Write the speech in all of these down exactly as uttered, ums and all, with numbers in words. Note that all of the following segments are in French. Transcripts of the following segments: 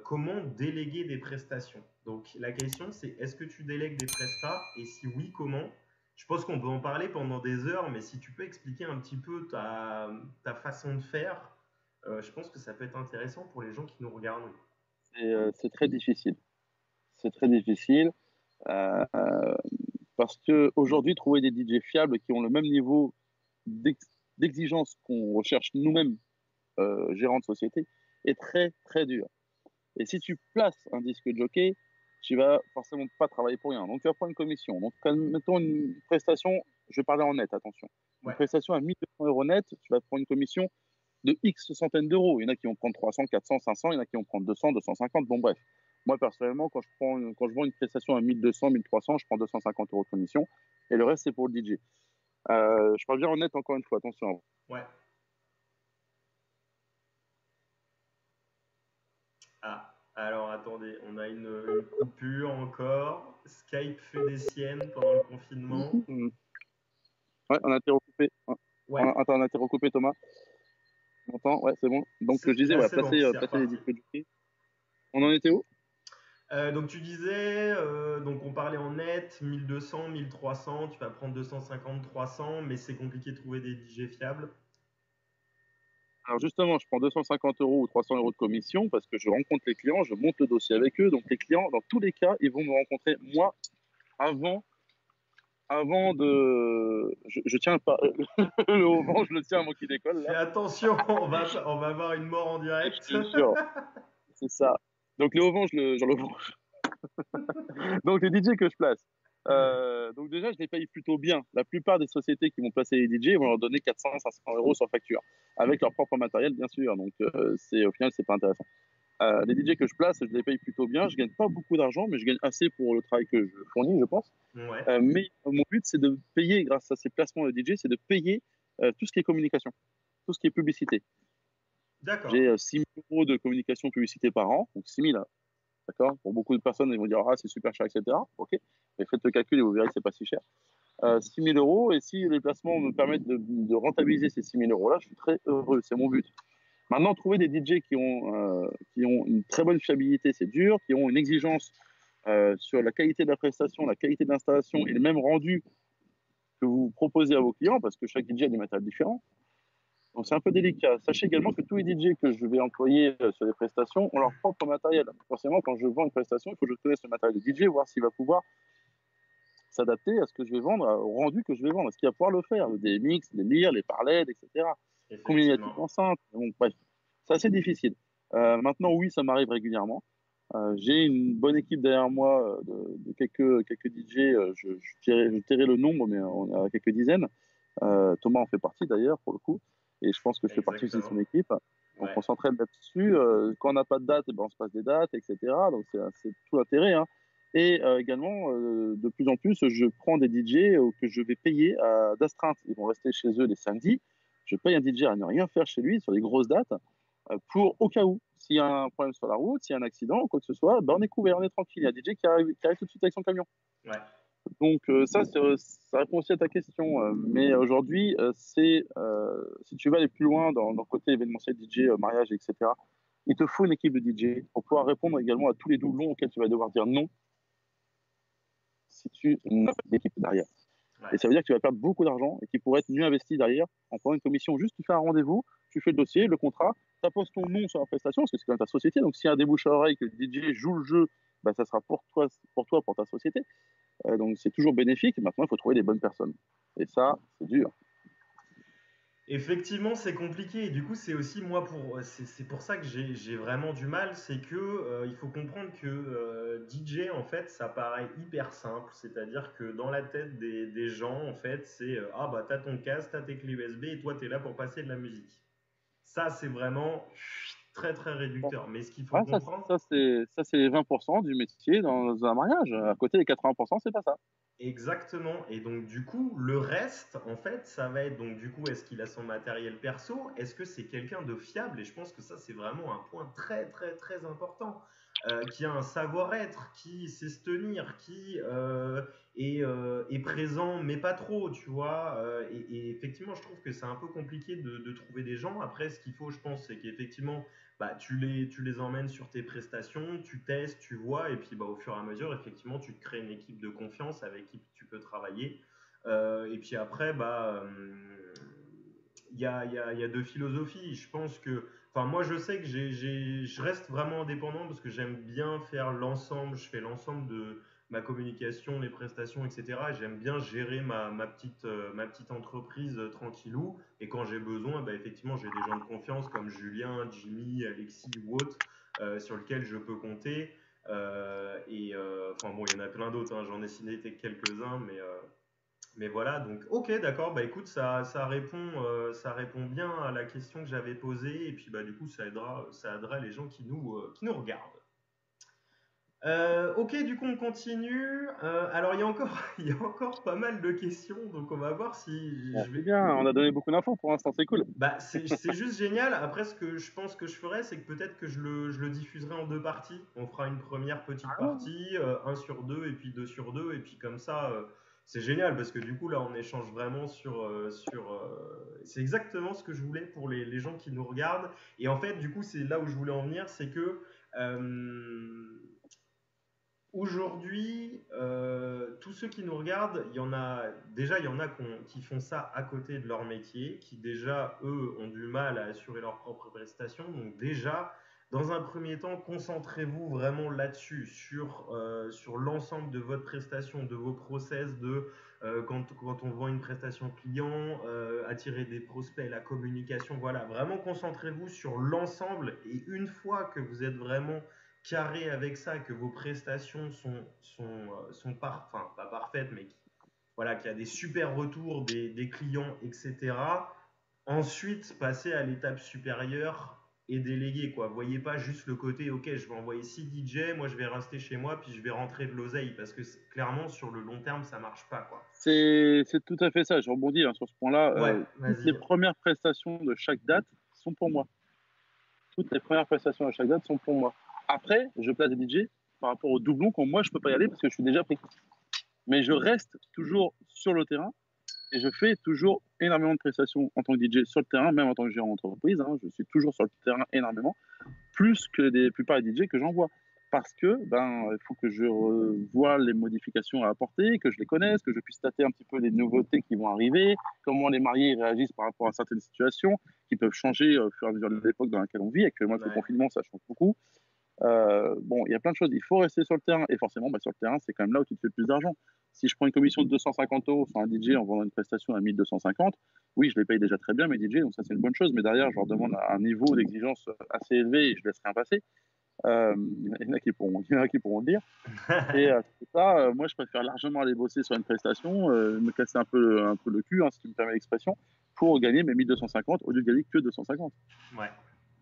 comment déléguer des prestations. Donc la question c'est est-ce que tu délègues des prestats et si oui, comment? Je pense qu'on peut en parler pendant des heures, mais si tu peux expliquer un petit peu ta, ta façon de faire, euh, je pense que ça peut être intéressant pour les gens qui nous regardent. Et euh, c'est très difficile. C'est très difficile euh, parce que aujourd'hui, trouver des D J fiables qui ont le même niveau d'ex- d'exigence qu'on recherche nous-mêmes, euh, gérants de société, est très très dur. Et si tu places un disque jockey, tu vas forcément pas travailler pour rien. Donc tu vas prendre une commission. Donc mettons une prestation, je vais parler en net, attention. Une Ouais, prestation à mille deux cents euros net, tu vas prendre une commission de X centaines d'euros. Il y en a qui vont prendre trois cents, quatre cents, cinq cents, il y en a qui vont prendre deux cents, deux cent cinquante. Bon, bref. Moi, personnellement, quand je, prends une- quand je vends une prestation à mille deux cents, mille trois cents, je prends deux cent cinquante euros de commission et le reste, c'est pour le D J. Euh, je parle bien en net, encore une fois, attention. ouais. Ah, alors attendez, on a une, une coupure encore. Skype fait des siennes pendant le confinement. Mhm. Ouais, on a été recoupé. On Ouais, a, attends, on a été recoupé, Thomas. Tu m'entends? Ouais, c'est bon. Donc, je c'est- disais, là ouais, c'est bon, placer, euh, c'est placer les reparti. disques jockey. On en était où? Euh, donc tu disais, euh, donc on parlait en net, mille deux cents, mille trois cents, tu vas prendre deux cent cinquante, trois cents, mais c'est compliqué de trouver des D J fiables. Alors justement, je prends deux cent cinquante euros ou trois cents euros de commission parce que je rencontre les clients, je monte le dossier avec eux. Donc les clients, dans tous les cas, ils vont me rencontrer moi avant, avant de. Je, je tiens pas le haut vent, je le tiens avant qu'il décolle Fais là. attention, on va, on va avoir une mort en Je direct. te jure, c'est ça. Donc le haut vent, je le, je le vends. Donc les D J que je place. Euh, donc déjà, je les paye plutôt bien. La plupart des sociétés qui vont placer les D J vont leur donner quatre cents, cinq cents euros sur facture, avec leur propre matériel, bien sûr. Donc euh, c'est au final, c'est pas intéressant. Euh, les D J que je place, je les paye plutôt bien. Je gagne pas beaucoup d'argent, mais je gagne assez pour le travail que je fournis, je pense. Ouais, Euh, mais mon but, c'est de payer, grâce à ces placements de D J, c'est de payer euh, tout ce qui est communication, tout ce qui est publicité. d'accord. J'ai euh, six mille euros de communication publicité par an, donc six mille, hein, d'accord. Pour beaucoup de personnes, ils vont dire, ah, c'est super cher, et cetera. Ok, mais faites le calcul et vous verrez que c'est pas si cher. Euh, six mille euros, et si les placements me permettent de, de rentabiliser ces six mille euros-là, je suis très heureux, c'est mon but. Maintenant, trouver des D J qui ont, euh, qui ont une très bonne fiabilité, c'est dur, qui ont une exigence euh, sur la qualité de la prestation, la qualité de l'installation et le même rendu que vous proposez à vos clients, parce que chaque D J a des matériels différents. Donc c'est un peu délicat. Sachez également que tous les D J que je vais employer euh, sur les prestations ont leur propre matériel. Forcément, quand je vends une prestation, il faut que je connaisse le matériel du D J, voir s'il va pouvoir s'adapter à ce que je vais vendre, au rendu que je vais vendre. Est-ce qu'il va pouvoir le faire? Le D M X, les lyres, les parleds, et cetera. Combien y a-t-il Effectivement. d'enceintes? Donc, bref, c'est assez difficile. Euh, maintenant, oui, ça m'arrive régulièrement. Euh, j'ai une bonne équipe derrière moi euh, de, de quelques, quelques D J. euh, Je, je, tairai, je tairai le nombre, mais on a quelques dizaines. Euh, Thomas en fait partie d'ailleurs, pour le coup. Et je pense que je fais partie aussi de Exactement. son équipe. Donc Ouais. on s'entraîne là-dessus. Euh, quand on n'a pas de date, eh ben, on se passe des dates, et cetera. Donc c'est c'est tout l'intérêt, hein. Et euh, également, euh, de plus en plus, je prends des D J euh, que je vais payer à d'astreinte. Ils vont rester chez eux les samedis. Je paye un D J à ne rien faire chez lui sur les grosses dates euh, pour au cas où. S'il y a un problème sur la route, s'il y a un accident ou quoi que ce soit, ben on est couvert, on est tranquille. Il y a un D J qui arrive, qui arrive tout de suite avec son camion. Ouais. Donc euh, ça, ça répond aussi à ta question. Euh, mais aujourd'hui, euh, c'est euh, si tu veux aller plus loin dans, dans le côté événementiel D J, euh, mariage, et cetera, il te faut une équipe de D J pour pouvoir répondre également à tous les doublons auxquels tu vas devoir dire non si tu n'as pas d'équipe derrière. Et Ouais. ça veut dire que tu vas perdre beaucoup d'argent et qui pourrait être mieux investi derrière en prenant une commission. Juste, tu fais un rendez-vous, tu fais le dossier, le contrat, tu apposes ton nom sur la prestation, parce que c'est quand même ta société. Donc, s'il y a un débouche à oreille, que le D J joue le jeu, bah, ça sera pour toi, pour toi, pour ta société. Euh, donc, c'est toujours bénéfique. Maintenant, il faut trouver les bonnes personnes. Et ça, c'est dur. Effectivement, c'est compliqué et du coup, c'est aussi moi pour c'est c'est pour ça que j'ai j'ai vraiment du mal, c'est que euh, il faut comprendre que euh, D J en fait, ça paraît hyper simple, c'est-à-dire que dans la tête des, des gens en fait, c'est euh, ah bah t'as ton casque, t'as tes clés U S B et toi t'es là pour passer de la musique. Ça, c'est vraiment très très Bon. réducteur. Mais ce qu'il faut Ouais, ça, comprendre, ça c'est ça, c'est vingt pour cent du métier dans un mariage. À côté, les quatre-vingts pour cent, c'est pas ça. exactement. Et donc, du coup, le reste, en fait, ça va être donc, du coup, est-ce qu'il a son matériel perso? Est-ce que c'est quelqu'un de fiable? Et je pense que ça, c'est vraiment un point très, très, très important. euh, qui a un savoir-être, qui sait se tenir, qui euh, est, euh, est présent, mais pas trop, tu vois. Euh, et, et effectivement, je trouve que c'est un peu compliqué de, de trouver des gens. Après, ce qu'il faut, je pense, c'est qu'effectivement, bah, tu les, tu les emmènes sur tes prestations, tu testes, tu vois, et puis bah, au fur et à mesure, effectivement, tu te crées une équipe de confiance avec qui tu peux travailler. Euh, et puis après, bah, hum, il y a, il y a- il y a deux philosophies. Je pense que, enfin, moi, je sais que j'ai, j'ai- je reste vraiment indépendant parce que j'aime bien faire l'ensemble. Je fais l'ensemble de ma communication, les prestations, et cetera. J'aime bien gérer ma, ma petite, euh, ma petite entreprise euh, tranquillou. Et quand j'ai besoin, bah, effectivement, j'ai des gens de confiance comme Julien, Jimmy, Alexis ou autres euh, sur lesquels je peux compter. Euh, et euh, enfin bon, il y en a plein d'autres, hein, j'en ai cité quelques-uns, mais, euh, mais voilà, donc ok, d'accord, bah écoute, ça, ça répond, euh, ça répond bien à la question que j'avais posée, et puis bah du coup, ça aidera, ça aidera les gens qui nous, euh, qui nous regardent. Euh, ok, du coup, on continue. Euh, alors, il y a encore, il y a encore pas mal de questions, donc on va voir si Bon, je c'est vais. bien, on a donné beaucoup d'infos pour l'instant, c'est cool. Bah, c'est c'est juste génial. Après, ce que je pense que je ferai, c'est que peut-être que je le, je le diffuserai en deux parties. On fera une première petite partie, euh, un sur deux, et puis deux sur deux, et puis comme ça, euh, c'est génial parce que du coup, là, on échange vraiment sur, euh, sur. euh, c'est exactement ce que je voulais pour les, les gens qui nous regardent. Et en fait, du coup, c'est là où je voulais en venir, c'est que euh, aujourd'hui, euh, tous ceux qui nous regardent, il y en a déjà, il y en a qu'on- qui font ça à côté de leur métier, qui déjà, eux, ont du mal à assurer leurs propres prestations. Donc déjà, dans un premier temps, concentrez-vous vraiment là-dessus, sur, euh, sur l'ensemble de votre prestation, de vos process, de euh, quand, quand on vend une prestation client, euh, attirer des prospects, la communication, voilà, vraiment concentrez-vous sur l'ensemble. Et une fois que vous êtes vraiment carré avec ça, que vos prestations sont, sont, euh, sont par, enfin, pas parfaites, mais qui, voilà, qu'il y a des super retours des, des clients, et cetera. Ensuite, passer à l'étape supérieure et déléguer, quoi. Voyez pas juste le côté, ok, je vais envoyer six D J, moi je vais rester chez moi, puis je vais rentrer de l'oseille, parce que clairement, sur le long terme, ça marche pas, quoi. C'est c'est tout à fait ça, je rebondis hein, sur ce point-là. Ouais, Euh, toutes les vas-y. premières prestations de chaque date sont pour moi. Toutes les premières prestations de chaque date sont pour moi. Après, je place des D J par rapport aux doublons quand moi je peux pas y aller parce que je suis déjà pris. Mais je reste toujours sur le terrain et je fais toujours énormément de prestations en tant que D J sur le terrain, même en tant que gérant d'entreprise. Hein, je suis toujours sur le terrain énormément, plus que des plupart des D J que j'envoie. Parce que ben il faut que je vois les modifications à apporter, que je les connaisse, que je puisse tâter un petit peu les nouveautés qui vont arriver, comment les mariés réagissent par rapport à certaines situations qui peuvent changer au fur et à mesure de l'époque dans laquelle on vit. Actuellement, avec le Ouais. confinement, ça change beaucoup. Euh, bon, il y a plein de choses. Il faut rester sur le terrain. Et forcément, bah, sur le terrain, c'est quand même là où tu te fais le plus d'argent. Si je prends une commission de deux cent cinquante euros sur un D J en vendant une prestation à mille deux cent cinquante, oui, je les paye déjà très bien, mes D J, donc ça, c'est une bonne chose. Mais derrière, je leur demande un niveau d'exigence assez élevé et je laisse rien passer. Euh, il y en a qui pourront, il y en a qui pourront le dire. Et euh, c'est ça, euh, moi, je préfère largement aller bosser sur une prestation, euh, me casser un peu, un peu le cul, hein, si tu me permets l'expression, pour gagner mes mille deux cent cinquante au lieu de gagner que deux cent cinquante. Ouais.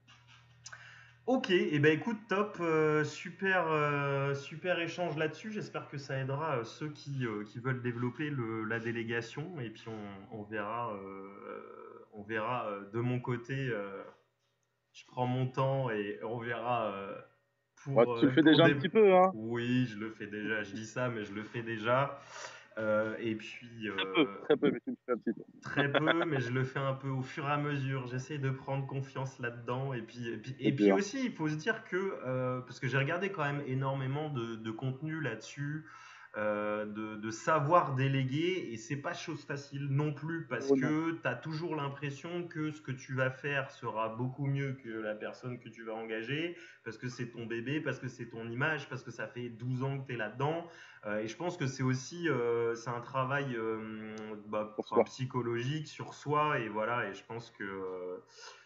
Ok, et eh ben écoute, top, euh, super, euh, super échange là-dessus. J'espère que ça aidera euh, ceux qui, euh, qui veulent développer le, la délégation. Et puis on, on verra, euh, on verra euh, de mon côté. Euh, je prends mon temps et on verra euh, Ouais, pour, tu le euh, fais pour déjà un des. petit peu, hein. Oui, je le fais déjà. Je dis ça, mais je le fais déjà. Euh, et puis, Très peu, euh, très peu, mais tu le fais un petit peu. très peu, mais je le fais un peu au fur et à mesure. J'essaie de prendre confiance là-dedans. Et puis, et puis, C'est et puis dur. aussi, il faut se dire que, euh, parce que j'ai regardé quand même énormément de, de contenu là-dessus, euh, de, de savoir déléguer, et c'est pas chose facile non plus, parce Oh non. que tu as toujours l'impression que ce que tu vas faire sera beaucoup mieux que la personne que tu vas engager, parce que c'est ton bébé, parce que c'est ton image, parce que ça fait douze ans que tu es là-dedans. Euh, et je pense que c'est aussi euh, c'est un travail euh, bah, Pour enfin, soi. psychologique sur soi, et voilà, et je pense que euh,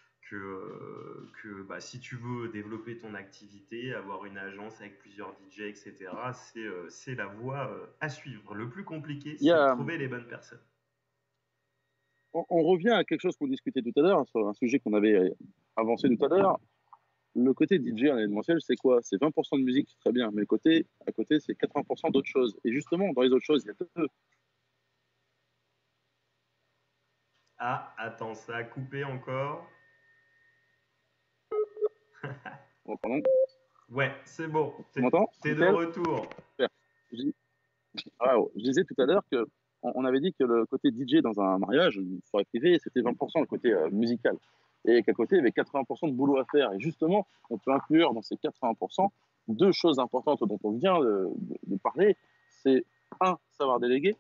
que, que bah, si tu veux développer ton activité, avoir une agence avec plusieurs D J, et cetera, c'est euh, c'est la voie euh, à suivre. Le plus compliqué, Il y c'est de a, trouver les bonnes personnes. on, on revient à quelque chose qu'on discutait tout à l'heure, sur un sujet qu'on avait avancé tout à l'heure. Le côté D J en événementiel, c'est quoi? C'est vingt pour cent de musique, c'est très bien, mais le côté, à côté, c'est quatre-vingts pour cent d'autres choses. Et justement, dans les autres choses, il y a deux. Ah, attends, ça a coupé encore. Oh, pardon. Ouais, c'est bon. Tu T'es, m'entends? t'es de Nickel? retour. Super. Je, ah, ouais. Je disais tout à l'heure que on, on avait dit que le côté D J dans un mariage, une soirée privée, c'était vingt pour cent le côté euh, musical. Et qu'à côté, il y avait quatre-vingts pour cent de boulot à faire. Et justement, on peut inclure dans ces quatre-vingts pour cent deux choses importantes dont on vient de, de, de parler. C'est un, savoir déléguer.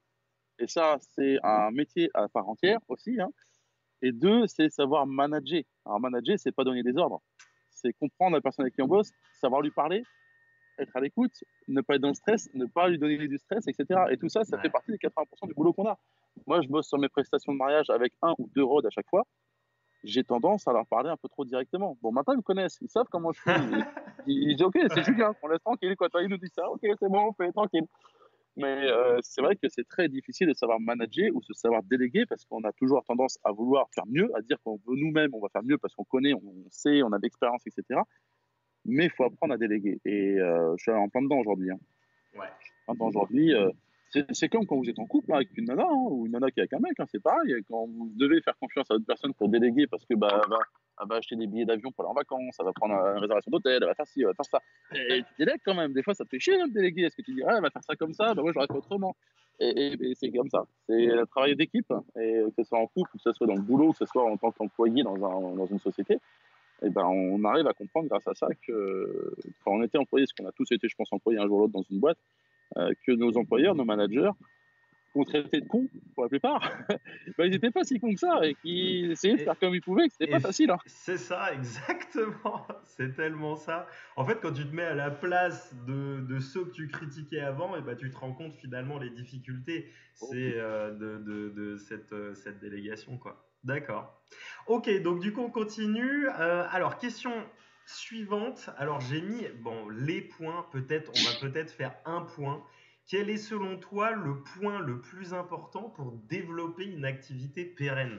Et ça, c'est un métier à part entière aussi, hein. Et deux, c'est savoir manager. Alors, manager, c'est pas donner des ordres. C'est comprendre la personne avec qui on bosse, savoir lui parler, être à l'écoute, ne pas être dans le stress, ne pas lui donner du stress, et cetera. Et tout ça, ça fait Ouais. partie des quatre-vingts pour cent du boulot qu'on a. Moi, je bosse sur mes prestations de mariage avec un ou deux rods à chaque fois. J'ai tendance à leur parler un peu trop directement. Bon, maintenant, ils me connaissent, ils savent comment je suis. Ils, ils disent, OK, c'est Julien, on laisse tranquille. Quand il nous dit ça, OK, c'est bon, on fait tranquille. Mais euh, c'est vrai que c'est très difficile de savoir manager ou de savoir déléguer parce qu'on a toujours tendance à vouloir faire mieux, à dire qu'on veut nous-mêmes, on va faire mieux parce qu'on connaît, on sait, on a de l'expérience, et cetera. Mais il faut apprendre à déléguer. Et euh, je suis en plein dedans aujourd'hui, hein. Ouais. Maintenant, aujourd'hui, euh, c'est, c'est comme quand vous êtes en couple hein, avec une nana hein, ou une nana qui est avec un mec, hein, c'est pareil. Quand vous devez faire confiance à d'autres personnes pour déléguer parce que bah, elle va, elle va acheter des billets d'avion pour aller en vacances, elle va prendre une réservation d'hôtel, elle va faire ci, elle va faire ça. Et tu délègues quand même. Des fois, ça te fait chier hein, de déléguer. Est-ce que tu dis, ah, elle va faire ça comme ça, bah, moi, j'aurais fait autrement. Et, et, et c'est comme ça. C'est un travail d'équipe, et que ce soit en couple, que ce soit dans le boulot, que ce soit en tant qu'employé dans, un, dans une société. Et ben, on arrive à comprendre grâce à ça que quand on était employé, parce qu'on a tous été, je pense, employés un jour ou l'autre dans une boîte, euh, que nos employeurs, nos managers, qu'on traitait de cons pour la plupart, ben, ils n'étaient pas si cons que ça et qu'ils essayaient de Et, faire comme ils pouvaient, que c'était et pas facile, hein. c'est ça, exactement. C'est tellement ça. En fait, quand tu te mets à la place de, de ceux que tu critiquais avant, et ben, tu te rends compte finalement les difficultés c'est, euh, de, de, de cette, euh, cette délégation, quoi. D'accord. Ok, donc du coup, on continue. Euh, alors, question suivante. Alors, j'ai mis bon, les points. Peut-être, on va peut-être faire un point. Quel est selon toi le point le plus important pour développer une activité pérenne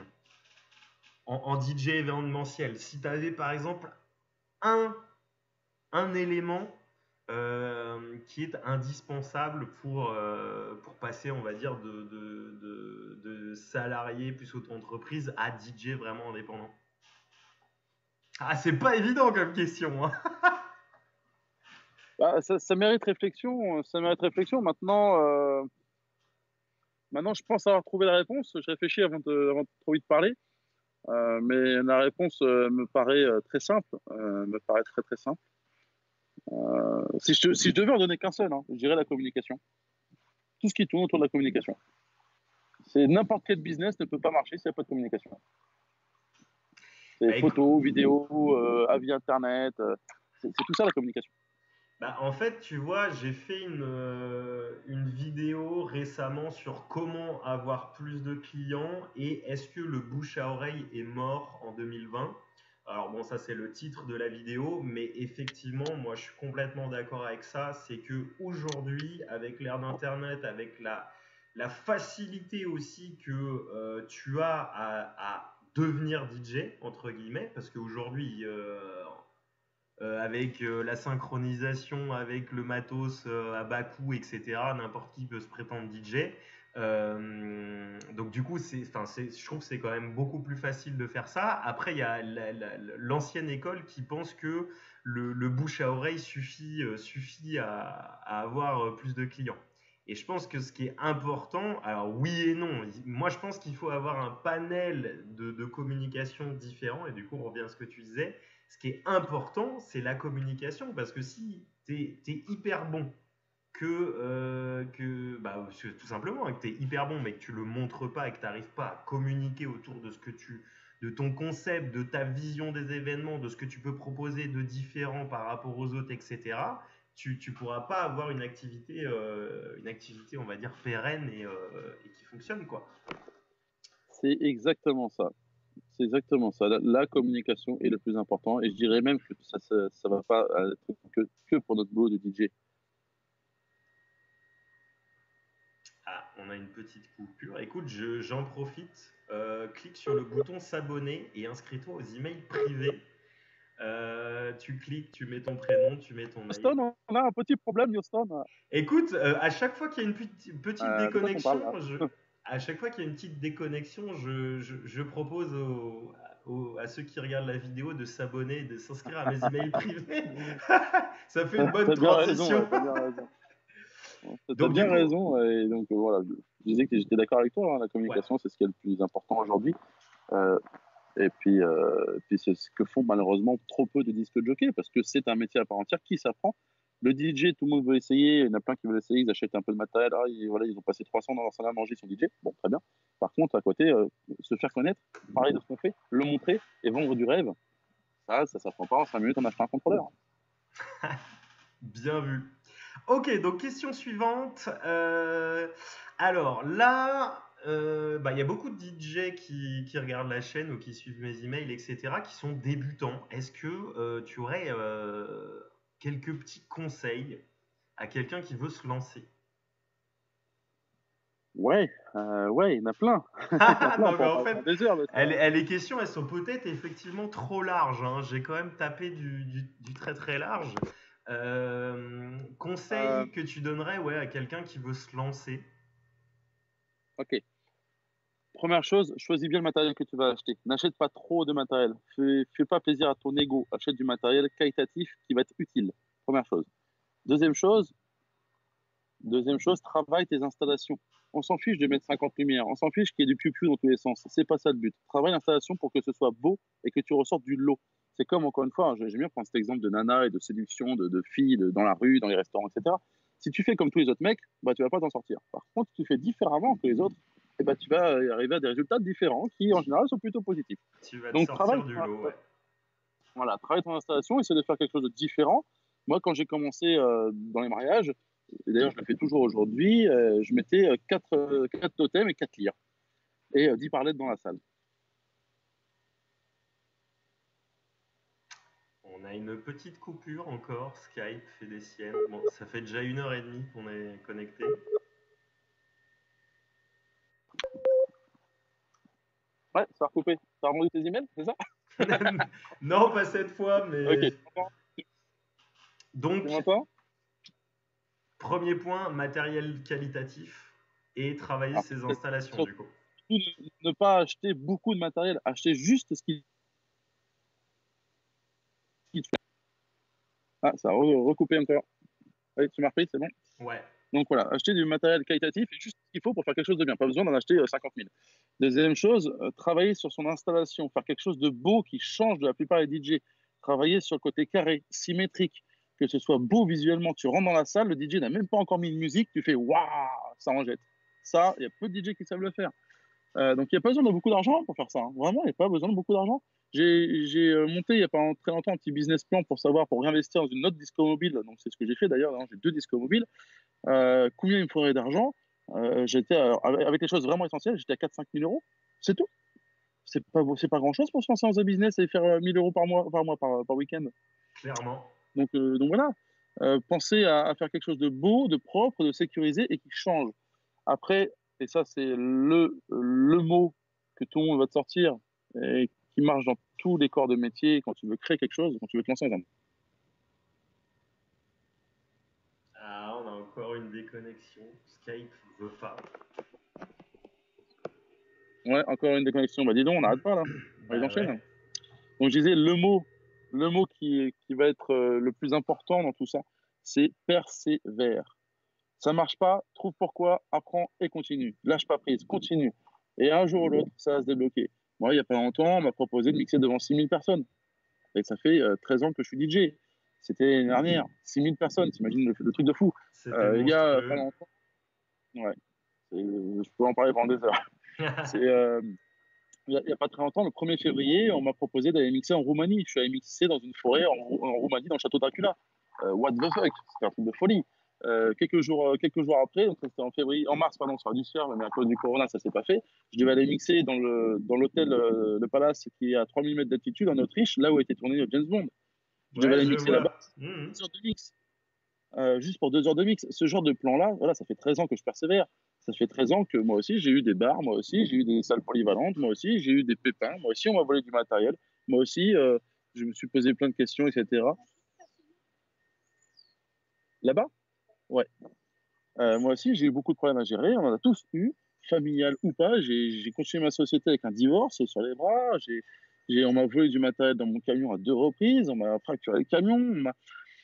en, en D J événementiel? Si tu avais par exemple un, un élément euh, qui est indispensable pour, euh, pour passer, on va dire, de, de, de, de salarié plus auto-entreprise à D J vraiment indépendant. Ah, c'est pas évident comme question, hein. Bah, ça, ça mérite réflexion, ça mérite réflexion. Maintenant, euh, maintenant, je pense avoir trouvé la réponse. Je réfléchis avant de, avant de trop vite parler, euh, mais la réponse euh, me paraît euh, très simple, euh, me paraît très très simple. Euh, si, je, si je devais en donner qu'un seul, hein, je dirais la communication. Tout ce qui tourne autour de la communication. C'est n'importe quel business ne peut pas marcher s'il n'y a pas de communication. C'est Bah, écoute, photos, vidéos, euh, avis internet, euh, c'est, c'est tout ça la communication. bah, en fait, tu vois, j'ai fait une, euh, une vidéo récemment sur comment avoir plus de clients et est-ce que le bouche à oreille est mort en deux mille vingt. Alors bon, ça c'est le titre de la vidéo, mais effectivement, moi je suis complètement d'accord avec ça. C'est que aujourd'hui, avec l'ère d'Internet, avec la, la facilité aussi que euh, tu as à, à devenir D J, entre guillemets, parce qu'aujourd'hui, euh, euh, avec euh, la synchronisation, avec le matos euh, à bas coût, et cetera. N'importe qui peut se prétendre D J. Euh, donc du coup, c'est, c'est, je trouve que c'est quand même beaucoup plus facile de faire ça. Après, il y a la, la, l'ancienne école qui pense que le, le bouche à oreille suffit, euh, suffit à, à avoir plus de clients. Et je pense que ce qui est important, alors oui et non, moi je pense qu'il faut avoir un panel de, de communication différent, et du coup on revient à ce que tu disais, ce qui est important, c'est la communication. Parce que si tu es hyper bon, que, euh, que bah, tout simplement, que tu es hyper bon, mais que tu le montres pas et que tu n'arrives pas à communiquer autour de ce que tu, de ton concept, de ta vision des événements, de ce que tu peux proposer de différent par rapport aux autres, et cetera, tu ne pourras pas avoir une activité, euh, une activité, on va dire, pérenne et, euh, et qui fonctionne, quoi. C'est exactement ça. C'est exactement ça. La, la communication est le plus important. Et je dirais même que ça ne va pas être que, que pour notre boulot de D J. Ah, on a une petite coupure. Écoute, je, j'en profite. Euh, clique sur le bouton s'abonner et inscris-toi aux emails privés. Euh, tu cliques, tu mets ton prénom, tu mets ton mail. Houston, on a un petit problème, Houston. Écoute, euh, à chaque fois qu'il y a une petite, petite Euh, de quoi on parle déconnexion, là? je, à chaque fois qu'il y a une petite déconnexion, je, je, je propose aux, aux- à ceux qui regardent la vidéo de s'abonner et de s'inscrire à mes emails privés. Ça fait une bonne T'as bien raison, transition. ouais, t'as bien raison. T'as Donc bien du coup, raison, et donc euh, voilà, je je disais que j'étais d'accord avec toi, hein, la ouais, communication, c'est ce qui est le plus important aujourd'hui. Euh, et puis, euh, puis c'est ce que font malheureusement trop peu de disques jockeys, parce que c'est un métier à part entière qui s'apprend. Le D J, tout le monde veut essayer, il y en a plein qui veulent essayer, ils achètent un peu de matériel, ah, ils, voilà, ils ont passé trois cents dans leur salle à manger, ils sont D J, bon, très bien. Par contre, à côté, euh, se faire connaître, parler de ce qu'on fait, le montrer et vendre du rêve, ça, ça s'apprend pas en cinq minutes, on achète un contrôleur. bien vu. Ok, donc question suivante. Euh, alors là, euh, bah, il y a beaucoup de D J qui, qui regardent la chaîne ou qui suivent mes emails, et cetera, qui sont débutants. Est-ce que euh, tu aurais euh, quelques petits conseils à quelqu'un qui veut se lancer? Ouais, euh, ouais, il y en a plein. Il y en a Ah, plein, on non, peut mais en en parler fait, pendant des heures de ça. elle- elle- les questions, elles sont peut-être effectivement trop larges, hein. J'ai quand même tapé du, du- du très très large. Euh, Euh, conseil que tu donnerais, ouais, à quelqu'un qui veut se lancer? ok. Première chose, choisis bien le matériel que tu vas acheter. N'achète pas trop de matériel. Fais, fais pas plaisir à ton ego. Achète du matériel qualitatif qui va être utile. Première chose. Deuxième chose, deuxième chose, travaille tes installations. On s'en fiche de mettre cinquante lumières. On s'en fiche qu'il y ait du piou-piou dans tous les sens. C'est pas ça le but. Travaille l'installation pour que ce soit beau et que tu ressortes du lot. C'est comme, encore une fois, hein, j'aime bien prendre cet exemple de nana et de séduction, de, de filles de- dans la rue, dans les restaurants, et cetera. Si tu fais comme tous les autres mecs, bah, tu vas pas t'en sortir. Par contre, si tu fais différemment que les autres, eh ben, tu vas arriver à des résultats différents qui, en général, sont plutôt positifs. Tu vas te Donc, travaille sortir du ton, lot, ouais. voilà, travaille ton installation, essaie de faire quelque chose de différent. Moi, quand j'ai commencé euh, dans les mariages, et d'ailleurs, je le fais toujours aujourd'hui, euh, je mettais euh, quatre, euh, quatre totems et quatre lyres et euh, dix parlettes dans la salle. On a une petite coupure encore. Skype fait des siennes. Bon, ça fait déjà une heure et demie qu'on est connecté. Ouais, ça va recouper. Ça a remonté tes emails, c'est ça? Non, pas cette fois, Ok, mais tu m'entends? Tu donc, m'entends? premier point, matériel qualitatif et travailler Alors, ses peut-être installations, surtout du coup. ne, ne pas acheter beaucoup de matériel, acheter juste ce qui, qui te fait. Ah, ça a re- recoupé encore. Oui, tu m'as repris, c'est bon? Ouais. Donc voilà, acheter du matériel qualitatif et juste ce qu'il faut pour faire quelque chose de bien. Pas besoin d'en acheter euh, cinquante mille. Deuxième chose, euh, travailler sur son installation, faire quelque chose de beau qui change de la plupart des D J. Travailler sur le côté carré, symétrique, que ce soit beau visuellement. Tu rentres dans la salle, le D J n'a même pas encore mis de musique, tu fais waouh, ça en jette. Ça, il y a peu de D J qui savent le faire. Euh, donc, il n'y a pas besoin de beaucoup d'argent pour faire ça, hein. Vraiment, il n'y a pas besoin de beaucoup d'argent. J'ai j'ai, euh, monté il n'y a pas très longtemps un petit business plan pour savoir, pour réinvestir dans une autre disco mobile. Donc, c'est ce que j'ai fait d'ailleurs, hein. J'ai deux discos mobiles. Euh, combien il me faudrait d'argent? Euh, j'étais, alors, avec, avec les choses vraiment essentielles, j'étais à quatre cinq mille euros. C'est tout. C'est pas, c'est pas grand chose pour se lancer dans un business et faire euh, mille euros par mois, par, mois, par, par week-end. Clairement. Donc, euh, donc voilà. Euh, pensez à, à faire quelque chose de beau, de propre, de sécurisé et qui change. Après, et ça, c'est le, le mot que tout le monde va te sortir et qui marche dans tous les corps de métier quand tu veux créer quelque chose, quand tu veux te lancer dans un. Ah, on a encore une déconnexion. Skype veut pas. Ouais, encore une déconnexion. Bah dis donc, on n'arrête pas là. On les Bah enchaîne. ouais. Donc je disais, le mot, le mot qui, qui va être euh, le plus important dans tout ça, c'est persévère. Ça marche pas, trouve pourquoi, apprends et continue. Lâche pas prise, continue. Et un jour ou l'autre, ça va se débloquer. Moi, il n'y a pas longtemps, on m'a proposé de mixer devant six mille personnes. Et ça fait euh, treize ans que je suis D J. C'était l'année dernière, six mille personnes, t'imagines le, le truc de fou. C'était Euh, il y a pas monstrueux. longtemps, ouais, je peux en parler pendant des heures. C'est, euh, il n'y a, a, pas très longtemps, le premier février, on m'a proposé d'aller mixer en Roumanie. Je suis allé mixer dans une forêt en, en Roumanie, dans le château Dracula. Euh, what the fuck, c'était un truc de folie. Euh, quelques, jours, euh, quelques jours après, donc c'était en février, en mars, pardon, ça aurait dû se faire, mais à cause du corona, ça s'est pas fait. Je devais aller mixer dans le dans l'hôtel, euh, le Palace, qui est à trois mille mètres d'altitude en Autriche, là où a été tourné James Bond. Je devais Ouais, aller je mixer là-bas, vois. Mhm. deux heures de mix, euh, juste pour deux heures de mix. Ce genre de plan-là, voilà, ça fait treize ans que je persévère. Ça fait treize ans que moi aussi, j'ai eu des bars, moi aussi, j'ai eu des salles polyvalentes, moi aussi, j'ai eu des pépins, moi aussi, on m'a volé du matériel, moi aussi, euh, je me suis posé plein de questions, et cetera. Là-bas, ouais. Euh, moi aussi, j'ai eu beaucoup de problèmes à gérer, on en a tous eu, familial ou pas. J'ai j'ai continué ma société avec un divorce sur les bras, j'ai J'ai, on m'a volé du matériel dans mon camion à deux reprises, on m'a fracturé le camion. On, m'a-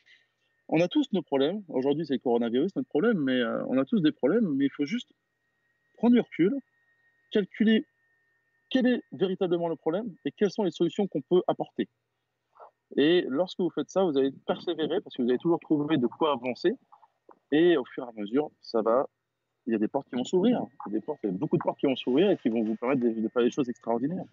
on a tous nos problèmes. Aujourd'hui, c'est le coronavirus, notre problème, mais euh, on a tous des problèmes. Mais il faut juste prendre du recul, calculer quel est véritablement le problème et quelles sont les solutions qu'on peut apporter. Et lorsque vous faites ça, vous allez persévérer parce que vous allez toujours trouver de quoi avancer. Et au fur et à mesure, ça va. Il y a des portes qui vont s'ouvrir. Il y a des portes, il y a beaucoup de portes qui vont s'ouvrir et qui vont vous permettre de, de faire des choses extraordinaires.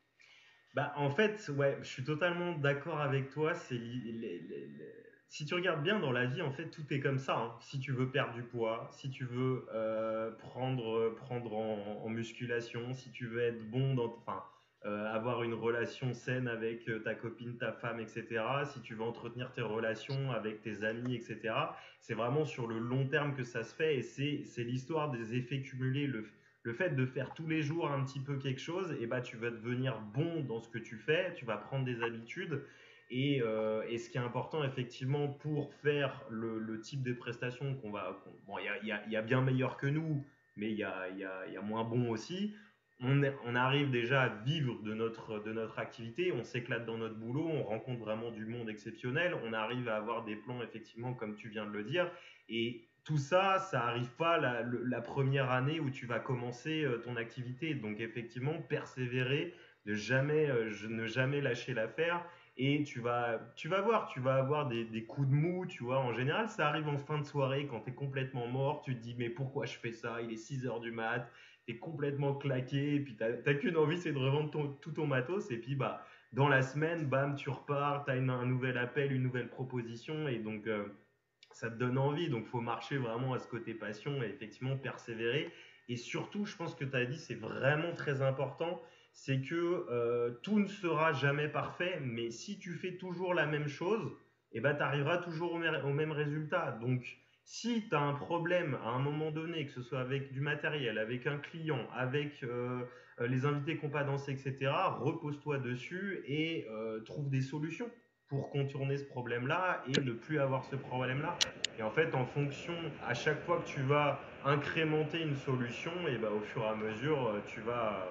Bah, en fait, ouais, je suis totalement d'accord avec toi. C'est li- les- les- les- Si tu regardes bien dans la vie, en fait, tout est comme ça, hein. Si tu veux perdre du poids, si tu veux euh, prendre, prendre en, en musculation, si tu veux être bon dans, enfin, euh, avoir une relation saine avec euh, ta copine, ta femme, et cetera. Si tu veux entretenir tes relations avec tes amis, et cetera. C'est vraiment sur le long terme que ça se fait et c'est, c'est l'histoire des effets cumulés. Le, le fait de faire tous les jours un petit peu quelque chose, et bah, tu vas devenir bon dans ce que tu fais, tu vas prendre des habitudes. Et, euh, et ce qui est important, effectivement, pour faire le, le type de prestations qu'on va. qu'on- bon, il y a, il y a- il y a bien meilleur que nous, mais il y a, il y a- il y a moins bon aussi. On, est- on arrive déjà à vivre de notre, de notre activité, on s'éclate dans notre boulot, on rencontre vraiment du monde exceptionnel, on arrive à avoir des plans, effectivement, comme tu viens de le dire. Et tout ça, ça arrive pas la, le- la première année où tu vas commencer euh, ton activité. Donc effectivement, persévérer, ne jamais, euh, je- ne jamais lâcher l'affaire. Et tu vas, tu vas voir, tu vas avoir des, des coups de mou, tu vois. En général, ça arrive en fin de soirée quand tu es complètement mort. Tu te dis, mais pourquoi je fais ça? Il est six heures du mat, tu es complètement claqué, et puis tu n'as qu'une envie, c'est de revendre ton- tout ton matos. Et puis, bah, dans la semaine, bam, tu repars, tu as un nouvel appel, une nouvelle proposition. Et donc, euh, ça te donne envie. Donc, il faut marcher vraiment à ce côté passion et effectivement persévérer. Et surtout, je pense que tu as dit, c'est vraiment très important, c'est que euh, tout ne sera jamais parfait, mais si tu fais toujours la même chose, eh ben, tu arriveras toujours au, au même résultat. Donc, si tu as un problème à un moment donné, que ce soit avec du matériel, avec un client, avec euh, les invités qui n'ont pas dansé, et cetera, repose-toi dessus et euh, trouve des solutions pour contourner ce problème-là et ne plus avoir ce problème-là. Et en fait, en fonction, à chaque fois que tu vas incrémenter une solution, et ben, au fur et à mesure, euh, tu vas,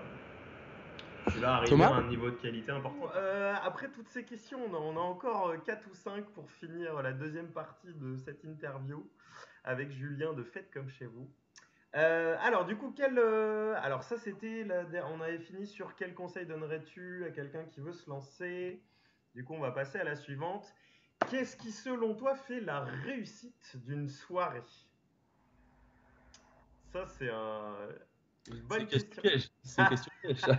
tu vas arriver Thomas? à un niveau de qualité important. Euh, après toutes ces questions, on a, on a encore euh, quatre ou cinq pour finir la deuxième partie de cette interview avec Julien de Faites comme chez vous. Euh, alors, du coup, quel, euh, alors ça c'était, la- on avait fini sur quel conseil donnerais-tu à quelqu'un qui veut se lancer. Du coup, on va passer à la suivante. Qu'est-ce qui, selon toi, fait la réussite d'une soirée? Ça, c'est un- une C'est bonne une question question. piège. C'est une question piège, ça.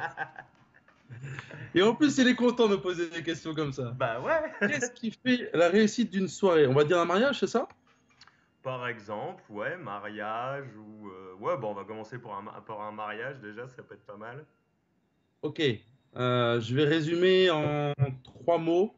Et en plus, il est content de poser des questions comme ça. Bah ouais. Qu'est-ce qui fait la réussite d'une soirée? On va dire un mariage, c'est ça? Par exemple, ouais, mariage ou euh, ouais, bon, on va commencer pour un, ma- par un mariage déjà, ça peut être pas mal. Ok. Euh, je vais résumer en trois mots.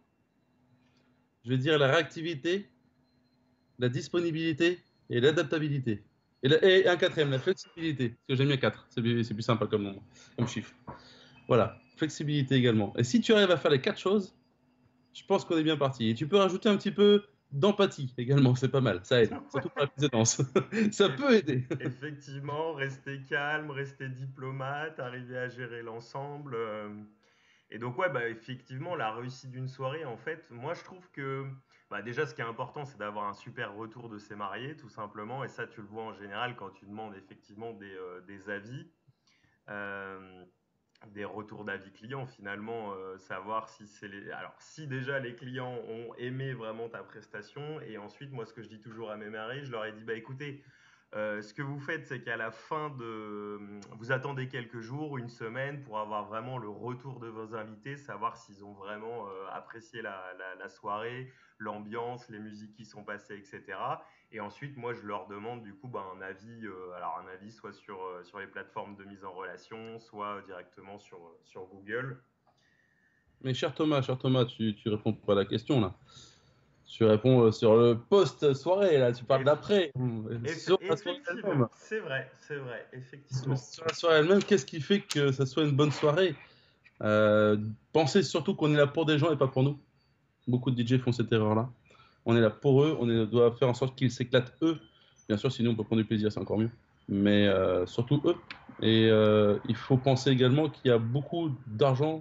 Je vais dire la réactivité, la disponibilité et l'adaptabilité. Et, la- et un quatrième, la flexibilité. Parce que j'aime bien quatre. C'est plus, c'est plus sympa comme, nom- comme chiffre. Voilà. Flexibilité également. Et si tu arrives à faire les quatre choses, je pense qu'on est bien parti. Et tu peux rajouter un petit peu d'empathie également. C'est pas mal. Ça aide. Surtout pour la présidence. Ça peut aider. Effectivement, rester calme, rester diplomate, arriver à gérer l'ensemble. euh, Et donc, ouais, bah, effectivement, la réussite d'une soirée, en fait, moi, je trouve que bah, déjà, ce qui est important, c'est d'avoir un super retour de ses mariés, tout simplement. Et ça, tu le vois en général quand tu demandes effectivement des, euh, des avis. Euh, des retours d'avis clients finalement, euh, savoir si c'est les... Alors si déjà les clients ont aimé vraiment ta prestation, et ensuite moi ce que je dis toujours à mes mariés, je leur ai dit bah écoutez, euh, ce que vous faites c'est qu'à la fin de... Vous attendez quelques jours, une semaine pour avoir vraiment le retour de vos invités, savoir s'ils ont vraiment euh, apprécié la, la, la soirée, l'ambiance, les musiques qui sont passées, et cetera. Et ensuite, moi, je leur demande du coup bah, un avis, euh, alors un avis soit sur, euh, sur les plateformes de mise en relation, soit directement sur, euh, sur Google. Mais cher Thomas, cher Thomas, tu, tu réponds pas à la question là. Tu réponds euh, sur le post-soirée, là, tu parles Eff- d'après. eff- Sur la soirée effectivement, elle-même. c'est vrai, c'est vrai, Sur effectivement. sur la soirée elle-même, qu'est-ce qui fait que ça soit une bonne soirée? Euh, Pensez surtout qu'on est là pour des gens et pas pour nous. Beaucoup de D J font cette erreur-là. On est là pour eux, on est- doit faire en sorte qu'ils s'éclatent eux. Bien sûr, sinon on peut prendre du plaisir, c'est encore mieux. Mais euh, surtout eux. Et euh, il faut penser également qu'il y a beaucoup d'argent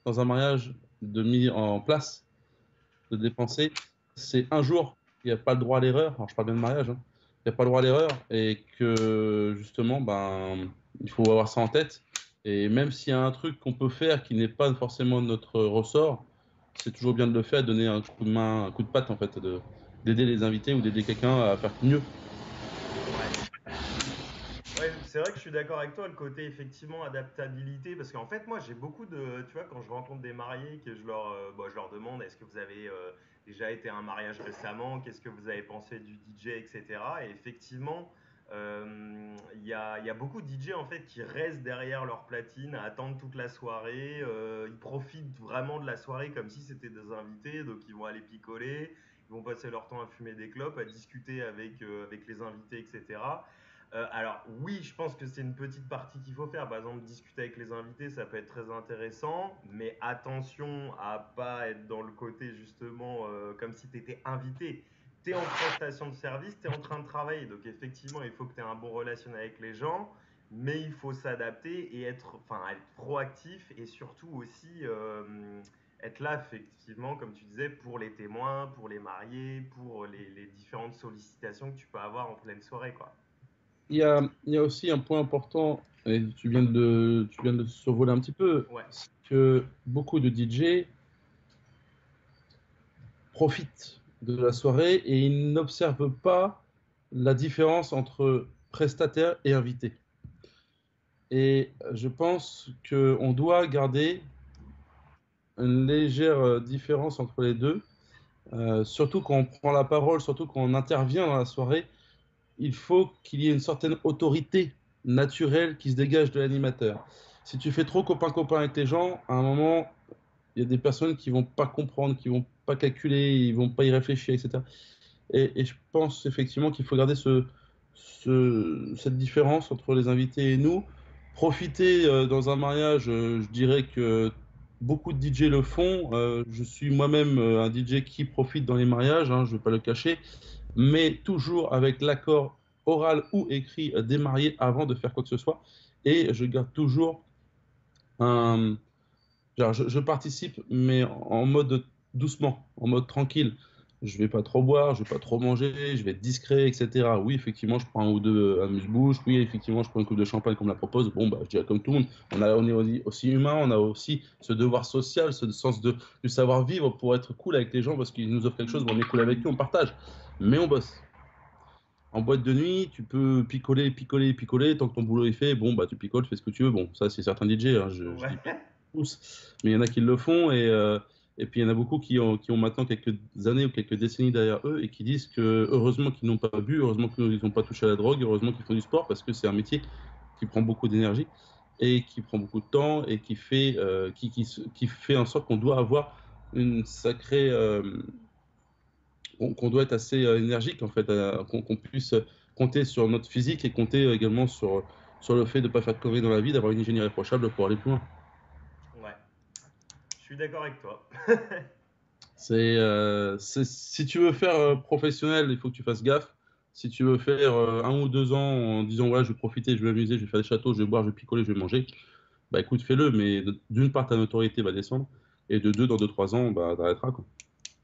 dans un mariage de mis en place, de dépenser, c'est un jour. Il n'y a pas le droit à l'erreur. Alors, je parle bien de mariage, hein. Il n'y a pas le droit à l'erreur et que justement, ben, il faut avoir ça en tête. Et même s'il y a un truc qu'on peut faire qui n'est pas forcément de notre ressort, c'est toujours bien de le faire, donner un coup de main, un coup de patte en fait, de, d'aider les invités ou d'aider quelqu'un à faire mieux. Ouais. Ouais, c'est vrai que je suis d'accord avec toi, le côté effectivement adaptabilité, parce qu'en fait, moi, j'ai beaucoup de, tu vois, quand je rencontre des mariés, que je leur, euh, bon, je leur demande, est-ce que vous avez euh, déjà été à un mariage récemment, qu'est-ce que vous avez pensé du D J, et cetera. Et effectivement, euh, il y a, il y a beaucoup de D J en fait qui restent derrière leur platine à attendre toute la soirée. Euh, ils profitent vraiment de la soirée comme si c'était des invités, donc ils vont aller picoler, ils vont passer leur temps à fumer des clopes, à discuter avec, euh, avec les invités, et cetera. Euh, alors oui, je pense que c'est une petite partie qu'il faut faire. Par exemple, discuter avec les invités, ça peut être très intéressant, mais attention à pas être dans le côté justement euh, comme si tu étais invité. Tu es en prestation de service, tu es en train de travailler. Donc effectivement, il faut que tu aies un bon relation avec les gens, mais il faut s'adapter et être, enfin, être proactif et surtout aussi euh, être là, effectivement, comme tu disais, pour les témoins, pour les mariés, pour les, les différentes sollicitations que tu peux avoir en pleine soirée, quoi. Il y a, il y a aussi un point important, et tu viens de, tu viens de survoler un petit peu, Ouais. c'est que beaucoup de D J profitent de la soirée et ils n'observent pas la différence entre prestataire et invité. Et je pense qu'on doit garder une légère euh, différence entre les deux, euh, surtout quand on prend la parole, surtout quand on intervient dans la soirée. Il faut qu'il y ait une certaine autorité naturelle qui se dégage de l'animateur. Si tu fais trop copain-copain avec les gens, à un moment, il y a des personnes qui vont pas comprendre, qui vont pas calculer, ils vont pas y réfléchir, et cetera. Et, et je pense effectivement qu'il faut garder ce, ce- cette différence entre les invités et nous. Profiter euh, dans un mariage, euh, je dirais que beaucoup de D J le font. Euh, je suis moi-même euh, un D J qui profite dans les mariages, hein, je ne vais pas le cacher, mais toujours avec l'accord oral ou écrit euh, des mariés avant de faire quoi que ce soit. Et je garde toujours un... genre, je, je participe, mais en mode doucement, en mode tranquille. Je vais pas trop boire, je vais pas trop manger, je vais être discret, et cetera. Oui, effectivement, je prends un ou deux euh, amuse-bouche. Oui, effectivement, je prends une coupe de champagne comme me la propose. Bon, bah, je dirais comme tout le monde. On a, on est aussi aussi humain, on a aussi ce devoir social, ce sens de, du savoir-vivre pour être cool avec les gens parce qu'ils nous offrent quelque chose, bon, on est cool avec eux, on partage. Mais on bosse. En boîte de nuit, tu peux picoler, picoler, picoler. Tant que ton boulot est fait, bon, bah, tu picoles, fais ce que tu veux. Bon, ça, c'est certains D J, hein, je, je dis pas Ouais. tous, mais il y en a qui le font. Et, euh, et puis, il y en a beaucoup qui ont, qui ont maintenant quelques années ou quelques décennies derrière eux et qui disent que heureusement qu'ils n'ont pas bu, heureusement qu'ils n'ont pas touché à la drogue, heureusement qu'ils font du sport parce que c'est un métier qui prend beaucoup d'énergie et qui prend beaucoup de temps et qui fait, euh, qui, qui, qui fait en sorte qu'on doit avoir une sacrée, euh, qu'on qu'on doit être assez euh, énergique en fait, euh, qu'on qu'on puisse compter sur notre physique et compter également sur, sur le fait de ne pas faire de conneries dans la vie, d'avoir une hygiène irréprochable pour aller plus loin. Ouais, je suis d'accord avec toi. C'est, euh, c'est- si tu veux faire euh, professionnel, il faut que tu fasses gaffe. Si tu veux faire euh, un ou deux ans en disant ouais, je vais profiter, je vais m'amuser, je vais faire des châteaux, je vais boire, je vais picoler, je vais manger, bah écoute, fais-le, mais de- d'une part, ta notoriété va descendre, et de deux, dans deux, trois ans, bah t'arrêteras, quoi.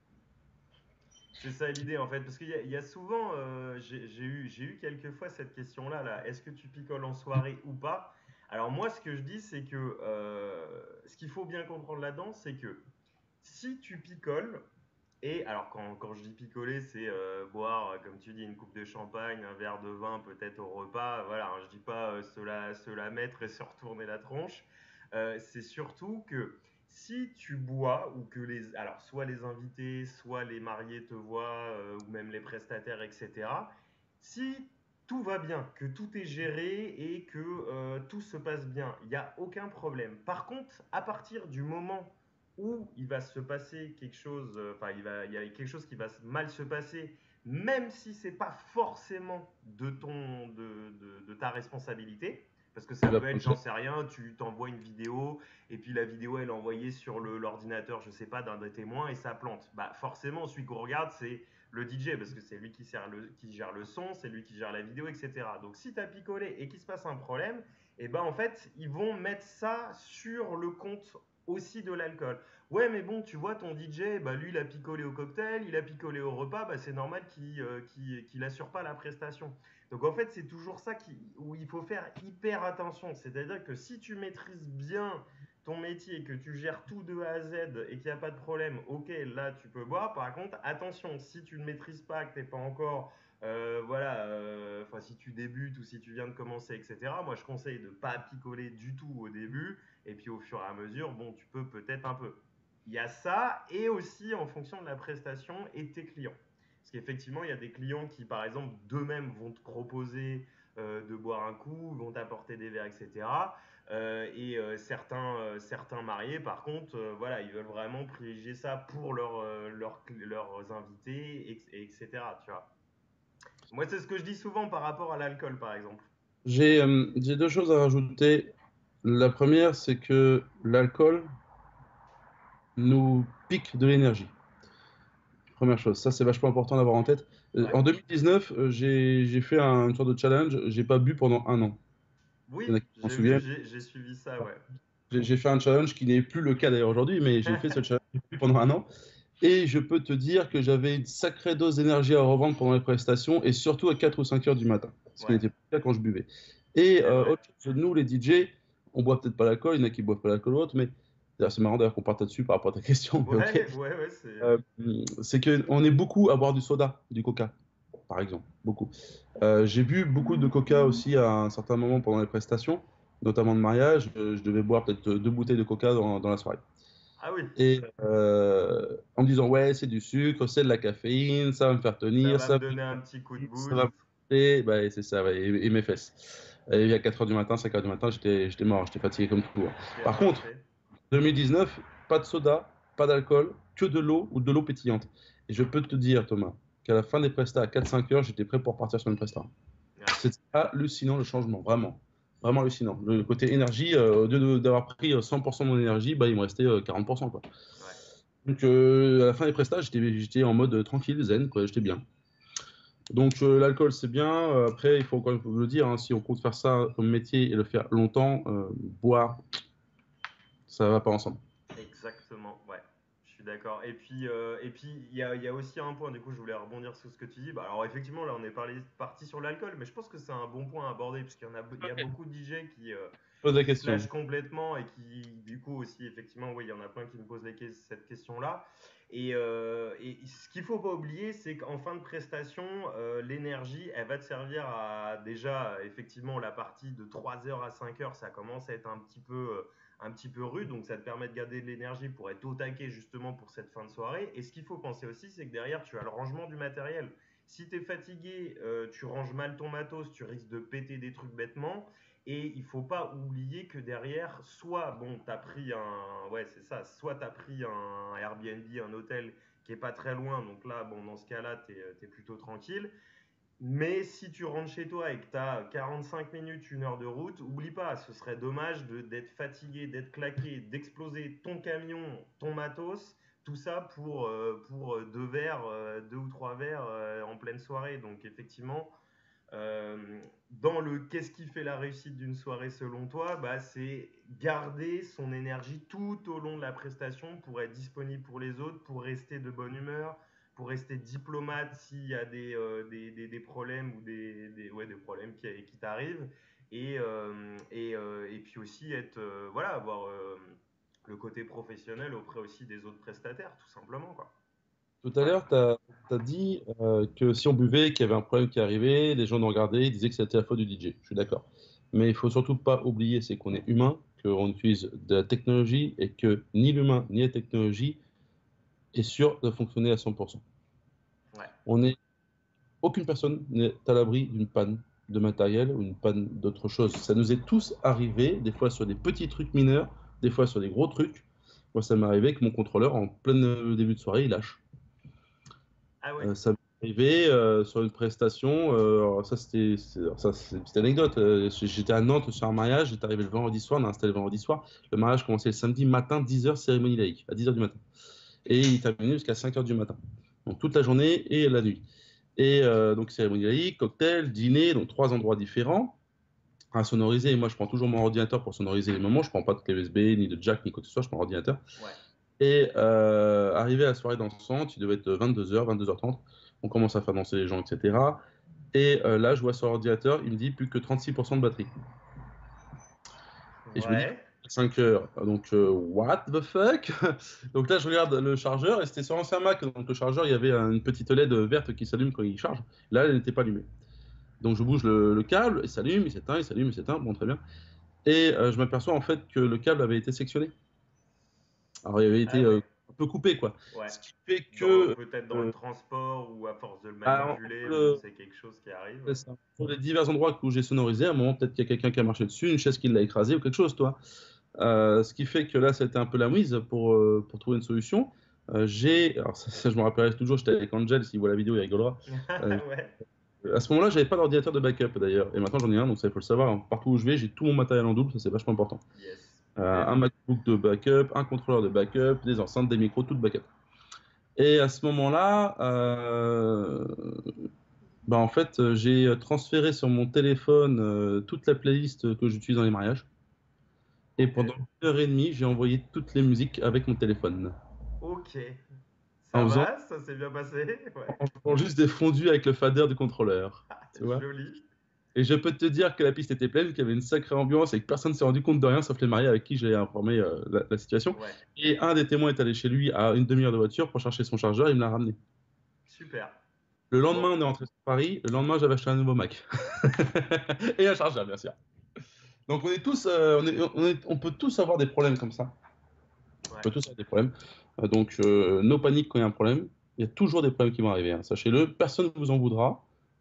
C'est ça l'idée en fait, parce qu'il y, a- il y a souvent, euh, j'ai j'ai eu, j'ai eu quelques fois cette question-là, là, est-ce que tu picoles en soirée ou pas? Alors moi, ce que je dis, c'est que euh, ce qu'il faut bien comprendre là-dedans, c'est que si tu picoles, et alors quand, quand je dis picoler, c'est euh, boire, euh, comme tu dis, une coupe de champagne, un verre de vin peut-être au repas, voilà, hein, je dis pas euh, se la, se la mettre et se retourner la tronche. Euh, c'est surtout que si tu bois ou que les, alors soit les invités, soit les mariés te voient, euh, ou même les prestataires, et cetera. Si tout va bien, que tout est géré et que euh, tout se passe bien, il n'y a aucun problème. Par contre, à partir du moment où il va se passer quelque chose, euh, enfin il va, il y a quelque chose qui va mal se passer, même si c'est pas forcément de ton, de, de, de ta responsabilité, parce que Tu ça vas peut être, prendre j'en cher. sais rien, tu t'envoies une vidéo et puis la vidéo elle est envoyée sur le- l'ordinateur, je sais pas, d'un des témoins et ça plante. Bah forcément, celui qu'on regarde, c'est le D J parce que c'est lui qui, sert le, qui gère le son, c'est lui qui gère la vidéo, et cetera. Donc si tu as picolé et qu'il se passe un problème, et ben en fait, ils vont mettre ça sur le compte aussi de l'alcool. Ouais, mais bon, tu vois, ton D J, bah, lui, il a picolé au cocktail, il a picolé au repas, bah, c'est normal qu'il euh, qu'il, qu'il assure pas la prestation. Donc en fait, c'est toujours ça qui, où il faut faire hyper attention. C'est-à-dire que si tu maîtrises bien ton métier, que tu gères tout de A à Z et qu'il n'y a pas de problème, ok, là, tu peux boire. Par contre, attention, si tu ne maîtrises pas, que tu n'es pas encore euh, voilà, euh, enfin si tu débutes ou si tu viens de commencer, et cetera. Moi, je conseille de ne pas picoler du tout au début, et puis au fur et à mesure, bon, tu peux peut-être un peu. Il y a ça, et aussi en fonction de la prestation et de tes clients. Parce qu'effectivement, il y a des clients qui, par exemple, d'eux-mêmes vont te proposer euh, de boire un coup, vont t'apporter des verres, et cetera. Euh, et euh, certains, euh, certains mariés, par contre, euh, voilà, ils veulent vraiment privilégier ça pour leur, euh, leur- leurs invités, et, et etc. Tu vois. Moi, c'est ce que je dis souvent par rapport à l'alcool, par exemple. J'ai euh, j'ai deux choses à rajouter. La première, c'est que l'alcool nous pique de l'énergie. Première chose, ça c'est vachement important d'avoir en tête. Euh, Ouais. En deux mille dix-neuf, euh, j'ai j'ai fait un, une sorte de challenge. J'ai pas bu pendant un an. Il y en Oui, a qui s'en j'ai vu, souviennent. j'ai j'ai suivi ça, ouais. J'ai j'ai fait un challenge qui n'est plus le cas d'ailleurs aujourd'hui, mais j'ai fait ce challenge pendant un an. Et je peux te dire que j'avais une sacrée dose d'énergie à revendre pendant les prestations et surtout à quatre ou cinq heures du matin, ce qui Ouais, n'était pas le cas quand je buvais. Et c'est euh, vrai. autre chose, nous, les D J, on boit peut-être pas l'alcool, il y en a qui boivent pas l'alcool ou autre, mais d'ailleurs, c'est marrant d'ailleurs qu'on parte là-dessus par rapport à ta question, mais ok. Ouais, ouais, ouais, c'est. Euh, c'est qu'on est beaucoup à boire du soda, du coca, par exemple, beaucoup. Euh, j'ai bu beaucoup de coca aussi à un certain moment pendant les prestations, notamment de mariage. Euh, Je devais boire peut-être deux bouteilles de coca dans, dans la soirée. Ah oui, Et euh, en me disant, ouais, c'est du sucre, c'est de la caféine, ça va me faire ça tenir, va me ça, donner un petit coup de ça va boost. me et, bah, c'est ça, ouais, et, et mes fesses. Et à quatre heures du matin, cinq heures du matin, j'étais j'étais mort, j'étais fatigué comme tout, hein. T'es Par contre, rincé. deux mille dix-neuf, pas de soda, pas d'alcool, que de l'eau ou de l'eau pétillante. Et je peux te dire, Thomas, qu'à la fin des prestats, à quatre cinq heures, j'étais prêt pour partir sur une presta. Ouais. C'est hallucinant le changement, vraiment. Vraiment hallucinant. Le côté énergie, euh, au lieu de- d'avoir pris euh, cent pour cent de mon énergie, bah, il me restait euh, quarante pour cent, quoi. Ouais. Donc euh, à la fin des prestats, j'étais j'étais en mode tranquille, zen, quoi, j'étais bien. Donc euh, l'alcool, c'est bien. Euh, après, il faut quand même le dire, hein, si on compte faire ça comme métier et le faire longtemps, euh, boire, ça va pas ensemble. Exactement, ouais, je suis d'accord. Et puis, euh, et puis il y a, il y a aussi un point, du coup, je voulais rebondir sur ce que tu dis. Bah, alors, effectivement, là, on est parlé, parti sur l'alcool, mais je pense que c'est un bon point à aborder, puisqu'il y en a, il y a beaucoup de D J qui, euh, Pose la qui se question. lâchent complètement et qui, du coup, aussi, effectivement, oui, il y en a plein qui me posent les que- cette question-là. Et, euh, et ce qu'il faut pas oublier, c'est qu'en fin de prestation, euh, l'énergie, elle va te servir à déjà, effectivement, la partie de trois heures à cinq heures, ça commence à être un petit peu. euh, un petit peu rude, donc ça te permet de garder de l'énergie pour être au taquet justement pour cette fin de soirée. Et ce qu'il faut penser aussi, c'est que derrière, tu as le rangement du matériel. Si tu es fatigué, euh, tu ranges mal ton matos, tu risques de péter des trucs bêtement. Et il faut pas oublier que derrière, soit, bon, tu as pris un. Ouais, c'est ça, soit tu as pris un Airbnb, un hôtel qui est pas très loin, donc là, bon, dans ce cas-là, tu es plutôt tranquille. Mais si tu rentres chez toi et que tu as quarante-cinq minutes, une heure de route, oublie pas, ce serait dommage de- d'être fatigué, d'être claqué, d'exploser ton camion, ton matos, tout ça pour, euh, pour deux verres, euh, deux ou trois verres euh, en pleine soirée. Donc effectivement, euh, dans le qu'est-ce qui fait la réussite d'une soirée selon toi, bah, c'est garder son énergie tout au long de la prestation pour être disponible pour les autres, pour rester de bonne humeur, pour rester diplomate s'il y a des, euh, des, des, des problèmes ou des, des, ouais, des problèmes qui, qui t'arrivent. Et, euh, et, euh, et puis aussi être, euh, voilà, avoir euh, le côté professionnel auprès aussi des autres prestataires, tout simplement, quoi. Tout à l'heure, tu as dit euh, que si on buvait, qu'il y avait un problème qui arrivait, les gens nous regardaient, ils disaient que c'était la faute du D J. Je suis d'accord. Mais il faut surtout pas oublier, c'est qu'on est humain, qu'on utilise de la technologie et que ni l'humain ni la technologie est sûr de fonctionner à cent pour cent. Ouais, On est, aucune personne n'est à l'abri d'une panne de matériel ou une panne d'autre chose. Ça nous est tous arrivé, des fois sur des petits trucs mineurs, des fois sur des gros trucs. Moi, ça m'est arrivé que mon contrôleur, en plein euh, début de soirée, il lâche. ah ouais, Euh, ça m'est arrivé euh, sur une prestation. Euh, alors ça, c'était c'est alors ça, c'est une petite anecdote. Euh, j'étais à Nantes sur un mariage. J'étais arrivé le vendredi soir. On a installé le vendredi soir. Le mariage commençait le samedi matin, dix heures, cérémonie laïque, à dix heures du matin. Et il terminait jusqu'à cinq heures du matin. Donc toute la journée et la nuit. Et euh, donc cérémonie laïque, cocktail, dîner, donc trois endroits différents. à sonoriser. Et moi, je prends toujours mon ordinateur pour sonoriser les moments. Je prends pas de clé U S B, ni de jack, ni quoi que ce soit. Je prends l'ordinateur. Ouais. Et euh, arrivé à la soirée dansante, il devait être vingt-deux heures, vingt-deux heures trente. On commence à faire danser les gens, et cetera. Et euh, là, je vois sur l'ordinateur, il me dit plus que trente-six pour cent de batterie. Et je me dis, Ouais. cinq heures. Donc, euh, what the fuck? Donc là, je regarde le chargeur et c'était sur l'ancien Mac. Donc, le chargeur, il y avait une petite L E D verte qui s'allume quand il charge. Là, elle n'était pas allumée. Donc, je bouge le, le câble, il s'allume, il s'éteint, il s'allume, il s'éteint. Bon, très bien. Et euh, je m'aperçois en fait que le câble avait été sectionné. Alors, il avait été Ah euh, ouais. un peu coupé, quoi. Ouais. Ce qui fait Dans, que. peut-être dans le euh, transport ou à force de le ah, manipuler, entre, bon, le- c'est quelque chose qui arrive. c'est ça. Sur les divers endroits où j'ai sonorisé, à un moment, peut-être qu'il y a quelqu'un qui a marché dessus, une chaise qui l'a écrasé ou quelque chose, toi. Euh, ce qui fait que là, c'était un peu la mise pour, euh, pour trouver une solution. Euh, j'ai, alors ça, ça, je me rappellerai toujours, j'étais avec Angel, s'il voit la vidéo, il rigolera. Euh, Ouais. à ce moment-là, j'avais pas d'ordinateur de backup d'ailleurs, et maintenant j'en ai un, donc ça il faut le savoir. Hein. Partout où je vais, j'ai tout mon matériel en double, ça c'est vachement important. Yes. Euh, Yes. un MacBook de backup, un contrôleur de backup, des enceintes, des micros, tout de backup. Et à ce moment-là, euh, bah, en fait, euh, j'ai transféré sur mon téléphone euh, toute la playlist que j'utilise dans les mariages. Et Ok. pendant une heure et demie, j'ai envoyé toutes les musiques avec mon téléphone. Ok. En Ça faisant, va, ça s'est bien passé. Ouais. en faisant juste des fondus avec le fader du contrôleur. Tu vois? Joli. Et je peux te dire que la piste était pleine, qu'il y avait une sacrée ambiance et que personne ne s'est rendu compte de rien sauf les mariés avec qui j'ai informé euh, la, la situation. Ouais. Et un des témoins est allé chez lui à une demi-heure de voiture pour chercher son chargeur et il me l'a ramené. Super. Le Bon. lendemain, on est rentré sur Paris. Le lendemain, j'avais acheté un nouveau Mac. Et un chargeur, bien sûr. Donc on est tous, euh, on, est, on, est, on peut tous avoir des problèmes comme ça. On Ouais. peut tous avoir des problèmes. Euh, donc, euh, no panique quand il y a un problème. Il y a toujours des problèmes qui vont arriver. Hein. Sachez-le, personne ne vous en voudra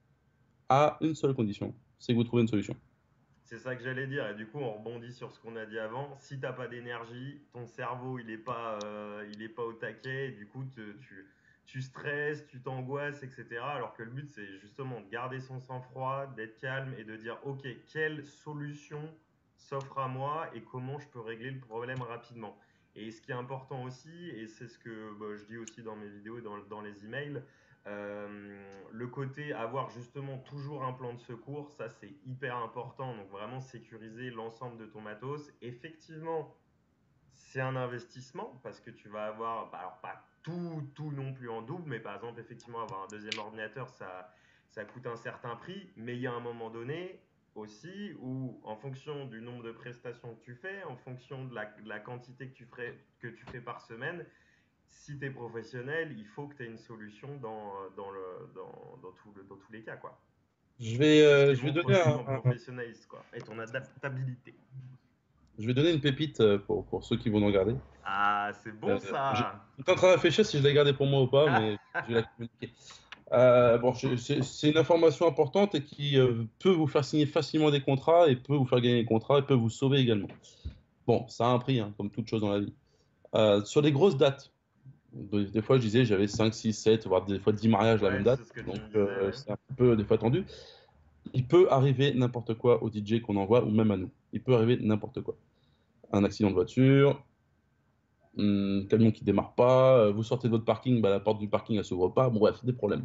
à une seule condition, c'est que vous trouvez une solution. C'est ça que j'allais dire. Et du coup, on rebondit sur ce qu'on a dit avant. Si t'as pas d'énergie, ton cerveau, il est pas, euh, il est pas au taquet. Et du coup, te- tu, tu stresses, tu t'angoisses, et cetera. Alors que le but, c'est justement de garder son sang-froid, d'être calme et de dire, OK, quelle solution s'offre à moi et comment je peux régler le problème rapidement. Et ce qui est important aussi, et c'est ce que bah, je dis aussi dans mes vidéos et dans, dans les emails, euh, le côté avoir justement toujours un plan de secours, ça c'est hyper important. Donc vraiment sécuriser l'ensemble de ton matos. Effectivement, c'est un investissement parce que tu vas avoir, bah, alors pas tout, tout non plus en double, mais par exemple effectivement avoir un deuxième ordinateur, ça, ça coûte un certain prix. Mais il y a un moment donné aussi où en fonction du nombre de prestations que tu fais, en fonction de la, de la quantité que tu, ferais, que tu fais par semaine, si tu es professionnel, il faut que tu aies une solution dans, dans, le, dans, dans, tout le, dans tous les cas, quoi. Je vais, C'est ce euh, qui je vais montre donner aussi un, ton un- professionnalisme, quoi, et ton adaptabilité. je vais donner une pépite euh, pour, pour ceux qui vont nous regarder. Ah, c'est bon Euh, je ça. suis en train de réfléchir si je l'ai gardé pour moi ou pas, mais je vais la communiquer. Euh, bon, je- c'est c'est une information importante et qui euh, peut vous faire signer facilement des contrats et peut vous faire gagner des contrats et peut vous sauver également. Bon, ça a un prix, hein, comme toute chose dans la vie. Euh, sur les grosses dates, des, des fois je disais j'avais cinq, six, sept, voire des fois dix mariages à la Ouais, même date, c'est ce que tu donc me disais, euh, ouais. c'est un peu des fois tendu. Il peut arriver n'importe quoi au D J qu'on envoie ou même à nous. Il peut arriver n'importe quoi. Un accident de voiture, un camion qui démarre pas, euh, vous sortez de votre parking, bah, la porte du parking elle s'ouvre pas, bon, bref, des problèmes.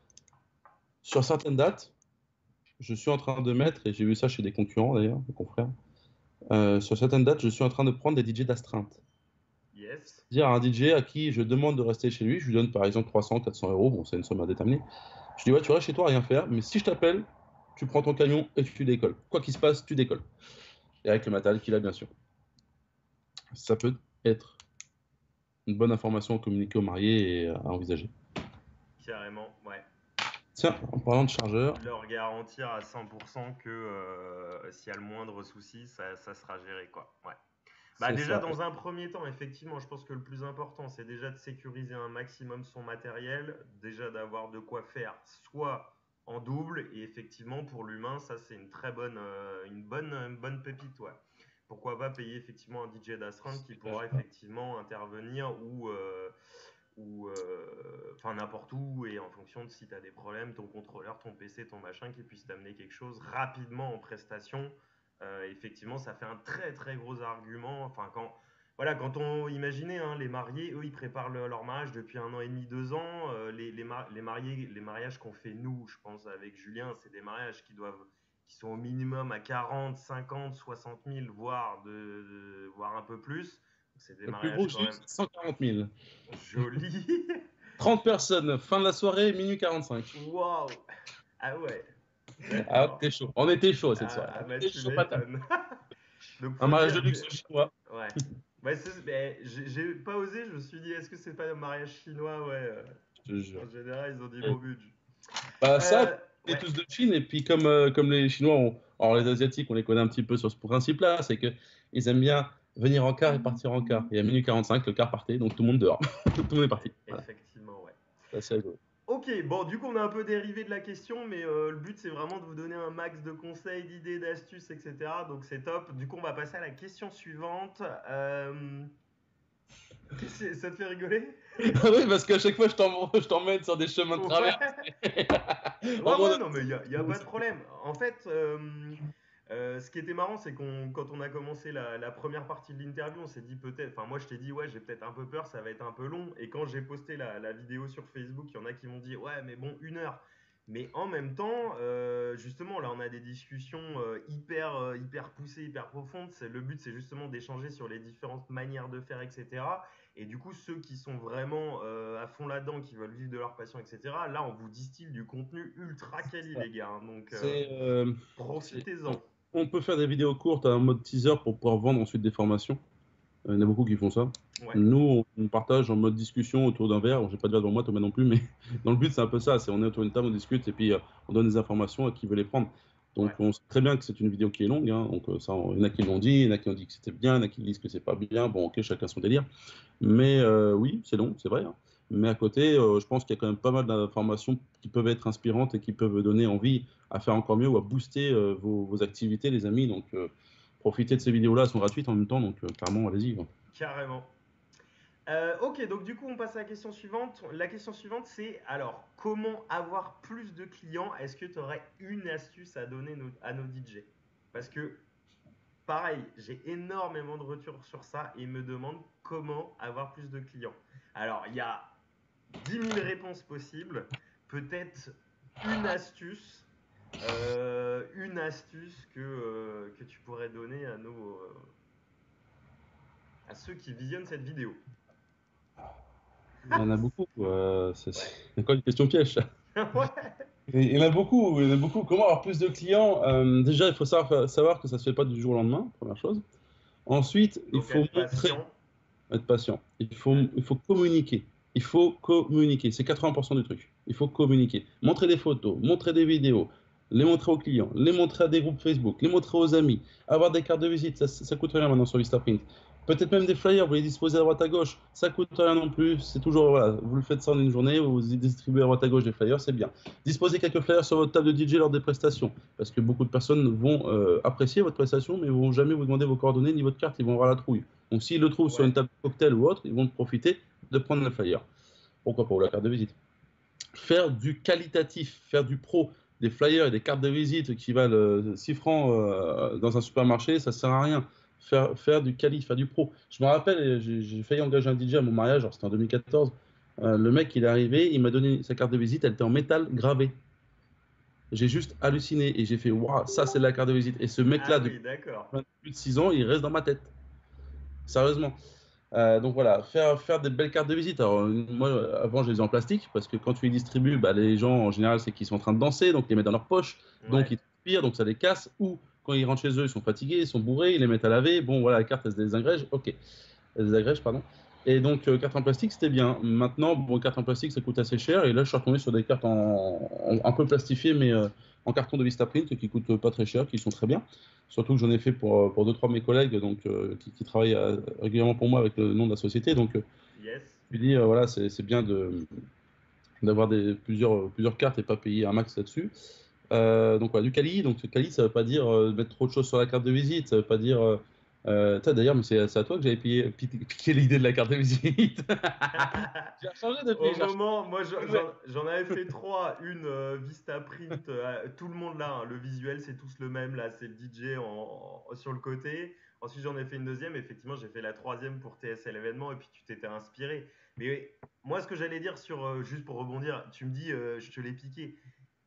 Sur certaines dates, je suis en train de mettre, et j'ai vu ça chez des concurrents d'ailleurs, des confrères, euh, sur certaines dates, je suis en train de prendre des D J d'astreinte. Yes. C'est-à-dire un D J à qui je demande de rester chez lui, je lui donne par exemple trois cents, quatre cents euros, bon, c'est une somme à déterminer. Je dis, ouais, tu restes chez toi, rien faire, mais si je t'appelle, tu prends ton camion et tu décolles. Quoi qu'il se passe, tu décolles. Et avec le matériel qu'il a, bien sûr. Ça peut être une bonne information à communiquer aux mariés et à envisager. Carrément, ouais. Tiens, en parlant de chargeur, Leur garantir à cent pour cent que euh, s'il y a le moindre souci, ça, ça sera géré, quoi. Ouais. Bah c'est déjà ça. dans un premier temps, effectivement, je pense que le plus important, c'est déjà de sécuriser un maximum son matériel, déjà d'avoir de quoi faire, soit en double, et effectivement pour l'humain, ça c'est une très bonne, euh, une bonne, une bonne pépite, ouais. Pourquoi pas payer effectivement un D J d'astreinte qui pourra effectivement intervenir ou, euh, ou euh, enfin n'importe où et en fonction de si tu as des problèmes, ton contrôleur, ton P C, ton machin, qui puisse t'amener quelque chose rapidement en prestation. Euh, effectivement, ça fait un très très gros argument. Enfin, quand, voilà, quand on imaginait hein, les mariés, eux, ils préparent le- leur mariage depuis un an et demi, deux ans. Euh, les, les, ma- les mariés, les mariages qu'on fait nous, je pense avec Julien, c'est des mariages qui doivent qui sont au minimum à quarante, cinquante, soixante mille, voire, de, de- voire un peu plus. C'est des Le plus mariages gros que quand j'ai eu, même c'est cent quarante mille. jolis. trente personnes, fin de la soirée, minuit quarante-cinq. Waouh! Ah ouais, Ah, on d'accord. était chaud. On était chaud cette soirée. Ah, ah On bah était tu chaud patate. m'étonnes. Donc Un faut mariage de dire luxe que. chinois, Ouais. Bah, c'est- mais j'ai j'ai pas osé, je me suis dit, est-ce que c'est pas un mariage chinois? Ouais. euh, je te jure. En général, ils ont dit bon budget. Bah ça, Euh, on est ouais, tous de Chine, et puis comme, euh, comme les Chinois, ont- alors les Asiatiques, on les connaît un petit peu sur ce principe-là, c'est qu'ils aiment bien venir en quart et partir en quart. Et à minuit quarante-cinq, le quart partait, donc tout le monde dehors. Tout le monde est parti. e- Voilà, effectivement, ouais. c'est assez rigolo. Ok, bon, du coup, on a un peu dérivé de la question, mais euh, le but, c'est vraiment de vous donner un max de conseils, d'idées, d'astuces, et cetera. Donc, c'est top. Du coup, on va passer à la question suivante. Euh, qu'est-ce que- ça te fait rigoler? Ah oui, parce qu'à chaque fois, je t'emmène je t'emmène sur des chemins de travers. Ouais. Ouais, En mode, ouais, non, mais il n'y a, y a pas de problème. En fait, euh, euh, ce qui était marrant, c'est qu'on, quand on a commencé la, la première partie de l'interview, on s'est dit peut-être, enfin, moi je t'ai dit, ouais, j'ai peut-être un peu peur, ça va être un peu long. Et quand j'ai posté la, la vidéo sur Facebook, il y en a qui m'ont dit, ouais, mais bon, une heure. Mais en même temps, euh, justement, là, on a des discussions euh, hyper, euh, hyper poussées, hyper profondes. C'est, le but, c'est justement d'échanger sur les différentes manières de faire, et cetera. Et du coup, ceux qui sont vraiment euh, à fond là-dedans, qui veulent vivre de leur passion, et cetera, là, on vous distille du contenu ultra quali, les gars. Hein. Donc, euh, c'est, euh, c'est- on, profitez-en. on peut faire des vidéos courtes en mode teaser pour pouvoir vendre ensuite des formations. Euh, Il y en a beaucoup qui font ça. Ouais, Nous, on, on partage en mode discussion autour d'un verre. Bon, j'ai pas de verre devant moi, toi non plus, mais dans le but, c'est un peu ça. C'est on est autour d'une table, on discute et puis euh, on donne des informations à qui veut les prendre. Donc, ouais. on sait très bien que c'est une vidéo qui est longue. Hein. Donc, euh, ça, il y en a qui l'ont dit, il y en a qui ont dit que c'était bien, il y en a qui disent que c'est pas bien. Bon, ok, chacun son délire. Mais euh, oui, c'est long, c'est vrai. Hein. Mais à côté, euh, je pense qu'il y a quand même pas mal d'informations qui peuvent être inspirantes et qui peuvent donner envie à faire encore mieux ou à booster euh, vos, vos activités, les amis. Donc, euh, profitez de ces vidéos-là, elles sont gratuites en même temps. Donc, euh, clairement, allez-y. Quoi. Carrément. Euh, ok, donc du coup, on passe à la question suivante. La question suivante, c'est alors, comment avoir plus de clients? Est-ce que tu aurais une astuce à donner no- à nos D J? Parce que, pareil, j'ai énormément de retours sur ça et ils me demandent comment avoir plus de clients. Alors, il y a dix mille réponses possibles. Peut-être une astuce, euh, une astuce que, euh, que tu pourrais donner à, nos, euh, à ceux qui visionnent cette vidéo. Il y en a beaucoup. Quoi. C'est c'est Ouais. encore une question piège. Ça. Ouais. Il y en a beaucoup. Il y en a beaucoup. Comment avoir plus de clients? Euh, déjà, il faut savoir, savoir que ça se fait pas du jour au lendemain, première chose. Ensuite, il Donc faut être montrer, patient. être patient. Il faut, Ouais. il faut communiquer. Il faut communiquer. C'est quatre-vingts pour cent du truc. Il faut communiquer. Montrer des photos, montrer des vidéos, les montrer aux clients, les montrer à des groupes Facebook, les montrer aux amis, avoir des cartes de visite. Ça, ça coûte rien maintenant sur Vistaprint. Peut-être même des flyers, vous les disposez à droite à gauche. Ça coûte rien non plus. C'est toujours, voilà, vous le faites ça en une journée, vous distribuez à droite à gauche des flyers, c'est bien. Disposez quelques flyers sur votre table de D J lors des prestations. Parce que beaucoup de personnes vont euh, apprécier votre prestation, mais ne vont jamais vous demander vos coordonnées ni votre carte, ils vont avoir la trouille. Donc s'ils le trouvent sur une Ouais. table de cocktail ou autre, ils vont profiter de prendre le flyer. Pourquoi pas, ou la carte de visite. Faire du qualitatif, faire du pro, des flyers et des cartes de visite qui valent euh, six francs euh, dans un supermarché, ça sert à rien. Faire, faire du quali, faire du pro. Je me rappelle, j'ai failli engager un D J à mon mariage, c'était en deux mille quatorze. Euh, le mec, il est arrivé, il m'a donné sa carte de visite, elle était en métal gravé. J'ai juste halluciné et j'ai fait waouh, ça c'est la carte de visite. Et ce Ah mec-là, depuis oui, d'accord. plus de six ans, il reste dans ma tête. Sérieusement. Euh, donc voilà, faire, faire des belles cartes de visite. Alors, euh, moi, avant, je les ai en plastique parce que quand tu les distribues, bah, les gens, en général, c'est qu'ils sont en train de danser, donc ils les mettent dans leur poche, donc Ouais. ils transpirent, donc ça les casse. Ou quand ils rentrent chez eux, ils sont fatigués, ils sont bourrés, ils les mettent à laver. Bon, voilà, la carte, elle se désagrège. Ok, elle se désagrège, pardon. Et donc, euh, carte en plastique, c'était bien. Maintenant, bon, carte en plastique, ça coûte assez cher. Et là, je suis retombé sur des cartes en, en- un peu plastifiées, mais euh, en carton de Vistaprint, qui coûtent pas très cher, qui sont très bien. Surtout que j'en ai fait pour, euh, pour deux, trois de mes collègues donc, euh, qui, qui travaillent euh, régulièrement pour moi avec le nom de la société. Donc, euh, Yes. je me dis, euh, voilà, c'est c'est bien de, d'avoir des, plusieurs, plusieurs cartes et pas payer un max là-dessus. Euh, donc, voilà, du quali. Donc, ce quali, ça veut pas dire euh, mettre trop de choses sur la carte de visite. Ça veut pas dire. Euh, euh, t'as, d'ailleurs, mais c'est c'est à toi que j'avais piqué, piqué, piqué l'idée de la carte de visite. J'ai changé depuis. Au J'ai moment, moi j'en j'en- j'en avais fait trois. Une euh, Vistaprint, euh, tout le monde là, hein, le visuel c'est tous le même, là c'est le D J en, en- sur le côté. Ensuite j'en ai fait une deuxième, effectivement j'ai fait la troisième pour T S L événement et puis tu t'étais inspiré. Mais moi ce que j'allais dire sur, euh, juste pour rebondir, tu me dis euh, je te l'ai piqué.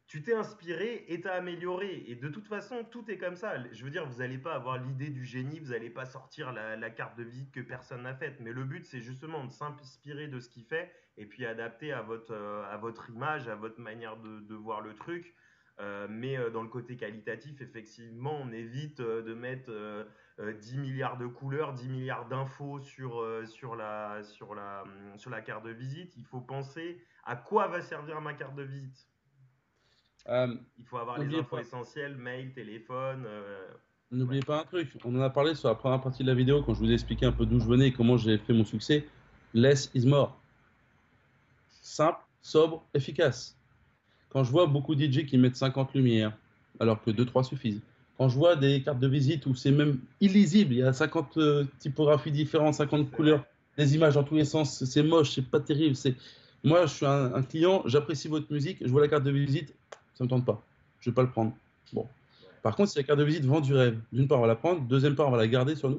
tu t'es inspiré et t'as amélioré. Et de toute façon, tout est comme ça. Je veux dire, vous n'allez pas avoir l'idée du génie, vous n'allez pas sortir la, la carte de visite que personne n'a faite. Mais le but, c'est justement de s'inspirer de ce qu'il fait et puis adapter à votre, euh, à votre image, à votre manière de, de voir le truc. Euh, mais euh, dans le côté qualitatif, effectivement, on évite euh, de mettre euh, euh, dix milliards de couleurs, dix milliards d'infos sur, euh, sur, la, sur, la, sur la carte de visite. Il faut penser à quoi va servir ma carte de visite. Euh, Il faut avoir les N'oubliez infos pas, essentielles, mail, téléphone. euh, ouais. n'oubliez pas un truc, on en a parlé sur la première partie de la vidéo quand je vous ai expliqué un peu d'où je venais et comment j'ai fait mon succès. Less is more. Simple, sobre, efficace. Quand je vois beaucoup de D J qui mettent cinquante lumières, alors que deux trois suffisent. Quand je vois des cartes de visite où c'est même illisible, il y a cinquante euh, typographies différentes, cinquante C'est couleurs, vrai. des images dans tous les sens, c'est moche, c'est pas terrible. C'est... Moi, je suis un, un client, j'apprécie votre musique, je vois la carte de visite, ça me tente pas. Je vais pas le prendre. Bon. Ouais. Par contre, si la carte de visite vend du rêve, d'une part, on va la prendre, deuxième part, on va la garder sur nous.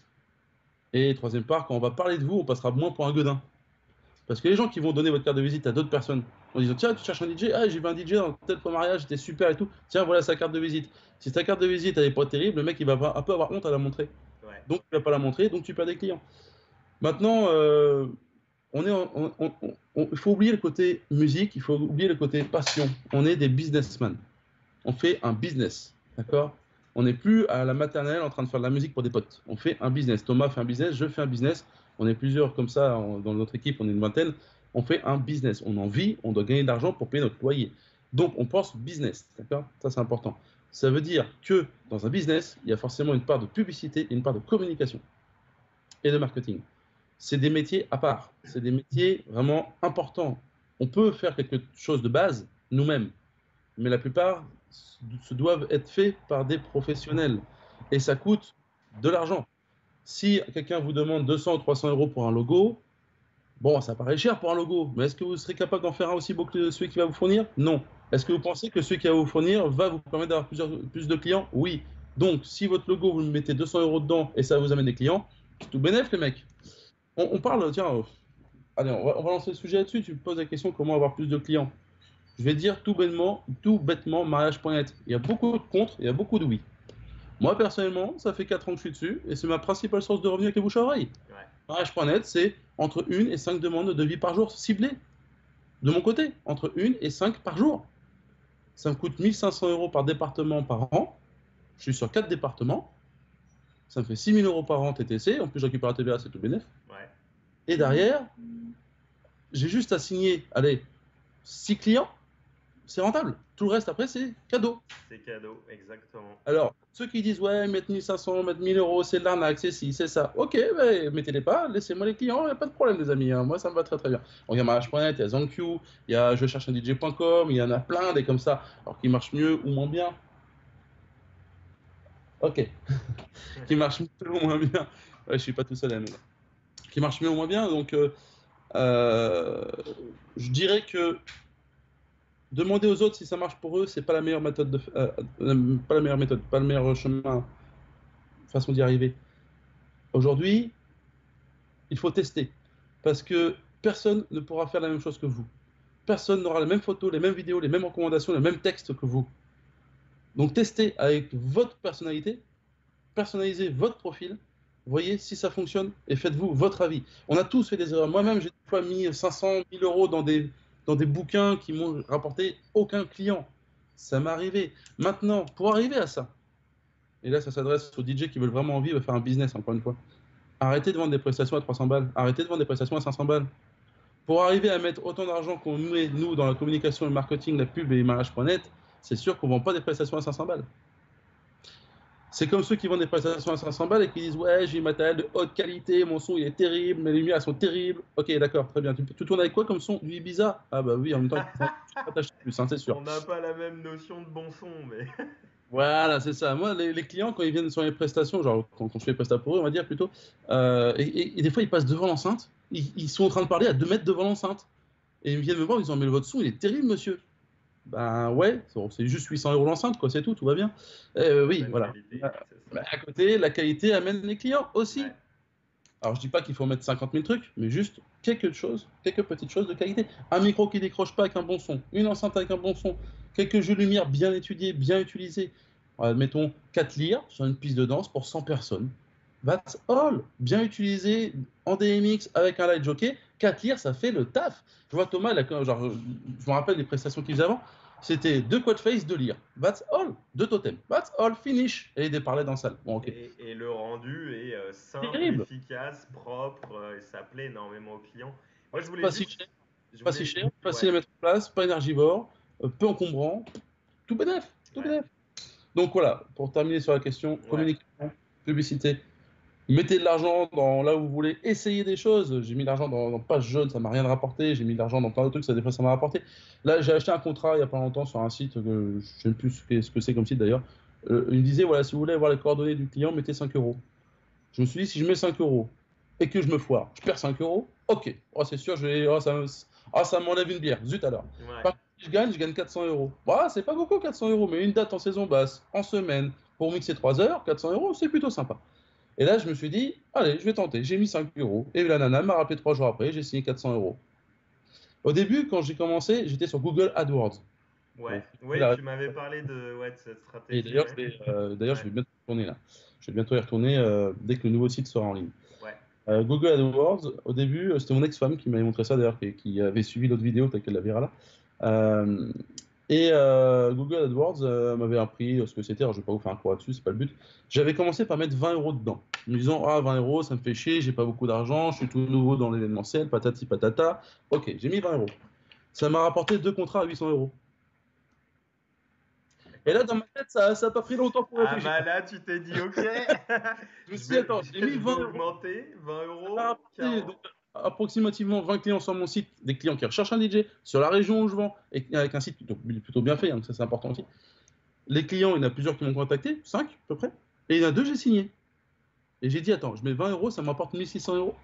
Et troisième part, quand on va parler de vous, on passera moins pour un gueudin. Parce que les gens qui vont donner votre carte de visite à d'autres personnes en disant tiens, tu cherches un D J, ah, j'ai vu un D J dans tel mariage, c'était super et tout, tiens, voilà sa carte de visite. Si ta carte de visite elle n'est pas terrible, le mec il va avoir- un peu avoir honte à la montrer. Ouais. Donc il va pas la montrer, donc tu perds des clients. Maintenant, euh, on est en- on- on- on- il faut oublier le côté musique, il faut oublier le côté passion. On est des businessmen. On fait un business, d'accord? On n'est plus à la maternelle en train de faire de la musique pour des potes. On fait un business. Thomas fait un business, je fais un business. On est plusieurs comme ça en- dans notre équipe, on est une vingtaine. On fait un business. On en vit, on doit gagner de l'argent pour payer notre loyer. Donc on pense business, d'accord? Ça c'est important. Ça veut dire que dans un business, il y a forcément une part de publicité et une part de communication et de marketing. C'est des métiers à part. C'est des métiers vraiment importants. On peut faire quelque chose de base nous-mêmes, mais la plupart se doivent être faits par des professionnels. Et ça coûte de l'argent. Si quelqu'un vous demande deux cents ou trois cents euros pour un logo, bon, ça paraît cher pour un logo, mais est-ce que vous serez capable d'en faire un aussi beau que celui qui va vous fournir? Non. Est-ce que vous pensez que celui qui va vous fournir va vous permettre d'avoir plusieurs, plus de clients? Oui. Donc, si votre logo, vous mettez deux cents euros dedans et ça vous amène des clients, c'est tout bénef, les mecs. On, on parle, tiens, euh, allez, on va, on va lancer le sujet là-dessus. Tu me poses la question comment avoir plus de clients. Je vais dire tout bêtement, tout bêtement, mariage point net. Il y a beaucoup de contre, il y a beaucoup de oui. Moi, personnellement, ça fait quatre ans que je suis dessus et c'est ma principale source de revenus avec les bouche à oreille. Ouais. mariage point net, c'est entre une et cinq demandes de devis par jour ciblées. De mon côté, entre une et cinq par jour. Ça me coûte mille cinq cents euros par département par an. Je suis sur quatre départements. Ça me fait six mille euros par an T T C. En plus, je récupère la T V A, c'est tout bénef. Ouais. Et derrière, j'ai juste à signer, allez, six clients. C'est rentable. Tout le reste, après, c'est cadeau. C'est cadeau, exactement. Alors, ceux qui disent, ouais, mettre mille cinq cents, mettre mille euros, c'est de l'arnaque, c'est ci, c'est ça. Ok, bah, mettez-les pas, laissez-moi les clients, il n'y a pas de problème, les amis. Hein. Moi, ça me va très très bien. Donc, il y a mariage point net, il y a ZanQ, il y a je cherche un D J point com, il y en a plein des comme ça, alors qui marchent mieux ou moins bien. Ok. Qui marchent mieux ou moins bien. Ouais, je suis pas tout seul à aimer. Qui marchent mieux ou moins bien. Donc, euh, euh, je dirais que demander aux autres si ça marche pour eux, c'est pas la meilleure méthode, de, euh, euh, pas la meilleure méthode, pas le meilleur chemin, façon d'y arriver. Aujourd'hui, il faut tester parce que personne ne pourra faire la même chose que vous. Personne n'aura les mêmes photos, les mêmes vidéos, les mêmes recommandations, les mêmes textes que vous. Donc testez avec votre personnalité, personnalisez votre profil, voyez si ça fonctionne et faites-vous votre avis. On a tous fait des erreurs. Moi-même, j'ai des fois mis cinq cent mille euros dans des, dans des bouquins qui m'ont rapporté aucun client. Ça m'est arrivé. Maintenant, pour arriver à ça, et là, ça s'adresse aux D J qui veulent vraiment envie de faire un business, encore une fois. Arrêtez de vendre des prestations à trois cents balles. Arrêtez de vendre des prestations à cinq cents balles. Pour arriver à mettre autant d'argent qu'on met, nous, dans la communication, le marketing, la pub et mariage point net, c'est sûr qu'on ne vend pas des prestations à cinq cents balles. C'est comme ceux qui vendent des prestations à cinq cents balles et qui disent « Ouais, j'ai un matériel de haute qualité, mon son il est terrible, mes lumières elles sont terribles. » Ok, d'accord, très bien. Tu, tu tournes avec quoi comme son? Du Ibiza? Ah bah oui, en même temps, tu peux pas t'acheter plus, hein, c'est sûr. On n'a pas la même notion de bon son, mais. Voilà, c'est ça. Moi, les, les clients, quand ils viennent sur les prestations, genre quand, quand je fais presta pour eux, on va dire plutôt, euh, et, et, et des fois, ils passent devant l'enceinte, ils, ils sont en train de parler à deux mètres devant l'enceinte. Et ils viennent me voir en disant « Mais votre son, il est terrible, monsieur. » Ben ouais, c'est juste huit cents euros l'enceinte, quoi, c'est tout, tout va bien. Euh, oui, Bonne voilà. qualité, Ben, c'est ça. ben, à côté, la qualité amène les clients aussi. Ouais. Alors, je dis pas qu'il faut mettre cinquante mille trucs, mais juste quelque chose, quelques petites choses de qualité. Un micro qui décroche pas avec un bon son, une enceinte avec un bon son, quelques jeux lumière bien étudiés, bien utilisés. Euh, mettons quatre lyres sur une piste de danse pour cent personnes. That's all. Bien utilisé en D M X avec un light jockey. quatre lyres, ça fait le taf. Je vois Thomas, là, genre, je me rappelle des prestations qu'il faisait avant. C'était deux quad face, deux lyres. That's all. Deux totems. That's all. Finish. Et des parlaits dans la salle. Bon, ok. Et, et le rendu est euh, simple, Terrible. efficace, propre, euh, et ça plaît énormément aux clients. Moi, je voulais Pas juste... si cher, je pas voulais- si cher, facile ouais. à mettre en place, pas énergivore, euh, peu encombrant, tout bénef, tout Ouais. bénef. Donc voilà, pour terminer sur la question, Ouais. communication, publicité, mettez de l'argent dans là où vous voulez, essayez des choses. J'ai mis de l'argent dans, dans Page Jaune, ça m'a rien rapporté. J'ai mis de l'argent dans plein de trucs, ça des fois ça m'a rapporté. Là, j'ai acheté un contrat il y a pas longtemps sur un site, que je ne sais plus ce que, ce que c'est comme site d'ailleurs. Euh, il me disait, voilà, si vous voulez avoir les coordonnées du client, mettez cinq euros. Je me suis dit, si je mets cinq euros et que je me foire, je perds cinq euros, ok. Oh, c'est sûr, je vais, oh, ça, me- oh, ça m'enlève une bière, zut alors. Ouais. Par contre, si je gagne, je gagne quatre cents euros. Bah, c'est pas beaucoup quatre cents euros, mais une date en saison basse, en semaine, pour mixer trois heures, quatre cents euros, c'est plutôt sympa. Et là, je me suis dit, allez, je vais tenter. J'ai mis cinq euros. Et la nana m'a rappelé trois jours après, j'ai signé quatre cents euros. Au début, quand j'ai commencé, j'étais sur Google AdWords. Ouais, Bon, ouais, là- tu m'avais parlé de, ouais, de cette Et stratégie. d'ailleurs, ouais. je vais, euh, d'ailleurs, je Ouais. vais bientôt y retourner là. Je vais bientôt y retourner euh, dès que le nouveau site sera en ligne. Ouais. Euh, Google AdWords, au début, euh, c'était mon ex-femme qui m'avait montré ça d'ailleurs, qui, qui avait suivi l'autre vidéo, telle qu'elle la verra là. Euh, et euh, Google AdWords euh, m'avait appris ce que c'était. Alors, je ne vais pas vous faire un cours là-dessus, c'est pas le but. J'avais commencé par mettre vingt euros dedans, en me disant, ah, vingt euros, ça me fait chier, j'ai pas beaucoup d'argent, je suis tout nouveau dans l'événementiel, patati patata. Ok, j'ai mis vingt euros. Ça m'a rapporté deux contrats à huit cents euros. Et là, dans ma tête, ça n'a pas pris longtemps pour Ah réfléchir. bah là, tu t'es dit, ok. Je me suis dit, attends, j'ai mis je vais vingt euros. augmenter, vingt euros. Ça m'a rapporté, quarante. donc, approximativement vingt clients sur mon site, des clients qui recherchent un D J sur la région où je vends, et avec un site plutôt, plutôt bien fait, hein, ça c'est important aussi. Les clients, il y en a plusieurs qui m'ont contacté, cinq à peu près, et il y en a deux, j'ai signé. Et j'ai dit, attends, je mets vingt euros, ça m'apporte mille six cents euros.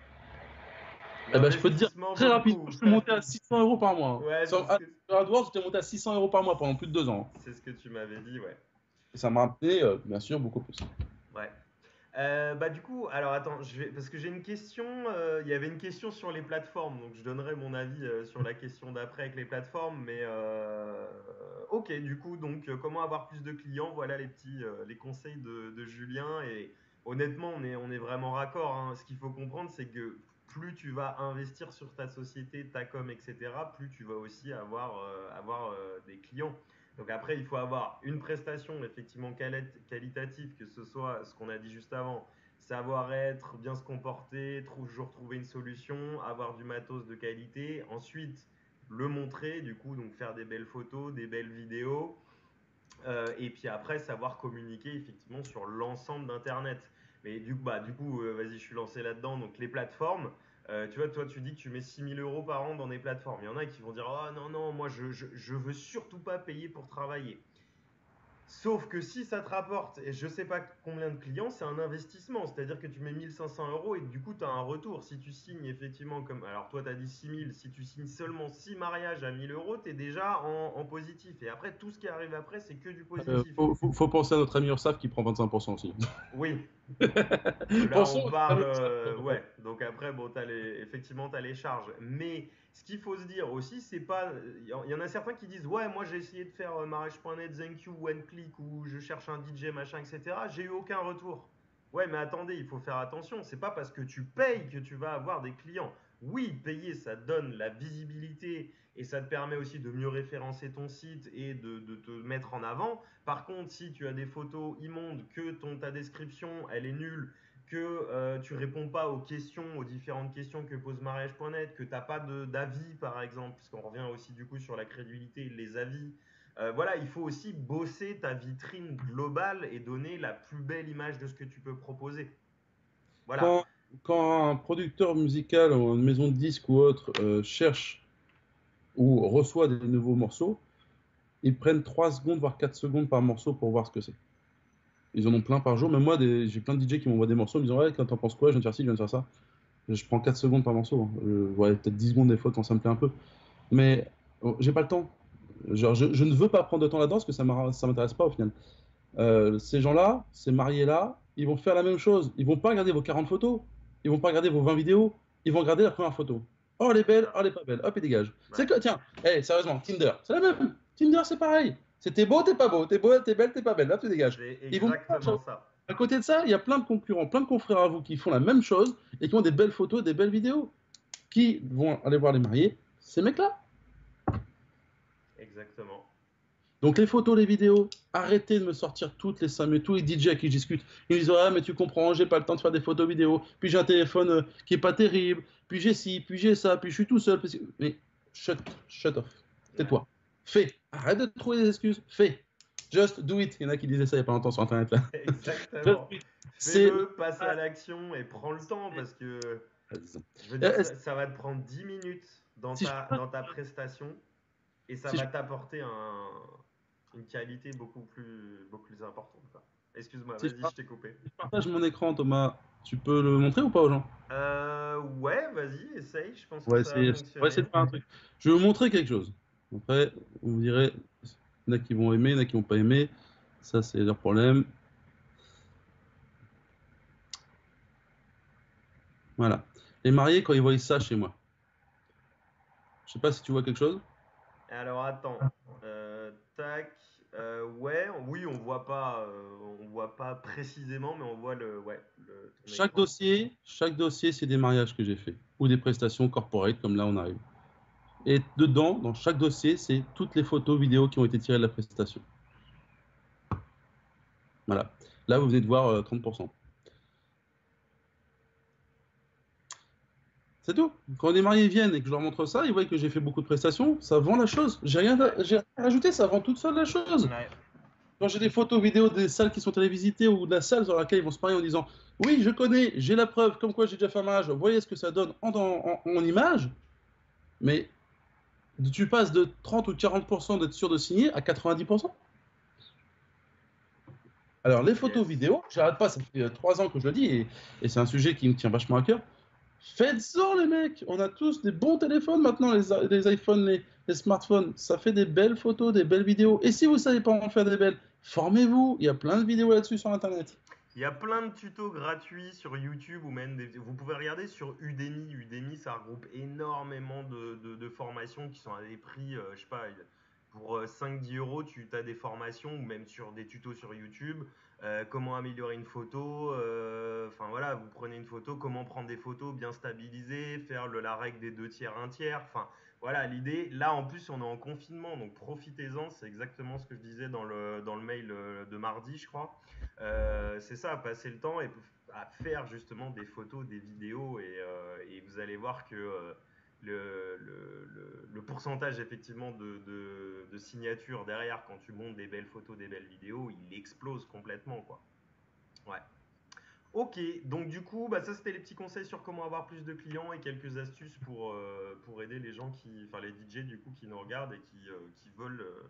Eh ben, je peux te dire L'investissement très vaut le rapidement, coup. je peux monter à six cents euros par mois. hein. Ouais, Sur, c'est ce que- sur AdWords, j'étais monté à six cents euros par mois pendant plus de deux ans. c'est ce que tu m'avais dit, ouais. Et ça m'a rapporté, euh, bien sûr, beaucoup plus. Ouais. Euh, bah du coup, alors attends, je vais, parce que j'ai une question, euh, il y avait une question sur les plateformes, donc je donnerai mon avis euh, sur la question d'après avec les plateformes, mais euh, ok, du coup, donc euh, comment avoir plus de clients, voilà les petits, euh, les conseils de, de Julien, et honnêtement, on est, on est vraiment raccord, hein. Ce qu'il faut comprendre, c'est que plus tu vas investir sur ta société, ta com, et cetera, plus tu vas aussi avoir, euh, avoir euh, des clients. Donc après, il faut avoir une prestation effectivement quali- qualitative, que ce soit ce qu'on a dit juste avant, savoir-être, bien se comporter, toujours trouver une solution, avoir du matos de qualité. Ensuite, le montrer, du coup, donc faire des belles photos, des belles vidéos. Euh, et puis après, savoir communiquer effectivement sur l'ensemble d'Internet. Mais du coup, bah, du coup euh, vas-y, je suis lancé là-dedans. Donc les plateformes, euh, tu vois, toi, tu dis que tu mets six mille euros par an dans des plateformes. Il y en a qui vont dire, oh non, non, moi, je, je, je veux surtout pas payer pour travailler. Sauf que si ça te rapporte, et je sais pas combien de clients, c'est un investissement. C'est-à-dire que tu mets mille cinq cents euros et que du coup, tu as un retour. Si tu signes effectivement comme. Alors, toi, tu as dit six mille. Si tu signes seulement six mariages à mille euros, tu es déjà en, en positif. Et après, tout ce qui arrive après, c'est que du Euh, positif. faut, faut, faut penser à notre ami Ursaf qui prend vingt-cinq pour cent aussi. Oui. Là, Pensons on à parle. notre ami euh, Ursaf. ouais. Donc après, bon, t'as les, effectivement, tu as les charges. Mais ce qu'il faut se dire aussi, c'est pas. Il y en a certains qui disent, ouais, moi j'ai essayé de faire euh, mariage point net, ThanQ, OneClick, ou je cherche un D J, machin, et cetera. J'ai eu aucun retour. Ouais, mais attendez, il faut faire attention. C'est pas parce que tu payes que tu vas avoir des clients. Oui, payer, ça donne la visibilité et ça te permet aussi de mieux référencer ton site et de, de te mettre en avant. Par contre, si tu as des photos immondes, que ton, ta description, elle est nulle, que euh, tu réponds pas aux questions, aux différentes questions que pose mariage point net, que tu n'as pas de- d'avis par exemple, puisqu'on revient aussi du coup sur la crédibilité, les avis. Euh, voilà, il faut aussi bosser ta vitrine globale et donner la plus belle image de ce que tu peux proposer. Voilà. Quand, quand un producteur musical ou une maison de disques ou autre euh, cherche ou reçoit des nouveaux morceaux, ils prennent trois secondes, voire quatre secondes par morceau pour voir ce que c'est. Ils en ont plein par jour. Même moi, des- j'ai plein de D J qui m'envoient des morceaux, ils me disent ouais, quand t'en penses quoi, je viens de faire ci, je viens de faire ça. Je prends quatre secondes par morceau. hein. Euh, ouais, peut-être dix secondes des fois quand ça me plaît un peu. Mais oh, j'ai pas le temps. Genre, je, je ne veux pas prendre de temps là-dedans parce que ça ne ça m'intéresse pas au final. Euh, ces gens-là, ces mariés-là, ils vont faire la même chose. Ils vont pas regarder vos quarante photos. ils vont pas regarder vos vingt vidéos, ils vont regarder la première photo. Oh, elle est belle, oh, elle est pas belle, hop, et dégage. Ouais. C'est que, tiens, hey, sérieusement, Tinder, c'est la même. Tinder, c'est pareil. C'est t'es beau, t'es pas beau, t'es beau, t'es belle, t'es pas belle, hop, tu dégages. C'est Ils vont exactement ça. À côté de ça, il y a plein de concurrents, plein de confrères à vous qui font la même chose et qui ont des belles photos, des belles vidéos. Qui vont aller voir les mariés? Ces mecs-là. Exactement. Donc les photos, les vidéos, arrêtez de me sortir toutes les cinq minutes, tous les D J à qui je discute. Ils me disent, ah mais tu comprends, j'ai pas le temps de faire des photos vidéos, puis j'ai un téléphone euh, qui est pas terrible, puis j'ai ci, puis j'ai ça, puis je suis tout seul. Puis... Mais shut, shut off, tais-toi. Fais, arrête de trouver des excuses, fais. Just do it. Il y en a qui disaient ça il y a pas longtemps sur internet là. Exactement. Fais-le, passe à l'action et prends le temps parce que je veux dire, ça, ça va te prendre dix minutes dans, si ta, je... dans ta prestation et ça si va je... t'apporter un, une qualité beaucoup plus, beaucoup plus importante. Excuse-moi, si vas-y, je, je t'ai coupé. Je partage mon écran, Thomas. Tu peux le montrer ou pas aux gens? euh, Ouais, vas-y, essaye. Je pense que ouais, ça va fonctionner. On va essayer de faire un truc. Je vais vous montrer quelque chose. Après, vous me direz, il y en a qui vont aimer, il y en a qui vont pas aimer. Ça, c'est leur problème. Voilà. Les mariés, quand ils voient ça chez moi. Je sais pas si tu vois quelque chose. Alors, attends. Euh, tac. Euh, ouais, oui, on voit pas, euh, on voit pas précisément, mais on voit le, ouais. Le, chaque écran. dossier, chaque dossier, c'est des mariages que j'ai fait ou des prestations corporate, comme là on arrive. Et dedans, dans chaque dossier, c'est toutes les photos, vidéos qui ont été tirées de la prestation. Voilà. Là, vous venez de voir euh, trente pour cent. C'est tout. Quand les mariés viennent et que je leur montre ça, ils voient que j'ai fait beaucoup de prestations, ça vend la chose. J'ai rien, j'ai rien à rajouter, ça vend toute seule la chose. Ouais. Quand j'ai des photos, vidéos des salles qui sont allées visiter ou de la salle sur laquelle ils vont se marier en disant « Oui, je connais, j'ai la preuve, comme quoi j'ai déjà fait un mariage, voyez ce que ça donne en, en, en, en image. » Mais tu passes de trente ou quarante pour cent d'être sûr de signer à quatre-vingt-dix pour cent. Alors, les photos, yes. vidéos, j'arrête pas, ça fait trois ans que je le dis, et, et c'est un sujet qui me tient vachement à cœur. Faites-en, les mecs! On a tous des bons téléphones maintenant, les, les iPhones, les, les smartphones. Ça fait des belles photos, des belles vidéos. Et si vous savez pas en faire des belles, formez-vous. Il y a plein de vidéos là-dessus sur Internet. Il y a plein de tutos gratuits sur YouTube ou même des... vous pouvez regarder sur Udemy. Udemy, ça regroupe énormément de, de, de formations qui sont à des prix, euh, je sais pas, pour cinq à dix euros, tu as des formations ou même sur des tutos sur YouTube. Euh, comment améliorer une photo, euh, enfin voilà, vous prenez une photo, comment prendre des photos bien stabilisées, faire le, la règle des deux tiers, un tiers, enfin voilà l'idée. Là en plus on est en confinement, donc profitez-en, c'est exactement ce que je disais dans le, dans le mail de mardi je crois. Euh, c'est ça, passer le temps et à faire justement des photos, des vidéos et, euh, et vous allez voir que euh, le, le, le, le pourcentage effectivement de, de, de signatures derrière quand tu montes des belles photos, des belles vidéos, il explose complètement quoi. Ouais. Ok, donc du coup, bah, ça c'était les petits conseils sur comment avoir plus de clients et quelques astuces pour, euh, pour aider les gens qui, enfin les D J du coup qui nous regardent et qui, euh, qui veulent euh,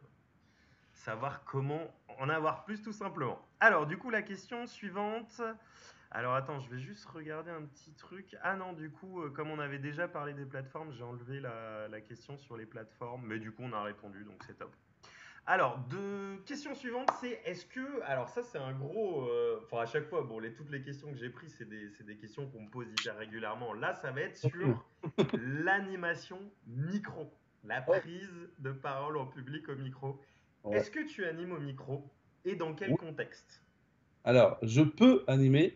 savoir comment en avoir plus tout simplement. Alors du coup la question suivante. Alors attends, je vais juste regarder un petit truc. Ah non, du coup, euh, comme on avait déjà parlé des plateformes, j'ai enlevé la, la question sur les plateformes, mais du coup on a répondu, donc c'est top. Alors, de question suivante, c'est est-ce que, alors ça c'est un gros, euh, enfin à chaque fois, bon, les, toutes les questions que j'ai prises, c'est des, c'est des questions qu'on me pose hyper régulièrement. Là, ça va être sur l'animation micro, la prise de parole en public au micro. Ouais. Est-ce que tu animes au micro et dans quel oui. contexte? Alors, je peux animer.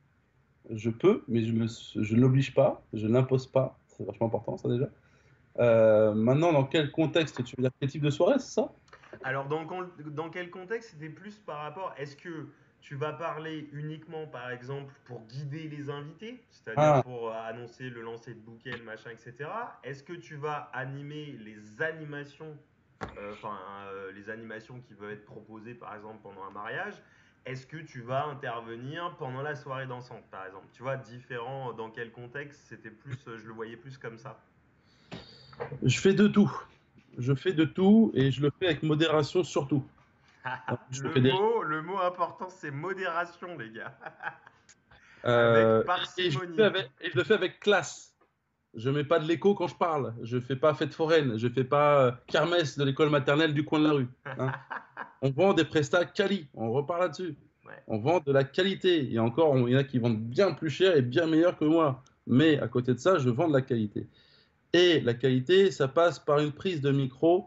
Je peux, mais je, me, je ne l'oblige pas, je ne l'impose pas. C'est vachement important, ça, déjà. Euh, maintenant, dans quel contexte? Tu veux dire quel type de soirée, c'est ça? Alors, dans, dans quel contexte? C'était plus par rapport... Est-ce que tu vas parler uniquement, par exemple, pour guider les invités? C'est-à-dire ah. pour annoncer le lancer de bouquet, le machin, et cetera. Est-ce que tu vas animer les animations, euh, enfin, euh, les animations qui peuvent être proposées, par exemple, pendant un mariage? Est-ce que tu vas intervenir pendant la soirée dansante, par exemple? Tu vois, différent dans quel contexte? C'était plus, je le voyais plus comme ça. Je fais de tout. Je fais de tout et je le fais avec modération surtout. le, des... mot, le mot important, c'est modération, les gars. euh, avec parcimonie. Et je, avec, et je le fais avec classe. Je mets pas de l'écho quand je parle. Je fais pas fête foraine. Je fais pas euh, kermesse de l'école maternelle du coin de la rue. Hein. On vend des prestats quali, on repart là-dessus. Ouais. On vend de la qualité. Et encore, il y en a qui vendent bien plus cher et bien meilleur que moi. Mais à côté de ça, je vends de la qualité. Et la qualité, ça passe par une prise de micro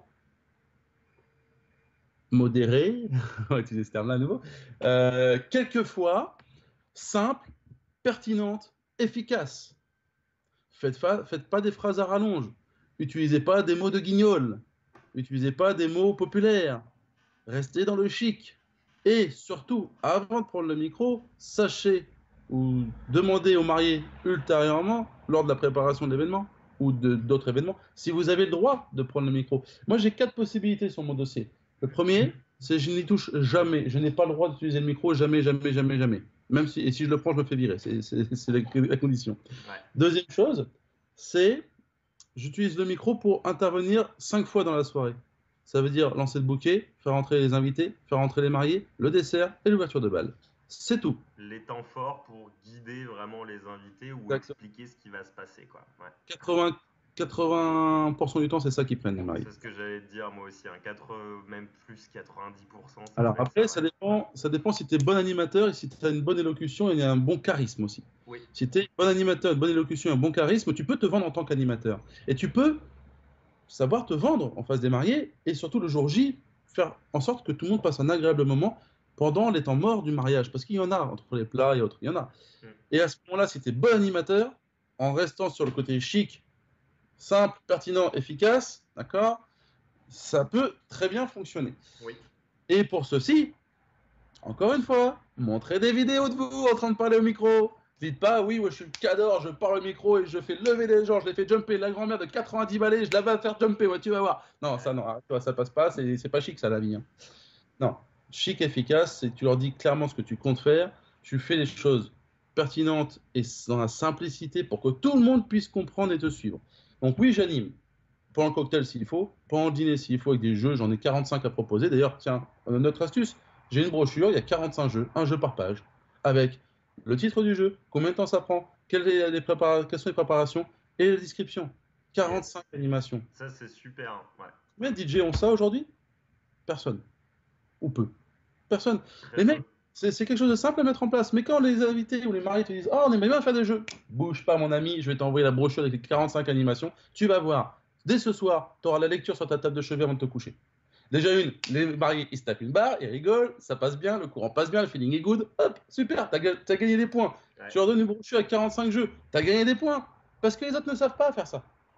modérée, on va utiliser ce terme-là à nouveau, euh, quelquefois simple, pertinente, efficace. Faites, faites pas des phrases à rallonge. Utilisez pas des mots de guignol. Utilisez pas des mots populaires. Restez dans le chic. Et surtout, avant de prendre le micro, sachez ou demandez aux mariés ultérieurement, lors de la préparation de l'événement ou d'autres événements, si vous avez le droit de prendre le micro. Moi, j'ai quatre possibilités sur mon dossier. Le premier, c'est je n'y touche jamais. Je n'ai pas le droit d'utiliser le micro, jamais, jamais, jamais, jamais. Même si, et si je le prends, je me fais virer. C'est la, la condition. Ouais. Deuxième chose, c'est j'utilise le micro pour intervenir cinq fois dans la soirée. Ça veut dire lancer le bouquet, faire entrer les invités, faire entrer les mariés, le dessert et l'ouverture de bal. C'est tout. Les temps forts pour guider vraiment les invités ou Exactement. expliquer ce qui va se passer, quoi. Ouais. quatre-vingts, quatre-vingts pour cent du temps, c'est ça qui prennent les mariés. C'est ce que j'allais te dire moi aussi, hein. quatre-vingts, même plus quatre-vingt-dix pour cent. Alors après, ça, ça, dépend, ça dépend si tu es bon animateur et si tu as une bonne élocution et un bon charisme aussi. Oui. Si tu es bon animateur, une bonne élocution et un bon charisme, tu peux te vendre en tant qu'animateur. Et tu peux savoir te vendre en face des mariés et surtout le jour J, faire en sorte que tout le monde passe un agréable moment pendant les temps morts du mariage. Parce qu'il y en a entre les plats et autres, il y en a. Mm. Et à ce moment-là, si tu es bon animateur, en restant sur le côté chic, simple, pertinent, efficace, d'accord, ça peut très bien fonctionner. Oui. Et pour ceci, encore une fois, montrez des vidéos de vous en train de parler au micro. Dites pas, oui, moi je suis le cador, je parle au micro et je fais lever les gens, je les fais jumper. La grand-mère de quatre-vingt-dix balais, je la vais faire jumper, ouais, tu vas voir. Non, ça, non, toi, ça passe pas, c'est pas chic, ça, la vie. Hein. Non, chic, efficace, c'est tu leur dis clairement ce que tu comptes faire, tu fais les choses pertinentes et dans la simplicité pour que tout le monde puisse comprendre et te suivre. Donc, oui, j'anime. Pour un cocktail s'il faut, pour un dîner s'il faut, avec des jeux, j'en ai quarante-cinq à proposer. D'ailleurs, tiens, notre astuce, j'ai une brochure, il y a quarante-cinq jeux, un jeu par page, avec le titre du jeu, combien de temps ça prend, quelles, est les prépara- quelles sont les préparations et la description. quarante-cinq yes. Animations. Ça, c'est super. Ouais. Mais D J ont ça aujourd'hui? Personne. Ou peu. Personne. Très les mecs, c'est quelque chose de simple à mettre en place. Mais quand les invités ou les mariés te disent « Oh, on aimerait bien faire des jeux », bouge pas, mon ami, je vais t'envoyer la brochure avec les quarante-cinq animations. Tu vas voir. Dès ce soir, tu auras la lecture sur ta table de chevet avant de te coucher. Déjà une, les mariés, ils se tapent une barre, ils rigolent, ça passe bien, le courant passe bien, le feeling est good. Hop, super, t'as as gagné des points. Ouais. Tu leur donnes une brochure avec quarante-cinq jeux, t'as gagné des points. Parce que les autres ne savent pas faire ça.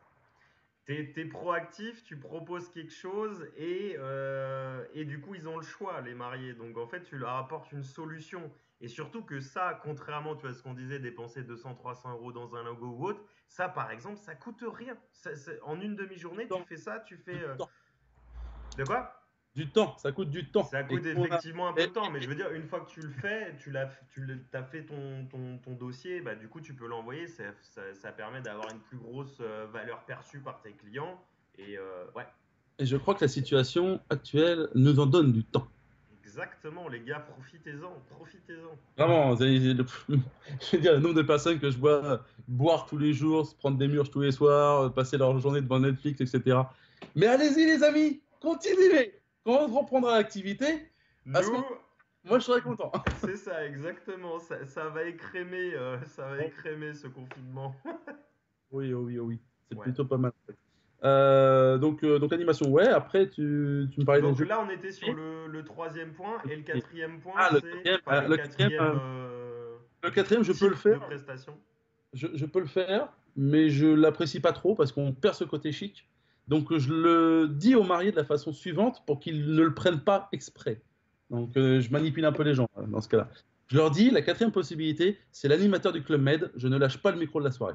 T'es es proactif, tu proposes quelque chose et, euh, et du coup ils ont le choix, les mariés. Donc en fait tu leur apportes une solution. Et surtout que ça, contrairement tu vois, à ce qu'on disait, dépenser deux cents, trois cents euros dans un logo ou autre, ça par exemple ça coûte rien. Ça, en une demi-journée tu fais ça, tu fais... Euh... De quoi? Du temps, ça coûte du temps. Ça coûte effectivement a... un peu de temps, mais je veux dire, une fois que tu le fais, tu l'as tu as fait ton, ton, ton dossier, bah, du coup tu peux l'envoyer, ça, ça, ça permet d'avoir une plus grosse valeur perçue par tes clients. Et euh, ouais. Et je crois que la situation actuelle nous en donne du temps. Exactement, les gars, profitez-en, profitez-en. Vraiment, je veux dire, le nombre de personnes que je vois boire tous les jours, se prendre des mûres tous les soirs, passer leur journée devant Netflix, et cetera. Mais allez-y les amis, continuez. Quand on reprendra l'activité, nous, moi je serai content. C'est ça, exactement. Ça, ça va écrémer, euh, ça va écrémer ce confinement. Oui, oui, oui, c'est ouais. plutôt pas mal. Euh, donc, euh, donc animation, ouais. Après, tu, tu me parlais donc des jeux. Là, on était sur le, le troisième point et le quatrième point, ah, le c'est quatrième, enfin, le, le quatrième, quatrième. Euh, le quatrième, je peux le faire. De prestation. Je, je peux le faire, mais je l'apprécie pas trop parce qu'on perd ce côté chic. Donc, je le dis aux mariés de la façon suivante pour qu'ils ne le prennent pas exprès. Donc, euh, je manipule un peu les gens dans ce cas-là. Je leur dis, la quatrième possibilité, c'est l'animateur du Club Med. Je ne lâche pas le micro de la soirée.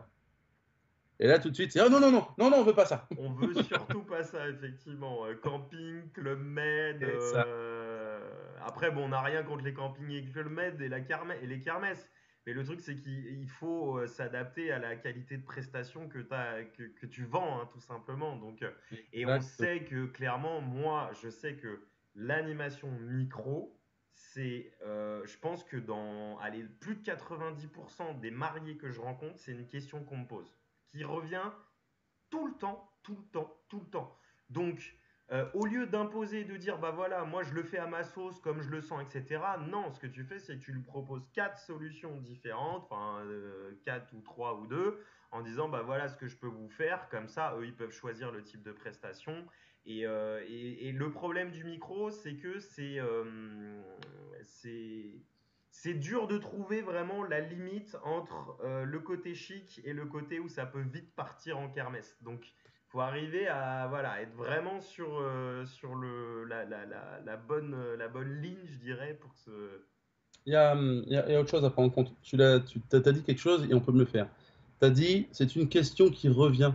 Et là, tout de suite, c'est « Ah non, non, non, non, non, on veut pas ça !» On veut surtout pas ça, effectivement. Euh, camping, Club Med... Euh... Après, bon, on n'a rien contre les campings et Club Med et, la kermesse, et les kermesses. Mais le truc, c'est qu'il faut euh, s'adapter à la qualité de prestation que, as, que, que tu vends, hein, tout simplement. Donc, euh, et on sait que, clairement, moi, je sais que l'animation micro, c'est, euh, je pense que dans allez, plus de quatre-vingt-dix pour cent des mariés que je rencontre, c'est une question qu'on me pose, qui revient tout le temps, tout le temps, tout le temps. Donc, Euh, au lieu d'imposer, de dire, bah voilà, moi je le fais à ma sauce, comme je le sens, et cetera. Non, ce que tu fais, c'est que tu lui proposes quatre solutions différentes, enfin euh, quatre ou trois ou deux, en disant, bah voilà ce que je peux vous faire. Comme ça, eux, ils peuvent choisir le type de prestation. Et, euh, et, et le problème du micro, c'est que c'est euh, c'est c'est dur de trouver vraiment la limite entre euh, le côté chic et le côté où ça peut vite partir en kermesse. Donc, faut arriver à voilà, être vraiment sur, euh, sur le, la, la, la, la bonne, euh, la bonne ligne, je dirais, pour que ce... Il y a, hum, il y a- il y a autre chose à prendre en compte. Tu l'as, tu t'as t'as dit quelque chose et on peut me le faire. Tu as dit, c'est une question qui revient.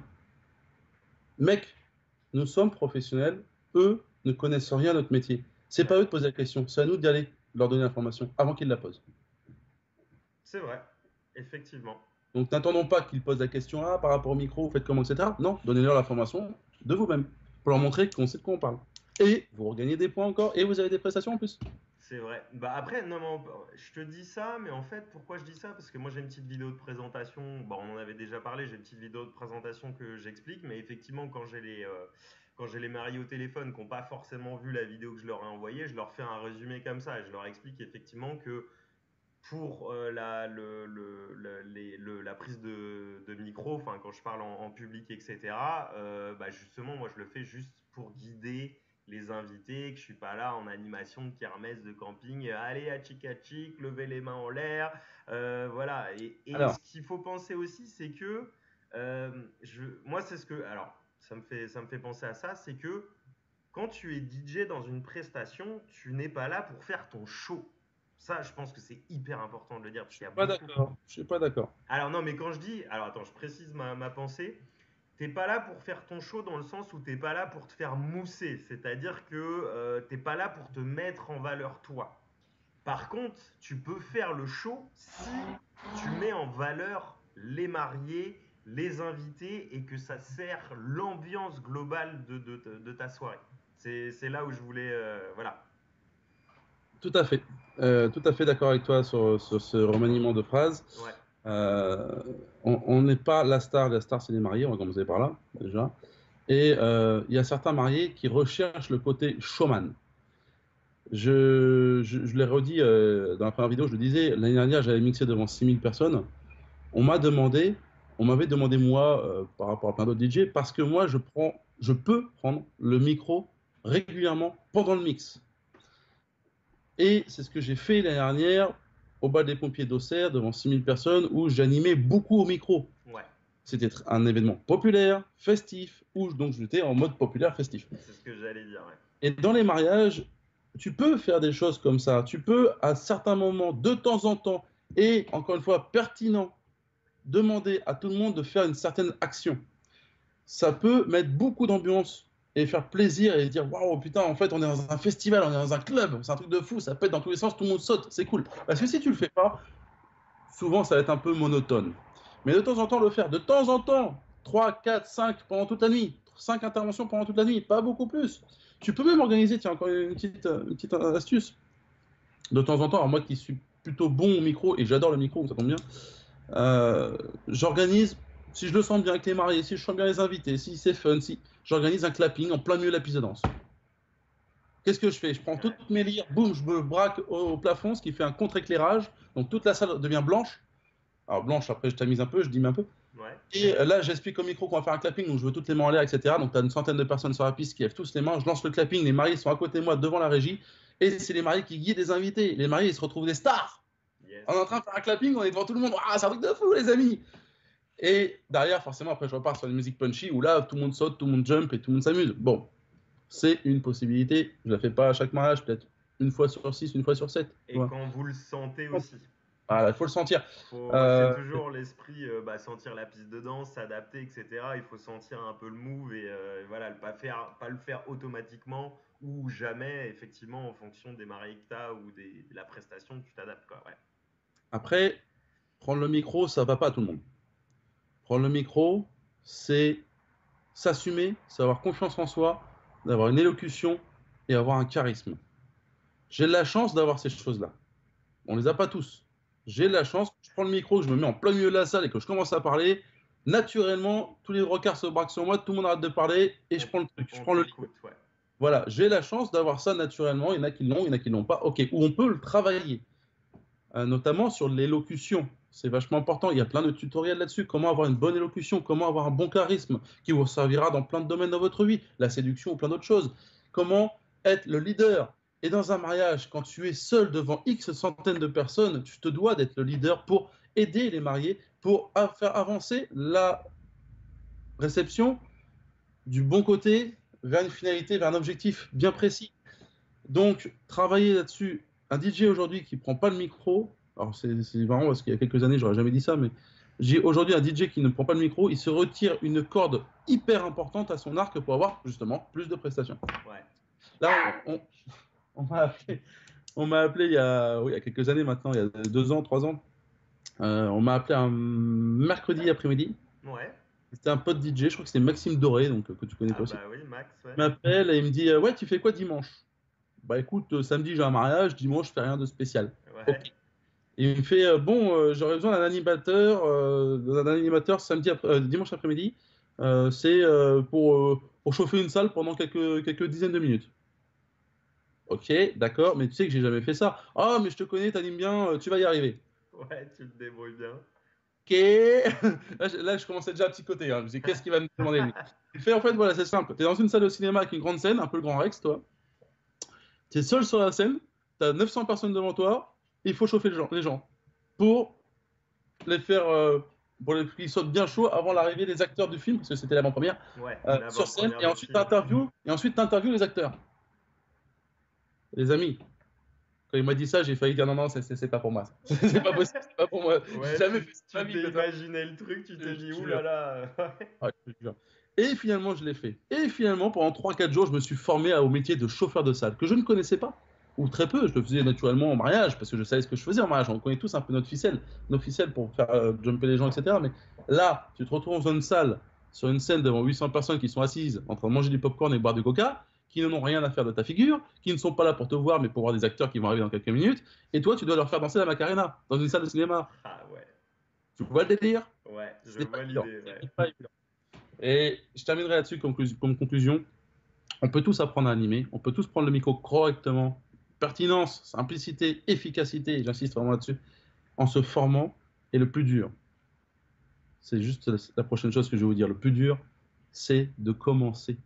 Mec, nous sommes professionnels, eux ne connaissent rien à notre métier. C'est Ouais, pas eux de poser la question, c'est à nous d'y aller, de leur donner l'information avant qu'ils la posent. c'est vrai, effectivement. Donc n'attendons pas qu'ils posent la question ah, par rapport au micro, vous faites comment, et cetera. Non, donnez-leur l'information de vous-même pour leur montrer qu'on sait de quoi on parle. Et vous regagnez des points encore et vous avez des prestations en plus. C'est vrai. Bah après, non, mais on- je te dis ça, mais en fait, pourquoi je dis ça? Parce que moi, j'ai une petite vidéo de présentation. Bon, on en avait déjà parlé. J'ai une petite vidéo de présentation que j'explique, mais effectivement, quand j'ai les, euh, quand j'ai les mariés au téléphone qui n'ont pas forcément vu la vidéo que je leur ai envoyée, je leur fais un résumé comme ça et je leur explique effectivement que pour euh, la, le, le, le- les- le- la prise de, de micro, enfin quand je parle en, en public, et cetera, euh, bah justement, moi je le fais juste pour guider les invités, que je suis pas là en animation de kermesse de camping, euh, allez à chic à chic, levez les mains en l'air, euh, voilà. Et, et Alors, ce qu'il faut penser aussi, c'est que euh, je, moi c'est ce que, alors ça me fait, ça me fait penser à ça, c'est que quand tu es D J dans une prestation, tu n'es pas là pour faire ton show. Ça, je pense que c'est hyper important de le dire parce je qu'il suis y a pas beaucoup. d'accord. Je suis pas d'accord. Alors non, mais quand je dis, alors attends, je précise ma, ma pensée. T'es pas là pour faire ton show dans le sens où t'es pas là pour te faire mousser, c'est-à-dire que euh, t'es pas là pour te mettre en valeur toi. Par contre, tu peux faire le show si tu mets en valeur les mariés, les invités et que ça sert l'ambiance globale de, de, de- de ta soirée. C'est c'est là où je voulais. Euh, voilà. Tout à fait. Euh, tout à fait d'accord avec toi sur, sur ce remaniement de phrase. Ouais. Euh, on on n'est pas la star, la star c'est les mariés, on va commencer par là déjà. Et euh, il y a certains mariés qui recherchent le côté showman. Je, je, je l'ai redit euh, dans la première vidéo, je le disais, l'année dernière j'avais mixé devant six mille personnes. On m'a demandé, on m'avait demandé moi euh, par rapport à plein d'autres D J, parce que moi je prends, je peux prendre le micro régulièrement pendant le mix. Et c'est ce que j'ai fait l'année dernière au bal des pompiers d'Auxerre devant six mille personnes où j'animais beaucoup au micro. Ouais. C'était un événement populaire, festif, où donc j'étais en mode populaire festif. C'est ce que j'allais dire. Ouais. Et dans les mariages, tu peux faire des choses comme ça. Tu peux, à certains moments, de temps en temps, et encore une fois, pertinent, demander à tout le monde de faire une certaine action. Ça peut mettre beaucoup d'ambiance et faire plaisir et dire waouh, putain, en fait, on est dans un festival, on est dans un club, c'est un truc de fou, ça pète dans tous les sens, tout le monde saute, c'est cool. Parce que si tu le fais pas, souvent ça va être un peu monotone. Mais de temps en temps, le faire, de temps en temps, trois, quatre, cinq pendant toute la nuit, cinq interventions pendant toute la nuit, pas beaucoup plus. Tu peux même organiser, tiens, encore une petite, une petite astuce. De temps en temps, alors moi qui suis plutôt bon au micro, et j'adore le micro, ça tombe bien, euh, j'organise, si je le sens bien avec les mariés, si je sens bien les invités, si c'est fun, si j'organise un clapping en plein milieu de la piste de danse. Qu'est-ce que je fais? Je prends Ouais. toutes mes lyres, boum, je me braque au, au plafond, ce qui fait un contre-éclairage, donc toute la salle devient blanche. Alors blanche, après je tamise un peu, je dime un peu. Ouais. Et là, j'explique au micro qu'on va faire un clapping, donc je veux toutes les mains en l'air, et cetera. Donc tu as une centaine de personnes sur la piste qui lèvent tous les mains. Je lance le clapping, les mariés sont à côté de moi devant la régie. Et c'est les mariés qui guident les invités. Les mariés, ils se retrouvent des stars. Yes. On est en train de faire un clapping, on est devant tout le monde. Ah, c'est un truc de fou, les amis. Et derrière, forcément, après, je repars sur une musique punchy où là, tout le monde saute, tout le monde jump et tout le monde s'amuse. Bon, c'est une possibilité. Je la fais pas à chaque mariage, peut-être une fois sur six, une fois sur sept. Et quand vous le sentez aussi. Voilà, il faut le sentir. Faut, Euh, c'est toujours l'esprit, euh, bah, sentir la piste de danse, s'adapter, et cetera. Il faut sentir un peu le move et euh, voilà, pas, faire, pas le faire automatiquement ou jamais, effectivement, en fonction des mariés que tu as ou des, de la prestation, tu t'adaptes. Quoi, ouais. Après, prendre le micro, ça va pas à tout le monde. Prendre le micro, c'est s'assumer, c'est avoir confiance en soi, d'avoir une élocution et avoir un charisme. J'ai la chance d'avoir ces choses-là. On les a pas tous. J'ai la chance, je prends le micro, je me mets en plein milieu de la salle et que je commence à parler. Naturellement, tous les rockers se braquent sur moi, tout le monde arrête de parler et je prends le truc, je On prends le t'écoute, ouais. Voilà, j'ai la chance d'avoir ça naturellement. Il y en a qui l'ont, il y en a qui l'ont pas. Ok, ou on peut le travailler, euh, notamment sur l'élocution. C'est vachement important. Il y a plein de tutoriels là-dessus. Comment avoir une bonne élocution, comment avoir un bon charisme qui vous servira dans plein de domaines de votre vie, la séduction ou plein d'autres choses. Comment être le leader. Et dans un mariage, quand tu es seul devant X centaines de personnes, tu te dois d'être le leader pour aider les mariés, pour faire avancer la réception du bon côté vers une finalité, vers un objectif bien précis. Donc, travailler là-dessus. Un D J aujourd'hui qui ne prend pas le micro, alors c'est marrant parce qu'il y a quelques années, j'aurais jamais dit ça, mais j'ai aujourd'hui un D J qui ne prend pas le micro, il se retire une corde hyper importante à son arc pour avoir justement plus de prestations. Ouais. Là, on, on, on m'a appelé, on m'a appelé il y a, oui, il y a quelques années maintenant, il y a deux ans, trois ans. Euh, on m'a appelé un mercredi après-midi. Ouais. C'était un pote D J, je crois que c'était Maxime Doré, donc que tu connais Ah toi aussi. bah oui, Max, ouais. Il m'appelle et il me dit euh, ouais, tu fais quoi dimanche? Bah écoute, euh, samedi j'ai un mariage, dimanche je fais rien de spécial. Ouais. Okay. Et il me fait euh, bon, euh, j'aurais besoin d'un animateur, euh, d'un animateur samedi après, euh, dimanche après-midi. Euh, c'est euh, pour, euh, pour chauffer une salle pendant quelques, quelques dizaines de minutes. Ok, d'accord, mais tu sais que j'ai jamais fait ça. Ah, mais je te connais, t'animes bien, euh, tu vas y arriver. Ouais, tu te débrouilles bien. Ok. Là, je, là, je commençais déjà à psychoter. Hein. Je me disais, qu'est-ce qu'il va me demander lui? Il fait en fait, voilà, c'est simple. Tu es dans une salle de cinéma avec une grande scène, un peu le Grand Rex, toi. Tu es seul sur la scène, tu as neuf cents personnes devant toi, et il faut chauffer les gens, les gens pour les faire, euh, pour qu'ils soient bien chauds avant l'arrivée des acteurs du film, parce que c'était l'avant-première, ouais, euh, sur scène, et ensuite tu interview, et ensuite interview les acteurs. Les amis, quand il m'a dit ça, j'ai failli dire non, non, c'est pas pour moi. C'est pas possible, c'est pas pour moi. Ouais, jamais tu, fait tu t'es imaginé le truc, tu t'es dit oulala. Ah, et finalement, je l'ai fait. Et finalement, pendant trois quatre jours, je me suis formé au métier de chauffeur de salle, que je ne connaissais pas, ou très peu. Je le faisais naturellement en mariage, parce que je savais ce que je faisais en mariage. On connaît tous un peu notre ficelle, nos ficelles pour faire euh, jumper les gens, et cetera. Mais là, tu te retrouves dans une salle, sur une scène devant huit cents personnes qui sont assises en train de manger du popcorn et boire du coca, qui n'en ont rien à faire de ta figure, qui ne sont pas là pour te voir, mais pour voir des acteurs qui vont arriver dans quelques minutes. Et toi, tu dois leur faire danser la Macarena dans une salle de cinéma. Ah ouais. Tu vois le délire? Ouais, je vois l'idée. Ouais. Pas évident. Et je terminerai là-dessus comme, comme conclusion. On peut tous apprendre à animer, on peut tous prendre le micro correctement. Pertinence, simplicité, efficacité, j'insiste vraiment là-dessus, en se formant. Et le plus dur, c'est juste la prochaine chose que je vais vous dire, le plus dur, c'est de commencer.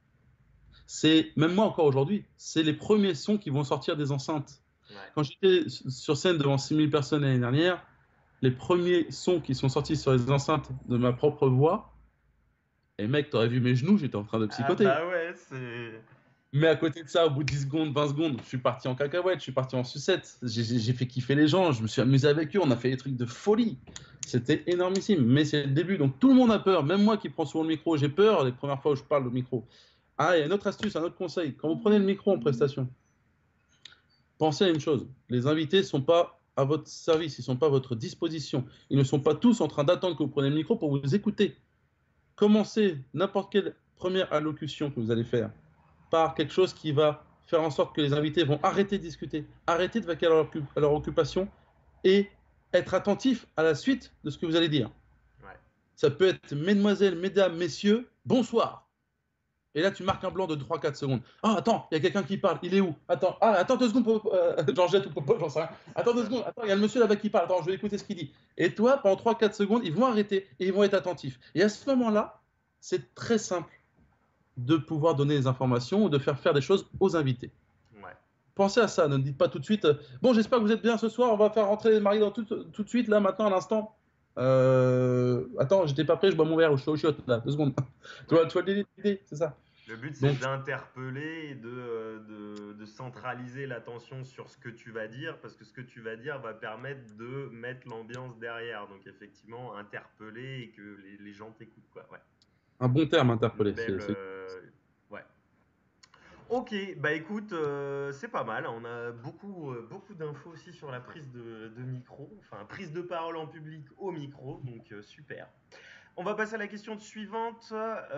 C'est, même moi encore aujourd'hui, c'est les premiers sons qui vont sortir des enceintes. Ouais. Quand j'étais sur scène devant six mille personnes l'année dernière, les premiers sons qui sont sortis sur les enceintes de ma propre voix, et mec, t'aurais vu mes genoux, j'étais en train de psychoter. Ah bah ouais, c'est... Mais à côté de ça, au bout de dix secondes, vingt secondes, je suis parti en cacahuète, je suis parti en sucette. J'ai fait kiffer les gens, je me suis amusé avec eux, on a fait des trucs de folie. C'était énormissime, mais c'est le début, donc tout le monde a peur, même moi qui prends souvent le micro, j'ai peur les premières fois où je parle au micro. Ah, il y a une autre astuce, un autre conseil. Quand vous prenez le micro en prestation, pensez à une chose, les invités ne sont pas à votre service, ils ne sont pas à votre disposition. Ils ne sont pas tous en train d'attendre que vous preniez le micro pour vous écouter. Commencez n'importe quelle première allocution que vous allez faire par quelque chose qui va faire en sorte que les invités vont arrêter de discuter, arrêter de vaquer à leur, à leur occupation et être attentifs à la suite de ce que vous allez dire. Ouais. Ça peut être mesdemoiselles, mesdames, messieurs, bonsoir. Et là, tu marques un blanc de trois quatre secondes. Ah, attends, il y a quelqu'un qui parle, il est où? Attends, ah, attends deux secondes, euh, Georgette ou Popo, j'en sais rien. Attends deux secondes, attends, il y a le monsieur là-bas qui parle, attends, je vais écouter ce qu'il dit. Et toi, pendant trois quatre secondes, ils vont arrêter et ils vont être attentifs. Et à ce moment-là, c'est très simple de pouvoir donner des informations ou de faire faire des choses aux invités. Ouais. Pensez à ça, ne dites pas tout de suite euh, « Bon, j'espère que vous êtes bien ce soir, on va faire rentrer les mariés dans tout, tout de suite, là, maintenant, à l'instant. Euh, attends, j'étais pas prêt, je bois mon verre, je suis au chiotte, là, deux secondes. » Tu vois, tu vois l'idée, c'est ça. Le but, c'est d'interpeller et de, de, de centraliser l'attention sur ce que tu vas dire, parce que ce que tu vas dire va permettre de mettre l'ambiance derrière. Donc, effectivement, interpeller et que les, les gens t'écoutent, quoi. Ouais. Un bon terme, interpeller. Belle, euh... ouais. Ok, bah écoute, euh, c'est pas mal. On a beaucoup, euh, beaucoup d'infos aussi sur la prise de, de micro, enfin prise de parole en public au micro, donc euh, super. On va passer à la question suivante.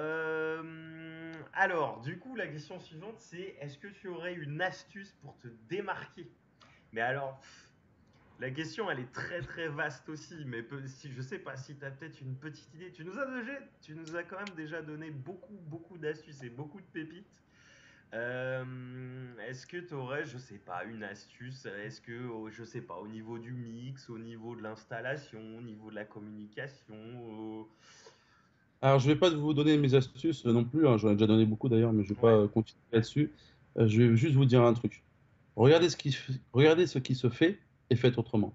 Euh, alors, du coup, la question suivante, c'est est-ce que tu aurais une astuce pour te démarquer? Mais alors, la question, elle est très très vaste aussi, mais peu, si, je sais pas si tu as peut-être une petite idée. Tu nous as déjà, tu nous as quand même déjà donné beaucoup beaucoup d'astuces et beaucoup de pépites. Euh, est-ce que tu aurais, je sais pas, une astuce? Est-ce que, au- je sais pas, au niveau du mix, au niveau de l'installation, au niveau de la communication, au- Alors, je vais pas vous donner mes astuces euh, non plus, hein, j'en ai déjà donné beaucoup d'ailleurs, mais je vais pas ouais, euh, continuer là-dessus. Euh, je vais juste vous dire un truc. Regardez ce qui, se- regardez ce qui se fait et faites autrement.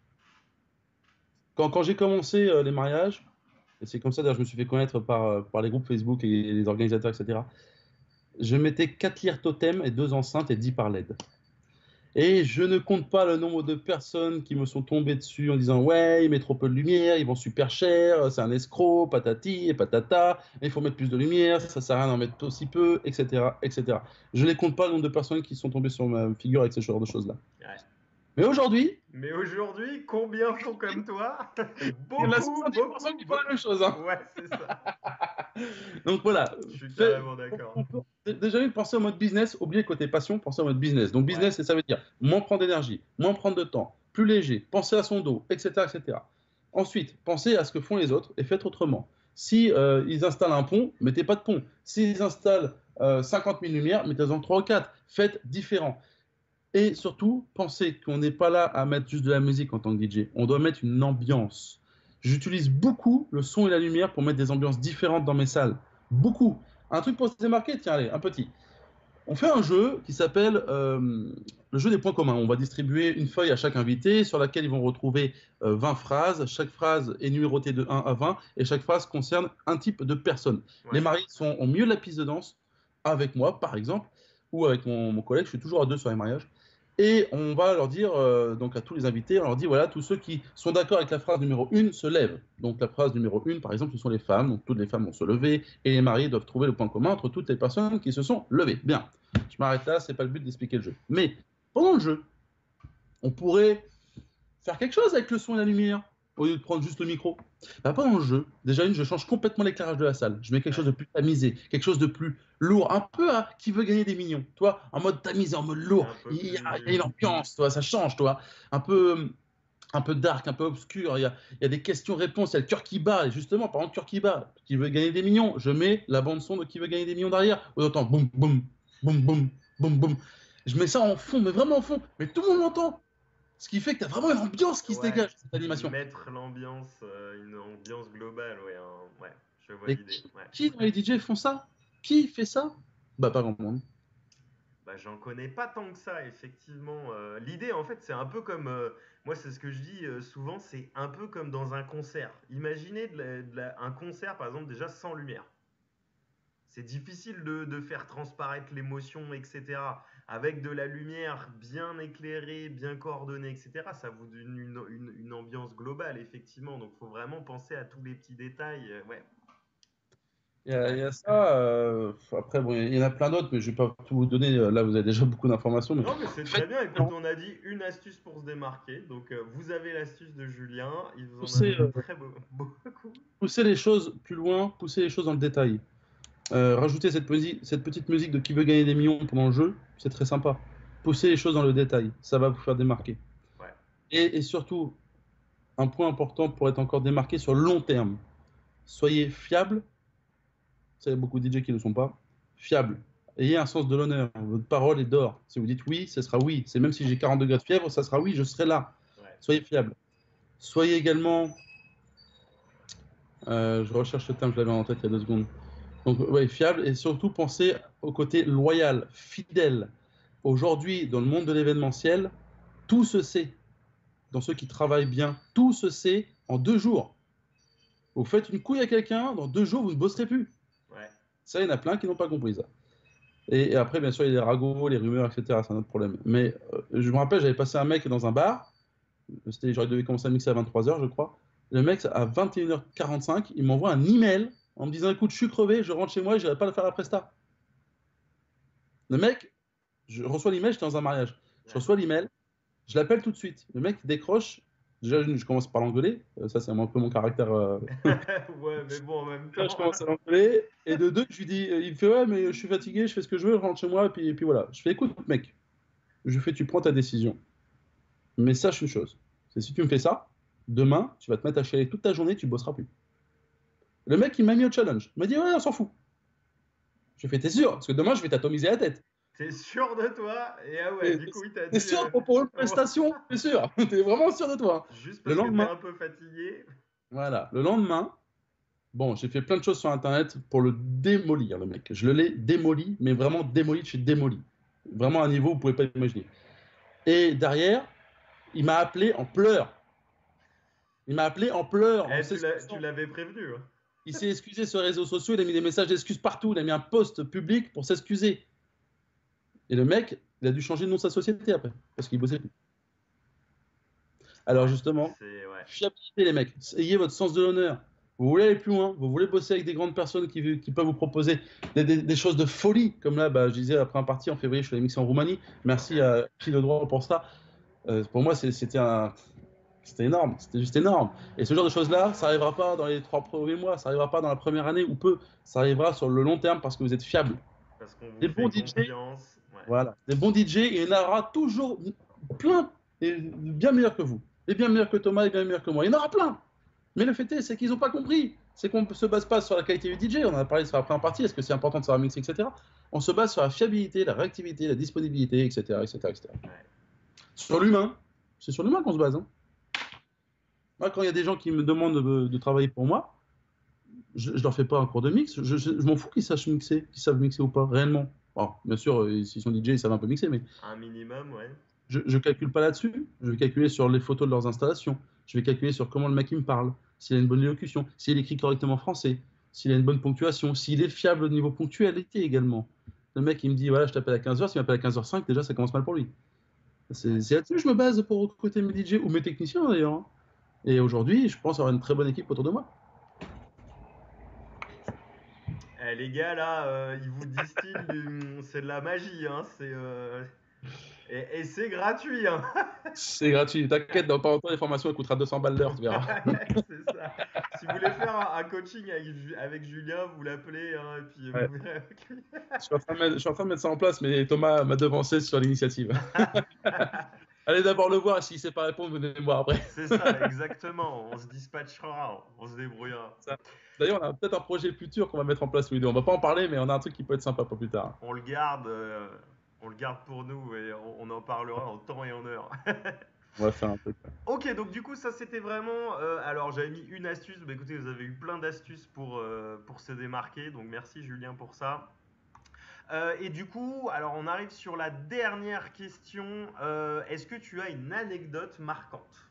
Quand, quand j'ai commencé euh, les mariages, et c'est comme ça d'ailleurs je me suis fait connaître par, euh, par les groupes Facebook et les organisateurs, et cetera, je mettais quatre lyres totem et deux enceintes et dix par L E D. Et je ne compte pas le nombre de personnes qui me sont tombées dessus en disant ouais, il met trop peu de lumière, ils vont super cher, c'est un escroc, patati et patata, il faut mettre plus de lumière, ça sert à rien d'en mettre aussi peu, et cetera, et cetera. Je ne les compte pas le nombre de personnes qui sont tombées sur ma figure avec ce genre de choses-là. ouais. Mais aujourd'hui, Mais aujourd'hui, combien font comme toi? il y en a Beaucoup, soixante-dix pour cent beaucoup, qui font la beaucoup. même chose, hein. Ouais, c'est ça. Donc voilà, Je suis fait, carrément d'accord. on peut- déjà une pensée en mode business, oubliez le côté passion, pensez en mode business. Donc Ouais, business, ça veut dire moins prendre d'énergie, moins prendre de temps, plus léger, penser à son dos, et cetera, et cetera. Ensuite, pensez à ce que font les autres et faites autrement. Si euh, ils installent un pont, mettez pas de pont. S'ils installent euh, cinquante mille lumières, mettez-en trois ou quatre. Faites différent. Et surtout, pensez qu'on n'est pas là à mettre juste de la musique en tant que D J. On doit mettre une ambiance. J'utilise beaucoup le son et la lumière pour mettre des ambiances différentes dans mes salles. Beaucoup. Un truc pour se démarquer, tiens, allez, un petit. On fait un jeu qui s'appelle euh, le jeu des points communs. On va distribuer une feuille à chaque invité sur laquelle ils vont retrouver euh, vingt phrases. Chaque phrase est numérotée de un à vingt et chaque phrase concerne un type de personne. Les ouais, mariés sont au milieu de la piste de danse avec moi, par exemple, ou avec mon, mon collègue. Je suis toujours à deux sur les mariages. Et on va leur dire, euh, donc à tous les invités, on leur dit voilà, tous ceux qui sont d'accord avec la phrase numéro un se lèvent. Donc la phrase numéro un, par exemple, ce sont les femmes. Donc toutes les femmes vont se lever et les mariés doivent trouver le point commun entre toutes les personnes qui se sont levées. Bien. Je m'arrête là, c'est pas le but d'expliquer le jeu. Mais pendant le jeu, on pourrait faire quelque chose avec le son et la lumière au lieu de prendre juste le micro. Bah, pendant le jeu, déjà une, je change complètement l'éclairage de la salle. Je mets quelque chose ouais. de plus tamisé, quelque chose de plus lourd, un peu à qui veut gagner des millions. Toi, en mode tamisé, en mode lourd, Un peu il y, a, il y a plus. une ambiance, toi, ça change, toi, un peu un peu dark, un peu obscur, il y a, il y a des questions-réponses, il y a le cœur qui bat, et justement, par exemple, cœur qui bat, qui veut gagner des millions, je mets la bande-son de qui veut gagner des millions derrière, on entend boum, boum, boum, boum, boum, boum. Je mets ça en fond, mais vraiment en fond, mais tout le monde l'entend. Ce qui fait que tu as vraiment une ambiance qui se Ouais, dégage de cette animation. mettre l'ambiance, euh, une ambiance globale, ouais, un- ouais, je vois Mais l'idée. qui, Ouais. qui dans les D J font ça? Qui fait ça? Bah, pas grand monde. Bah, j'en connais pas tant que ça, effectivement. Euh, l'idée, en fait, c'est un peu comme. Euh, moi, c'est ce que je dis euh, souvent, c'est un peu comme dans un concert. Imaginez de la- de la- un concert, par exemple, déjà sans lumière. C'est difficile de, de faire transparaître l'émotion, et cetera. Avec de la lumière bien éclairée, bien coordonnée, et cetera, ça vous donne une, une- une ambiance globale, effectivement. Donc, il faut vraiment penser à tous les petits détails. euh, ouais, Il y a, il ouais. y a ça. euh, après, bon, il y en a plein d'autres, mais je vais pas tout vous donner. Là, vous avez déjà beaucoup d'informations. Mais Non, mais c'est très faites bien. Écoute, on a dit une astuce pour se démarquer. Donc, euh, vous avez l'astuce de Julien. Il vous en a pousser, donné euh, très beau- beaucoup. pousser les choses plus loin, pousser les choses dans le détail. Euh, rajouter cette, posi- cette petite musique de qui veut gagner des millions pendant le jeu, c'est très sympa. Pousser les choses dans le détail, ça va vous faire démarquer. Ouais, Et, et surtout, un point important pour être encore démarqué sur le long terme, soyez fiable. Ça, il y a beaucoup de D J qui ne le sont pas. Fiable. Ayez un sens de l'honneur. Votre parole est d'or. Si vous dites oui, ce sera oui. C'est même si j'ai quarante degrés de fièvre, ça sera oui, je serai là. ouais. Soyez fiable. Soyez également. Euh, je recherche le terme, je l'avais en tête il y a deux secondes. Donc, ouais, fiable et surtout pensez au côté loyal, fidèle. Aujourd'hui, dans le monde de l'événementiel, tout se sait. Dans ceux qui travaillent bien, tout se sait en deux jours. Vous faites une couille à quelqu'un, dans deux jours, vous ne bosserez plus. Ouais. Ça, il y en a plein qui n'ont pas compris ça. Et, et après, bien sûr, il y a les ragots, les rumeurs, et cetera. C'est un autre problème. Mais euh, je me rappelle, j'avais passé un mec dans un bar. C'était, j'aurais dû commencer à mixer à vingt-trois heures, je crois. Le mec, à vingt et une heures quarante-cinq, il m'envoie un email en me disant écoute, je suis crevé, je rentre chez moi, je n'irai pas le faire la presta. Le mec, je reçois l'email, j'étais dans un mariage. Je Ouais. reçois l'email, je l'appelle tout de suite. Le mec décroche. Déjà, je commence par l'engueuler. Euh, Ça, c'est un peu mon caractère. euh, Ouais, mais bon, en même Là, je temps. commence à l'engueuler. Et de deux, je lui dis, euh, il me fait ouais, mais je suis fatigué, je fais ce que je veux, je rentre chez moi, et puis, et puis voilà. Je fais écoute, mec, je lui fais, tu prends ta décision. Mais sache une chose, c'est si tu me fais ça, demain, tu vas te mettre à chialer toute ta journée, tu bosseras plus. Le mec, il m'a mis au challenge. Il m'a dit, ouais, on s'en fout. Je fais, t'es sûr? Parce que demain, je vais t'atomiser la tête. T'es sûr de toi? Et ah ouais, du coup, il t'a dit. T'es sûr euh, pour, pour une ouais. prestation? T'es sûr? T'es vraiment sûr de toi? Juste Le parce que t'es lendemain, un peu fatigué. voilà, le lendemain, bon, j'ai fait plein de choses sur Internet pour le démolir, le mec. Je l'ai démoli, mais vraiment démoli de chez démoli. Vraiment à un niveau, vous pouvez pas imaginer. Et derrière, il m'a appelé en pleurs. Il m'a appelé en pleurs, en Eh, tu l'as- tu s'excusant. l'avais prévenu. Hein. Il s'est excusé sur les réseaux sociaux, il a mis des messages d'excuses partout, il a mis un post public pour s'excuser. Et le mec, il a dû changer de nom de sa société après, parce qu'il bossait plus. Alors Ouais, justement, c'est ouais. fiabilité les mecs, ayez votre sens de l'honneur. Vous voulez aller plus loin, vous voulez bosser avec des grandes personnes qui, qui peuvent vous proposer des, des, des choses de folie, comme là, bah, je disais après un parti en février, je suis allé mixer en Roumanie. Merci à Qui le droit pour ça. Euh, pour moi, c'était un, c'était énorme, c'était juste énorme. Et ce genre de choses-là, ça n'arrivera pas dans les trois premiers mois, ça n'arrivera pas dans la première année ou peu, ça arrivera sur le long terme parce que vous êtes fiable. Parce qu'on vous Des fait bons D J, confiance. Ouais. voilà, des bons D J, il y en aura toujours plein, et bien meilleurs que vous, et bien meilleurs que Thomas, et bien meilleurs que moi. Il y en aura plein. Mais le fait est, c'est qu'ils n'ont pas compris. C'est qu'on ne se base pas sur la qualité du D J, on en a parlé sur la première partie, est-ce que c'est important de savoir mixer, et cetera. On se base sur la fiabilité, la réactivité, la disponibilité, et cetera et cetera, et cetera. Ouais. Sur l'humain, c'est sur l'humain qu'on se base. Hein. Moi, quand il y a des gens qui me demandent de, de travailler pour moi, je ne leur fais pas un cours de mix, je, je, je m'en fous qu'ils sachent mixer, qu'ils savent mixer ou pas, réellement. Bon, bien sûr, s'ils sont D J, ils savent un peu mixer, mais... Un minimum, ouais. Je ne calcule pas là-dessus, je vais calculer sur les photos de leurs installations, je vais calculer sur comment le mec il me parle, s'il a une bonne élocution, s'il écrit correctement français, s'il a une bonne ponctuation, s'il est fiable au niveau ponctualité également. Le mec il me dit voilà je t'appelle à quinze heures, s'il m'appelle à quinze heures cinq, déjà ça commence mal pour lui. C'est là-dessus que je me base pour recruter mes D J ou mes techniciens d'ailleurs. Hein. Et aujourd'hui je pense avoir une très bonne équipe autour de moi. Eh, les gars là, euh, ils vous distillent, du... c'est de la magie, hein. C'est euh... et, et c'est gratuit, hein. C'est gratuit, t'inquiète, dans pas longtemps les formations elles coûtera deux cents balles l'heure, tu verras. C'est ça. Si vous voulez faire un, un coaching avec, avec Julien, vous l'appelez, hein, et puis Ouais. vous verrez avec lui. Je suis, en train de mettre, je suis en train de mettre ça en place, mais Thomas m'a devancé sur l'initiative. Allez d'abord le voir, et s'il ne sait pas répondre, venez me voir après. C'est ça, exactement. On se dispatchera, on se débrouillera. D'ailleurs, on a peut-être un projet futur qu'on va mettre en place tous les deux. On va pas en parler, mais on a un truc qui peut être sympa pour plus tard. On le garde, euh, on le garde pour nous et on, on en parlera en temps et en heure. On va faire un truc. Ok, donc du coup, ça c'était vraiment. Euh, alors, j'avais mis une astuce. Bah, écoutez, vous avez eu plein d'astuces pour, euh, pour se démarquer. Donc, merci Julien pour ça. Euh, et du coup, alors on arrive sur la dernière question. Euh, Est-ce que tu as une anecdote marquante?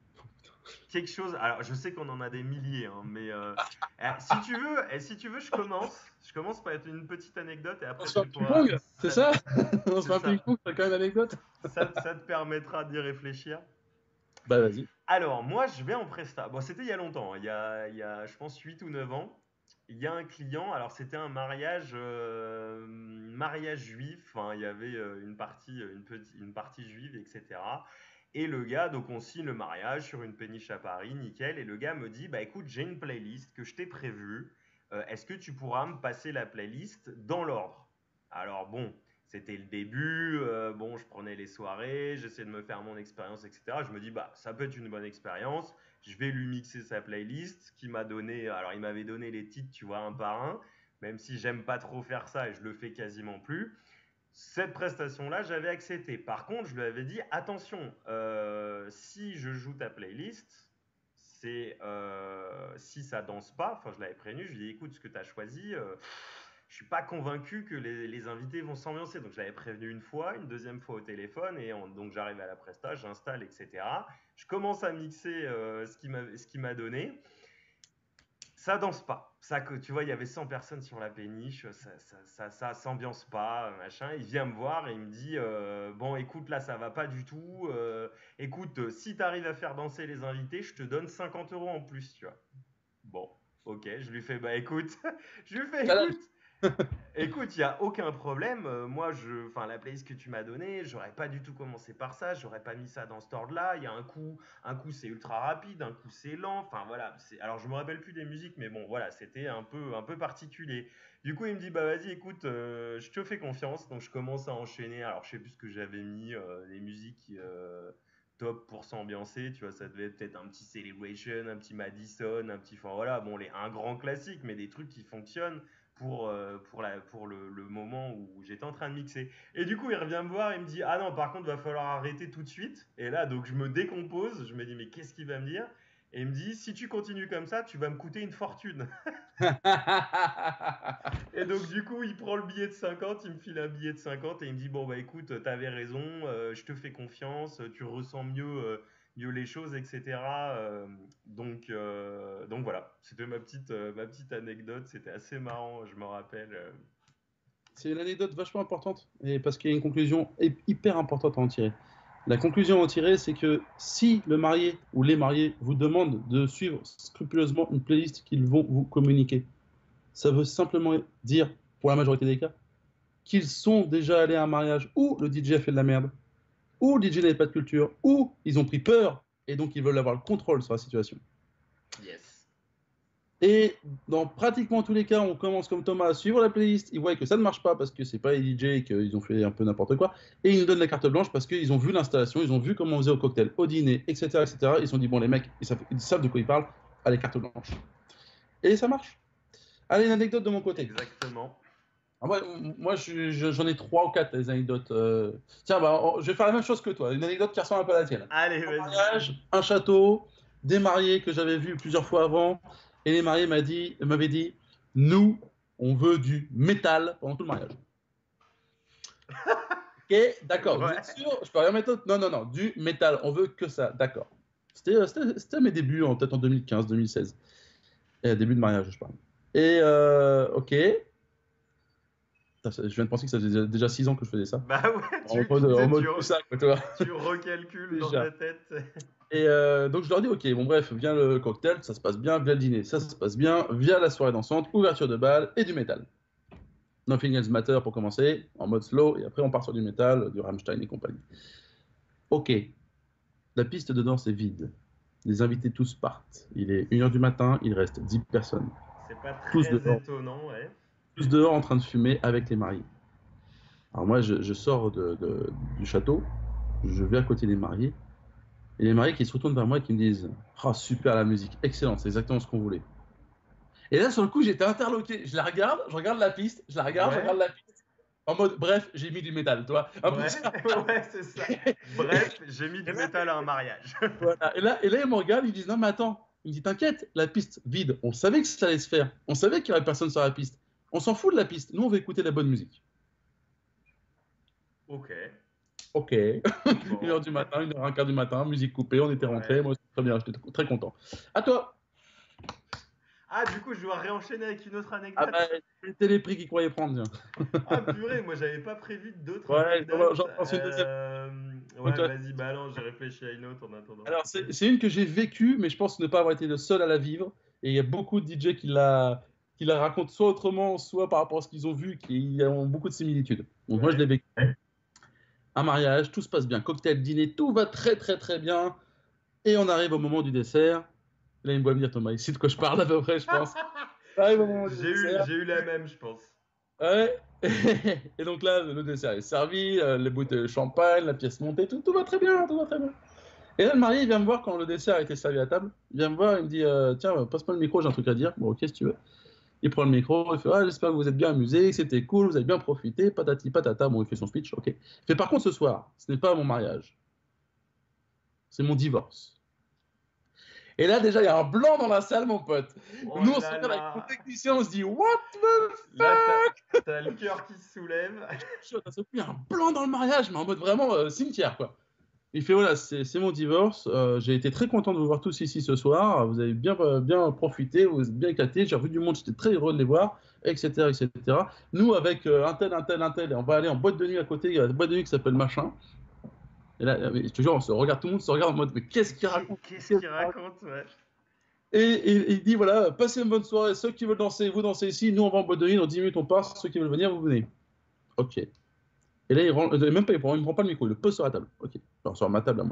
Quelque chose. Alors, je sais qu'on en a des milliers, hein, mais euh, euh, si tu veux, eh, si tu veux, je commence. Je commence par une petite anecdote et après On se fait un tu pourras. ping-pong, c'est ça? On se fait un ça. ping-pong, c'est quand même une anecdote. ça, ça te permettra d'y réfléchir. Bah vas-y. Alors, moi, je vais en presta. Bon, c'était il y a longtemps, hein, il y a, il y a, je pense, huit ou neuf ans. Il y a un client, alors c'était un mariage, euh, mariage juif, enfin, il y avait euh, une partie, une, petite, une partie juive, et cetera. Et le gars, donc on signe le mariage sur une péniche à Paris, nickel. Et le gars me dit, bah écoute, j'ai une playlist que je t'ai prévue. Euh, Est-ce que tu pourras me passer la playlist dans l'ordre? Alors bon, c'était le début. Euh, bon, je prenais les soirées, j'essayais de me faire mon expérience, et cetera. Je me dis, bah ça peut être une bonne expérience. Je vais lui mixer sa playlist, qui m'a donné. Alors il m'avait donné les titres, tu vois, un par un. Même si j'aime pas trop faire ça et je le fais quasiment plus. Cette prestation-là, j'avais accepté. Par contre, je lui avais dit attention, euh, si je joue ta playlist, c'est euh, si ça danse pas. Enfin, je l'avais prévenu. Je lui ai dit écoute, ce que tu as choisi, euh, je suis pas convaincu que les, les invités vont s'ambiancer. Donc, je l'avais prévenu une fois, une deuxième fois au téléphone, et on, donc j'arrive à la presta, j'installe, et cetera. Je commence à mixer euh, ce qu'il m'a ce qu'il m'a donné. Ça danse pas. Ça, que tu vois, il y avait cent personnes sur la péniche, ça, ça, ça, ça s'ambiance pas, machin. Il vient me voir et il me dit euh, bon, écoute, là, ça va pas du tout. Euh, écoute, si tu arrives à faire danser les invités, je te donne cinquante euros en plus, tu vois. Bon, ok, je lui fais bah écoute, je lui fais écoute. Écoute, il n'y a aucun problème. Euh, moi, je, enfin, la playlist que tu m'as donnée, j'aurais pas du tout commencé par ça. J'aurais pas mis ça dans cet ordre-là. Il y a un coup, un coup c'est ultra rapide, un coup c'est lent. Enfin voilà. Alors je me rappelle plus des musiques, mais bon, voilà, c'était un peu, un peu particulier. Du coup, il me dit bah vas-y, écoute, euh, je te fais confiance. Donc je commence à enchaîner. Alors je sais plus ce que j'avais mis, euh, les musiques. Euh, top pour s'ambiancer, tu vois, ça devait être peut-être un petit Celebration, un petit Madison, un petit, enfin voilà, bon, les, un grand classique, mais des trucs qui fonctionnent pour, euh, pour, la, pour le, le moment où j'étais en train de mixer. Et du coup, il revient me voir, il me dit, ah non, par contre, va falloir arrêter tout de suite. Et là, donc, je me décompose, je me dis, mais qu'est-ce qu'il va me dire? Et il me dit, si tu continues comme ça, tu vas me coûter une fortune. Et donc, du coup, il prend le billet de cinquante, il me file un billet de cinquante et il me dit, bon, bah écoute, t'avais raison, euh, je te fais confiance, tu ressens mieux, euh, mieux les choses, et cetera. Euh, donc, euh, donc voilà, c'était ma petite, euh, ma petite anecdote, c'était assez marrant, je me rappelle. euh. C'est une anecdote vachement importante, et parce qu'il y a une conclusion hy- hyper importante à en tirer. La conclusion à en tirer, c'est que si le marié ou les mariés vous demandent de suivre scrupuleusement une playlist qu'ils vont vous communiquer, ça veut simplement dire, pour la majorité des cas, qu'ils sont déjà allés à un mariage où le D J a fait de la merde, où le D J n'avait pas de culture, où ils ont pris peur, et donc ils veulent avoir le contrôle sur la situation. Yes. Et dans pratiquement tous les cas, on commence comme Thomas à suivre la playlist. Ils voient que ça ne marche pas parce que c'est pas les D J et qu'ils ont fait un peu n'importe quoi. Et ils nous donnent la carte blanche parce qu'ils ont vu l'installation, ils ont vu comment on faisait au cocktail, au dîner, et cetera, et cetera. Ils se sont dit, bon, les mecs, ils savent, ils savent de quoi ils parlent. Allez, carte blanche. Et ça marche. Allez, une anecdote de mon côté. Exactement. Ah, moi, moi je- je- j'en ai trois ou quatre des anecdotes. euh. Tiens, bah, on- je vais faire la même chose que toi. Une anecdote qui ressemble un peu à la tienne. Allez, Un vas-y. mariage, un château, des mariés que j'avais vus plusieurs fois avant. Et les mariés m'a dit- m'avaient dit, nous, on veut du métal pendant tout le mariage. Ok, d'accord. Vous Ouais. êtes sûr? Je peux rien mettre autre? Non, non, non. Du métal. On veut que ça. D'accord. C'était euh, c'était- c'était mes débuts, en- peut-être en deux mille quinze, deux mille seize. Et, début de mariage, je parle. Et euh, ok. Putain, ça- je viens de penser que ça faisait déjà six ans que je faisais ça. Bah ouais, En tu, mode, en tu, mode tu, tout ça, quoi, tu vois. tu recalcules dans Déjà. ta tête. Et euh, donc je leur dis, ok, bon bref, vient le cocktail, ça se passe bien, via le dîner, ça se passe bien, via la soirée dansante, ouverture de bal et du métal. Nothing Else Matter pour commencer, en mode slow, et après on part sur du métal, du Rammstein et compagnie. Ok, la piste de danse est vide. Les invités tous partent. Il est une heure du matin, il reste dix personnes. C'est pas Tous très dehors. étonnant, ouais. Tous dehors en train de fumer avec les mariés. Alors moi, je, je sors de, de- du château, je vais à côté des mariés, et les mariés qui se retournent vers moi et qui me disent « Oh, super la musique, excellente, c'est exactement ce qu'on voulait. » Et là, sur le coup, j'étais interloqué. Je la regarde, je regarde la piste, je la regarde, je Ouais. regarde la piste. En mode, bref, j'ai mis du métal, tu vois. Un peu Ouais, ça. ouais, c'est ça. Bref, j'ai mis du métal à un mariage. Voilà. Et là, et là, ils me regardent, ils disent, non, mais attends. Il me dit, t'inquiète, la piste vide. On savait que ça allait se faire. On savait qu'il n'y aurait personne sur la piste. On s'en fout de la piste. Nous, on veut écouter la bonne musique. Ok. Ok. Bon. Une heure du matin, une heure, un quart du matin, musique coupée, on était Ouais. rentrés. Moi, c'était très bien, j'étais très content. À toi. Ah, du coup, je dois réenchaîner avec une autre Ah anecdote. bah, c'était les prix qu'ils croyaient prendre, tiens. Ah, purée, moi, j'avais pas prévu d'autres Ouais, anecdotes. j'en pense une deuxième. Euh, Donc, Ouais, toi- vas-y, balance, j'ai réfléchi à une autre en attendant. Alors, c'est c'est une que j'ai vécue, mais je pense ne pas avoir été le seul à la vivre. Et il y a beaucoup de D J qui la, qui la racontent soit autrement, soit par rapport à ce qu'ils ont vu, qui ont beaucoup de similitudes. Donc, moi, je l'ai vécu. Un mariage, tout se passe bien. Cocktail, dîner, tout va très, très, très bien. Et on arrive au moment du dessert. Là, il me voit me dire, Thomas, ici de quoi je parle à peu près, je pense. On arrive au moment du J'ai eu, dessert. j'ai eu la même, je pense. Ouais. Et donc là, le dessert est servi, euh, les bouteilles de champagne, la pièce montée, tout, tout va très bien, tout va très bien. Et là, le marié, il vient me voir quand le dessert a été servi à table. Il vient me voir, il me dit euh, tiens, passe-moi le micro, j'ai un truc à dire. Bon, ok, si tu veux. Il prend le micro, il fait ah, j'espère que vous êtes bien amusés, que c'était cool, vous avez bien profité, patati patata. Bon, il fait son speech, ok. Il fait par contre, ce soir, ce n'est pas mon mariage, c'est mon divorce. Et là, déjà, il y a un blanc dans la salle, mon pote. Oh Nous, on se là regarde avec là. mon technicien, on se dit what the Là, t'as- t'as le cœur qui se soulève. fuck. Il y a un blanc dans le mariage, mais en mode vraiment euh, cimetière, quoi. Il fait voilà, c'est c'est mon divorce. euh, j'ai été très content de vous voir tous ici ce soir. Vous avez bien, euh, bien profité, vous êtes bien éclatés. J'ai revu du monde, j'étais très heureux de les voir, et cetera, et cetera. Nous, avec euh, un tel, un tel, un tel, on va aller en boîte de nuit à côté. Il y a une boîte de nuit qui s'appelle Machin. Et là, je te jure, on se regarde, tout le monde se regarde en mode, mais qu'est-ce qu'il raconte? Qu'est-ce qu'il raconte, ouais. Et, et- et il dit voilà, passez une bonne soirée. Ceux qui veulent danser, vous dansez ici. Nous, on va en boîte de nuit. Dans dix minutes, on part. Ceux qui veulent venir, vous venez. Ok. Et là, il rend, euh, même pas, il prend, il me prend pas le micro, il le pose sur la table. Ok. Alors, sur ma table à moi.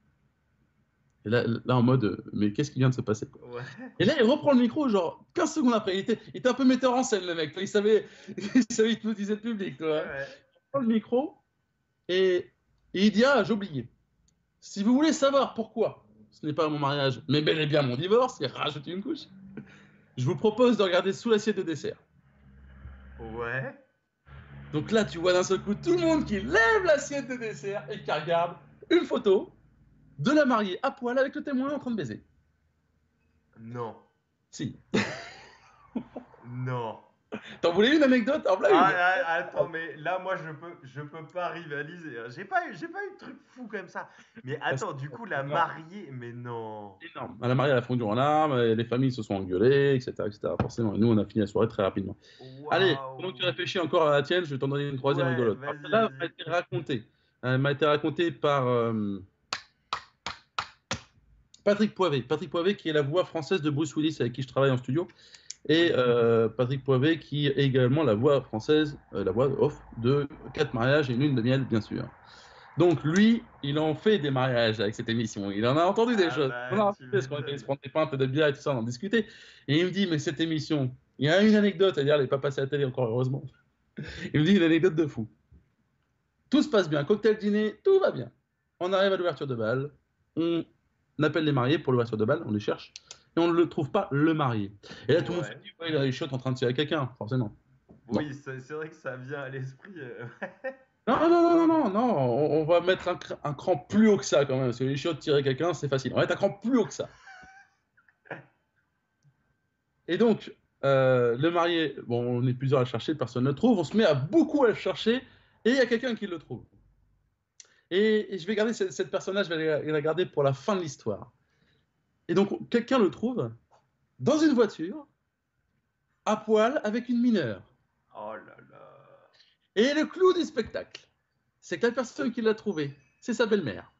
Et là, là en mode, euh, mais qu'est-ce qui vient de se passer, quoi. Ouais. Et là, il reprend le micro, genre quinze secondes après. Il était, il était un peu metteur en scène, le mec. Il savait, il savait hypnotiser le public, tu vois. Ouais. Il prend le micro et, et il dit ah, j'ai oublié. Si vous voulez savoir pourquoi ce n'est pas mon mariage, mais bel et bien mon divorce, et rajouter une couche, je vous propose de regarder sous l'assiette de dessert. Ouais. Donc là, tu vois d'un seul coup tout le monde qui lève l'assiette de dessert et qui regarde une photo de la mariée à poil avec le témoin en train de baiser. Non. Si. Non. T'en voulais une anecdote? Alors là, Ah, une. ah, attends, mais là, moi, je peux, je peux pas rivaliser, hein. J'ai pas eu, j'ai pas eu de truc fou comme ça. Mais attends, du coup, la Énorme. mariée, mais non. Énorme. La mariée, elle a fondu en larmes, et les familles se sont engueulées, et cetera, et cetera. Forcément, et nous, on a fini la soirée très rapidement. Allez, pendant que tu Waouh. réfléchis encore à la tienne, je vais t'en donner une troisième Ouais, rigolote. Alors, vas-y, celle-là m'a vas-y. été racontée. Elle m'a été racontée par euh, Patrick Poivet. Patrick Poivet, qui est la voix française de Bruce Willis, avec qui je travaille en studio. Et euh, Patrick Poivet, qui est également la voix française, euh, la voix off de Quatre mariages et une lune de miel, bien sûr. Donc lui, il en fait des mariages avec cette émission. Il en a entendu des Ah choses. On bah, a tu parce qu'on était allé se m'étonnes. prendre des pintes de bière et tout ça, on en discutait. Et il me dit, mais cette émission, il y a une anecdote, c'est-à-dire elle n'est pas passée à la télé encore, heureusement. Il me dit une anecdote de fou. Tout se passe bien, cocktail dîner, tout va bien. On arrive à l'ouverture de bal, on appelle les mariés pour l'ouverture de bal, on les cherche, et on ne le trouve pas le marié. Et là, tout le monde se Ouais. dit, ouais, il est chiotte en train de tirer quelqu'un, forcément. Non. Oui, c'est c'est vrai que ça vient à l'esprit. euh, Non, non, non, non, non, non, on, on va mettre un, cr- un cran plus haut que ça quand même, parce que les chiottes tirer quelqu'un, c'est facile. On va mettre un cran plus haut que ça. Et donc, euh, le marié, bon, on est plusieurs à le chercher, personne ne le trouve, on se met à beaucoup à le chercher, et il y a quelqu'un qui le trouve. Et, et je vais garder cette, cette personnage, je vais la, la garder pour la fin de l'histoire. Et donc, quelqu'un le trouve dans une voiture, à poil, avec une mineure. Oh là là. Et le clou du spectacle, c'est que la personne qui l'a trouvé, c'est sa belle-mère.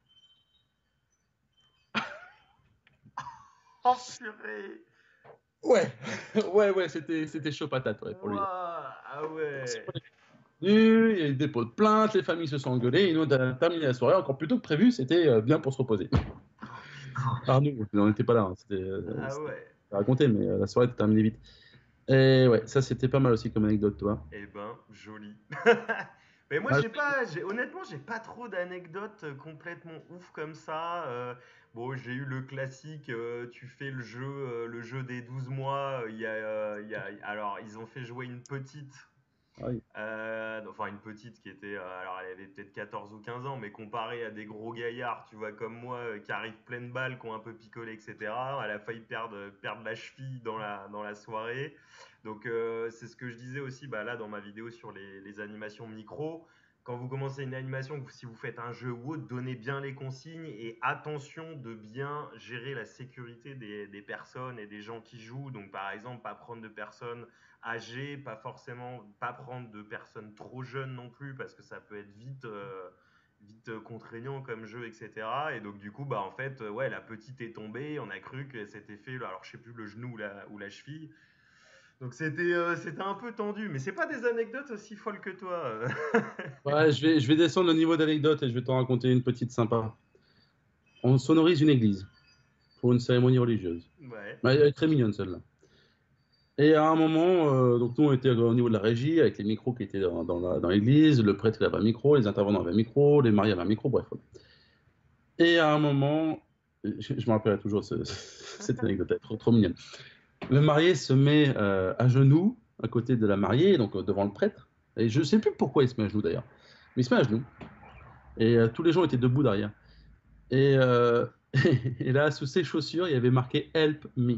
Oh purée. Ouais, ouais, ouais, c'était, c'était chaud patate ouais, pour lui. Ouah, ah ouais. Il y a eu des pots de plainte, les familles se sont engueulées, et nous, on a terminé la soirée encore plus tôt que prévu, c'était euh, bien pour se reposer. Oh putain. Alors nous, on n'était pas là, hein, c'était euh, Ah c'était ouais. raconté, mais euh, la soirée était terminée vite. Et ouais, ça c'était pas mal aussi comme anecdote, toi. Eh ben, joli. Mais moi, Ah, j'ai pas, j'ai, honnêtement, j'ai pas trop d'anecdotes euh, complètement ouf comme ça. Euh, bon, j'ai eu le classique, euh, tu fais le jeu, euh, le jeu des douze mois. Il y a, euh, il y a, alors, ils ont fait jouer une petite, ouais. euh, enfin une petite qui était, euh, alors elle avait peut-être quatorze ou quinze ans, mais comparée à des gros gaillards, tu vois, comme moi, euh, qui arrivent pleine balle, qui ont un peu picolé, et cetera. Elle a failli perdre, perdre la cheville dans la, dans la soirée. Donc euh, c'est ce que je disais aussi bah, là dans ma vidéo sur les, les animations micro. Quand vous commencez une animation, si vous faites un jeu ou autre, donnez bien les consignes et attention de bien gérer la sécurité des, des personnes et des gens qui jouent. Donc par exemple, pas prendre de personnes âgées, pas forcément, pas prendre de personnes trop jeunes non plus parce que ça peut être vite, euh, vite contraignant comme jeu, et cetera. Et donc du coup, bah en fait, ouais, la petite est tombée, on a cru que c'était fait, alors je sais plus le genou ou la, ou la cheville. Donc c'était euh, c'était un peu tendu, mais c'est pas des anecdotes aussi folles que toi. euh. Ouais, je vais, je vais descendre le niveau d'anecdote et je vais t'en raconter une petite sympa. On sonorise une église pour une cérémonie religieuse. Ouais. Ouais, elle est très mignonne celle-là. Et à un moment, euh, donc nous on était au niveau de la régie avec les micros qui étaient dans, dans la- dans l'église, le prêtre il avait un micro, les intervenants avaient un micro, les mariés avaient un micro, bref. Et à un moment, je, je me rappellerai toujours ce- cette anecdote, elle est trop, trop mignonne. Le marié se met euh, à genoux à côté de la mariée, donc euh, devant le prêtre. Et je ne sais plus pourquoi il se met à genoux d'ailleurs, mais il se met à genoux. Et euh, tous les gens étaient debout derrière. Et, euh, et là, sous ses chaussures, il y avait marqué Help me.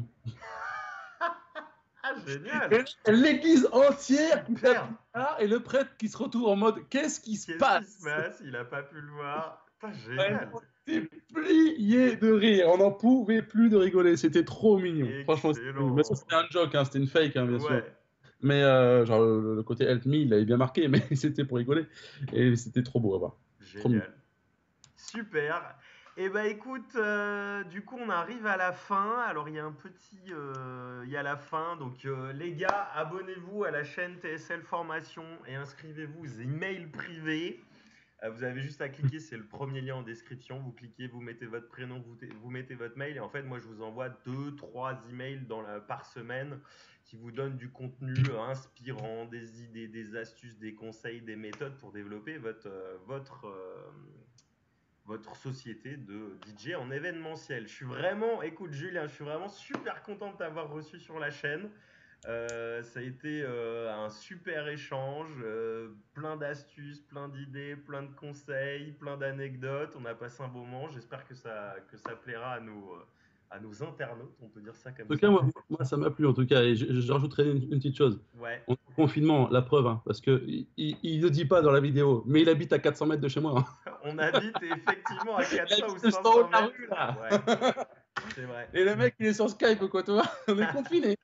Ah, Et génial! l'église entière qui tape Super! là, et le prêtre qui se retrouve en mode qu'est-ce qui se Qu'est-ce qui se passe? passe? Il a pas pu le voir. Putain, Ouais, génial! on était pliés de rire, on n'en pouvait plus de rigoler, c'était trop mignon. Franchement, c'était mais ça, Excellent! c'était un joke, hein, c'était une fake, hein, bien sûr. Ouais, Mais euh, genre, le, le côté Help Me, il avait bien marqué, mais c'était pour rigoler. Et c'était trop beau à voir. Trop mignon. génial. Super. Eh ben écoute, euh, du coup on arrive à la fin. Alors il y a un petit, euh, il y a la fin. Donc euh, les gars, abonnez-vous à la chaîne T S L Formation et inscrivez-vous aux emails privés. Euh, vous avez juste à cliquer, c'est le premier lien en description. Vous cliquez, vous mettez votre prénom, vous, vous mettez votre mail. Et en fait, moi, je vous envoie deux, trois emails dans la, par semaine qui vous donnent du contenu inspirant, des idées, des astuces, des conseils, des méthodes pour développer votre, euh, votre, euh, votre société de D J en événementiel. Je suis vraiment, écoute Julien, je suis vraiment super content de t'avoir reçu sur la chaîne. Euh, ça a été euh, un super échange, euh, plein d'astuces, plein d'idées, plein de conseils, plein d'anecdotes. On a passé un bon moment. J'espère que ça, que ça plaira à nos, euh, à nos internautes, on peut dire ça comme En tout cas, ça. moi, moi, ça m'a plu, en tout cas. Et je, je rajouterai une, une petite chose. Ouais, On est en confinement, la preuve, hein, parce qu'il ne le dit pas dans la vidéo, mais il habite à quatre cents mètres de chez moi. Hein. on habite effectivement à Il quatre cents ou habite juste en haut cinq cents de la mètres. rue, là. Ouais, c'est vrai. Et le mec, il est sur Skype, quoi, tu vois. On est confinés.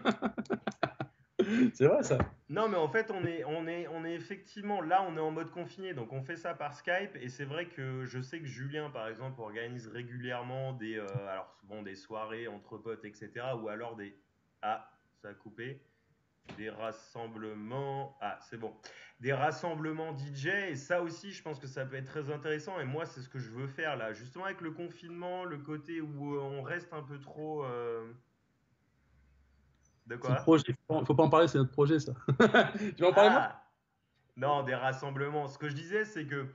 C'est vrai, ça. Non, mais en fait, on est, on est, on est effectivement là, on est en mode confiné, donc on fait ça par Skype. Et c'est vrai que je sais que Julien, par exemple, organise régulièrement des, euh, alors souvent des soirées entre potes, et cetera. Ou alors des, ah, ça a coupé, des rassemblements, ah, c'est bon, des rassemblements D J. Et ça aussi, je pense que ça peut être très intéressant. Et moi, c'est ce que je veux faire là, justement avec le confinement, le côté où euh, on reste un peu trop, euh, de C'est le quoi? projet. Faut faut pas en parler, c'est notre projet, ça. Tu veux en parler, moi? Ah, non, des rassemblements. Ce que je disais, c'est que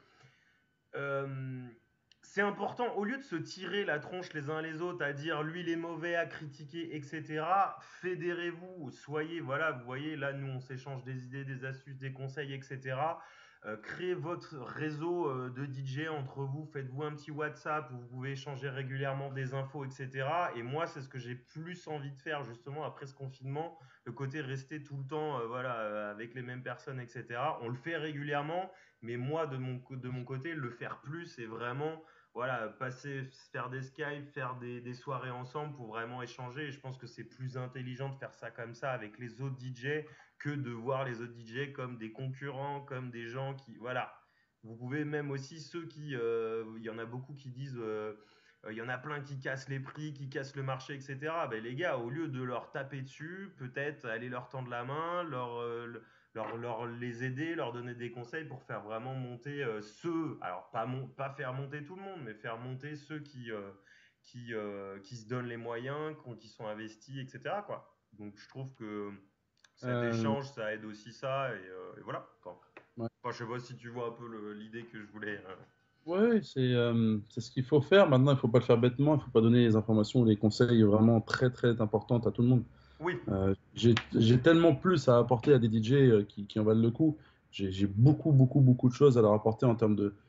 euh, c'est important, au lieu de se tirer la tronche les uns les autres, à dire lui il est mauvais, à critiquer, et cetera, fédérez-vous, soyez, voilà, vous voyez, là nous on s'échange des idées, des astuces, des conseils, et cetera. Euh, créez votre réseau euh, de D J entre vous, faites-vous un petit WhatsApp où vous pouvez échanger régulièrement des infos, et cetera. Et moi, c'est ce que j'ai plus envie de faire justement après ce confinement, le côté rester tout le temps euh, voilà, euh, avec les mêmes personnes, et cetera. On le fait régulièrement, mais moi, de mon, de mon côté, le faire plus, c'est vraiment voilà, passer, faire des Skype, faire des, des soirées ensemble pour vraiment échanger. Et je pense que c'est plus intelligent de faire ça comme ça avec les autres D J que de voir les autres D J comme des concurrents, comme des gens qui. Voilà. Vous pouvez même aussi ceux qui. Euh, Il y en a beaucoup qui disent. Euh, il y en a plein qui cassent les prix, qui cassent le marché, et cetera. Ben, les gars, au lieu de leur taper dessus, peut-être aller leur tendre la main, leur, euh, leur, leur les aider, leur donner des conseils pour faire vraiment monter euh, ceux, alors pas, mon, pas faire monter tout le monde, mais faire monter ceux qui, euh, qui, euh, qui se donnent les moyens, qui sont investis, et cetera. Quoi. Donc je trouve que cet Euh, échange, ça aide aussi ça, et, euh, et voilà. Enfin, ouais. enfin, je sais pas si tu vois un peu l'idée que je voulais. Euh... Ouais, c'est euh, c'est ce qu'il faut faire. Maintenant, il ne faut pas le faire bêtement. Il ne faut pas donner les informations ou les conseils vraiment très, très importantes à tout le monde. Oui, Euh, j'ai j'ai tellement plus à apporter à des D J euh, qui, qui en valent le coup. J'ai j'ai beaucoup, beaucoup, beaucoup de choses à leur apporter en termes de,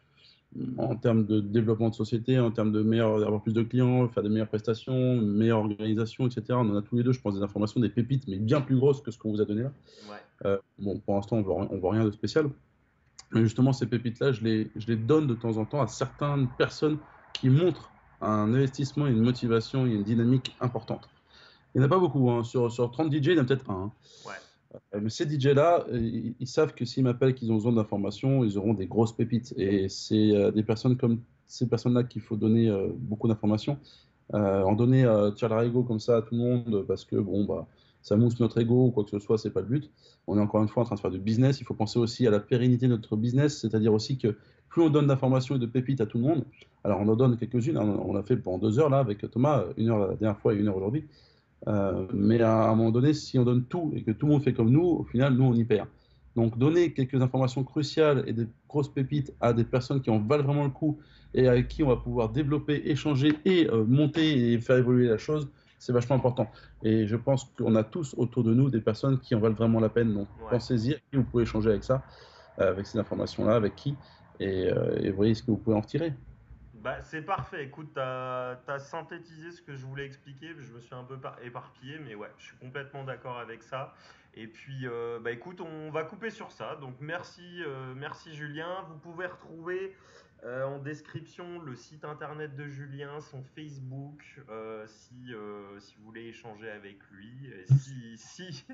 en termes de développement de société, en termes de meilleur, avoir plus de clients, faire des meilleures prestations, une meilleure organisation, et cetera. On en a tous les deux, je pense, des informations, des pépites, mais bien plus grosses que ce qu'on vous a donné là. ouais, Euh, bon, pour l'instant, on ne voit, on voit rien de spécial. Mais justement, ces pépites-là, je les, je les donne de temps en temps à certaines personnes qui montrent un investissement, une motivation et une dynamique importante. Il n'y en a pas beaucoup. Hein. Sur, sur trente D J, il y en a peut-être un. Hein. ouais, Euh, Mais ces D J-là, euh, ils, ils savent que s'ils m'appellent, qu'ils ont besoin d'informations, ils auront des grosses pépites. Et c'est euh, des personnes comme ces personnes-là qu'il faut donner euh, beaucoup d'informations. Euh, en donner euh, tirer leur ego comme ça à tout le monde parce que bon, bah, ça mousse notre ego ou quoi que ce soit, c'est pas le but. On est encore une fois en train de faire du business. Il faut penser aussi à la pérennité de notre business, c'est-à-dire aussi que plus on donne d'informations et de pépites à tout le monde, alors on en donne quelques-unes, hein, on l'a fait pendant deux heures là avec Thomas, une heure la dernière fois et une heure aujourd'hui. Euh, mais à un moment donné, si on donne tout et que tout le monde fait comme nous, au final, nous, on y perd. Donc, donner quelques informations cruciales et des grosses pépites à des personnes qui en valent vraiment le coup et avec qui on va pouvoir développer, échanger et euh, monter et faire évoluer la chose, c'est vachement important. Et je pense qu'on a tous autour de nous des personnes qui en valent vraiment la peine. Donc, ouais. pensez-y, qui vous pouvez échanger avec ça, euh, avec ces informations-là, avec qui, et, euh, et voyez ce que vous pouvez en retirer. Bah, c'est parfait. Écoute, tu as synthétisé ce que je voulais expliquer. Je me suis un peu par- éparpillé, mais ouais, je suis complètement d'accord avec ça. Et puis, euh, bah, écoute, on va couper sur ça. Donc, merci, euh, merci Julien. Vous pouvez retrouver euh, en description le site internet de Julien, son Facebook, euh, si, euh, si vous voulez échanger avec lui. Et si, si...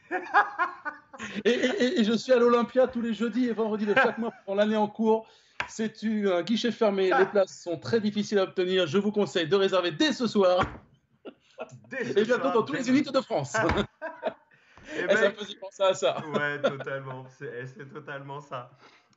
Et, et- et je suis à l'Olympia tous les jeudis et vendredis de chaque mois pour l'année en cours. C'est un guichet fermé. Les places sont très difficiles à obtenir. Je vous conseille de réserver dès ce soir Dès ce et bientôt soir, dans tous dès les unités de France. Eh Et ça ben, me faisait penser à ça. ouais, totalement. C'est c'est totalement ça.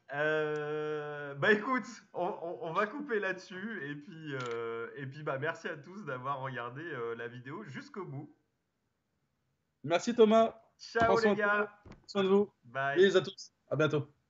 Euh, bah écoute, on, on- on va couper là-dessus. Et puis, euh, et puis bah, merci à tous d'avoir regardé euh, la vidéo jusqu'au bout. Merci Thomas. Prends Ciao les soin de gars. toi. Prends soin de vous. Bye. Bisous à tous. À bientôt.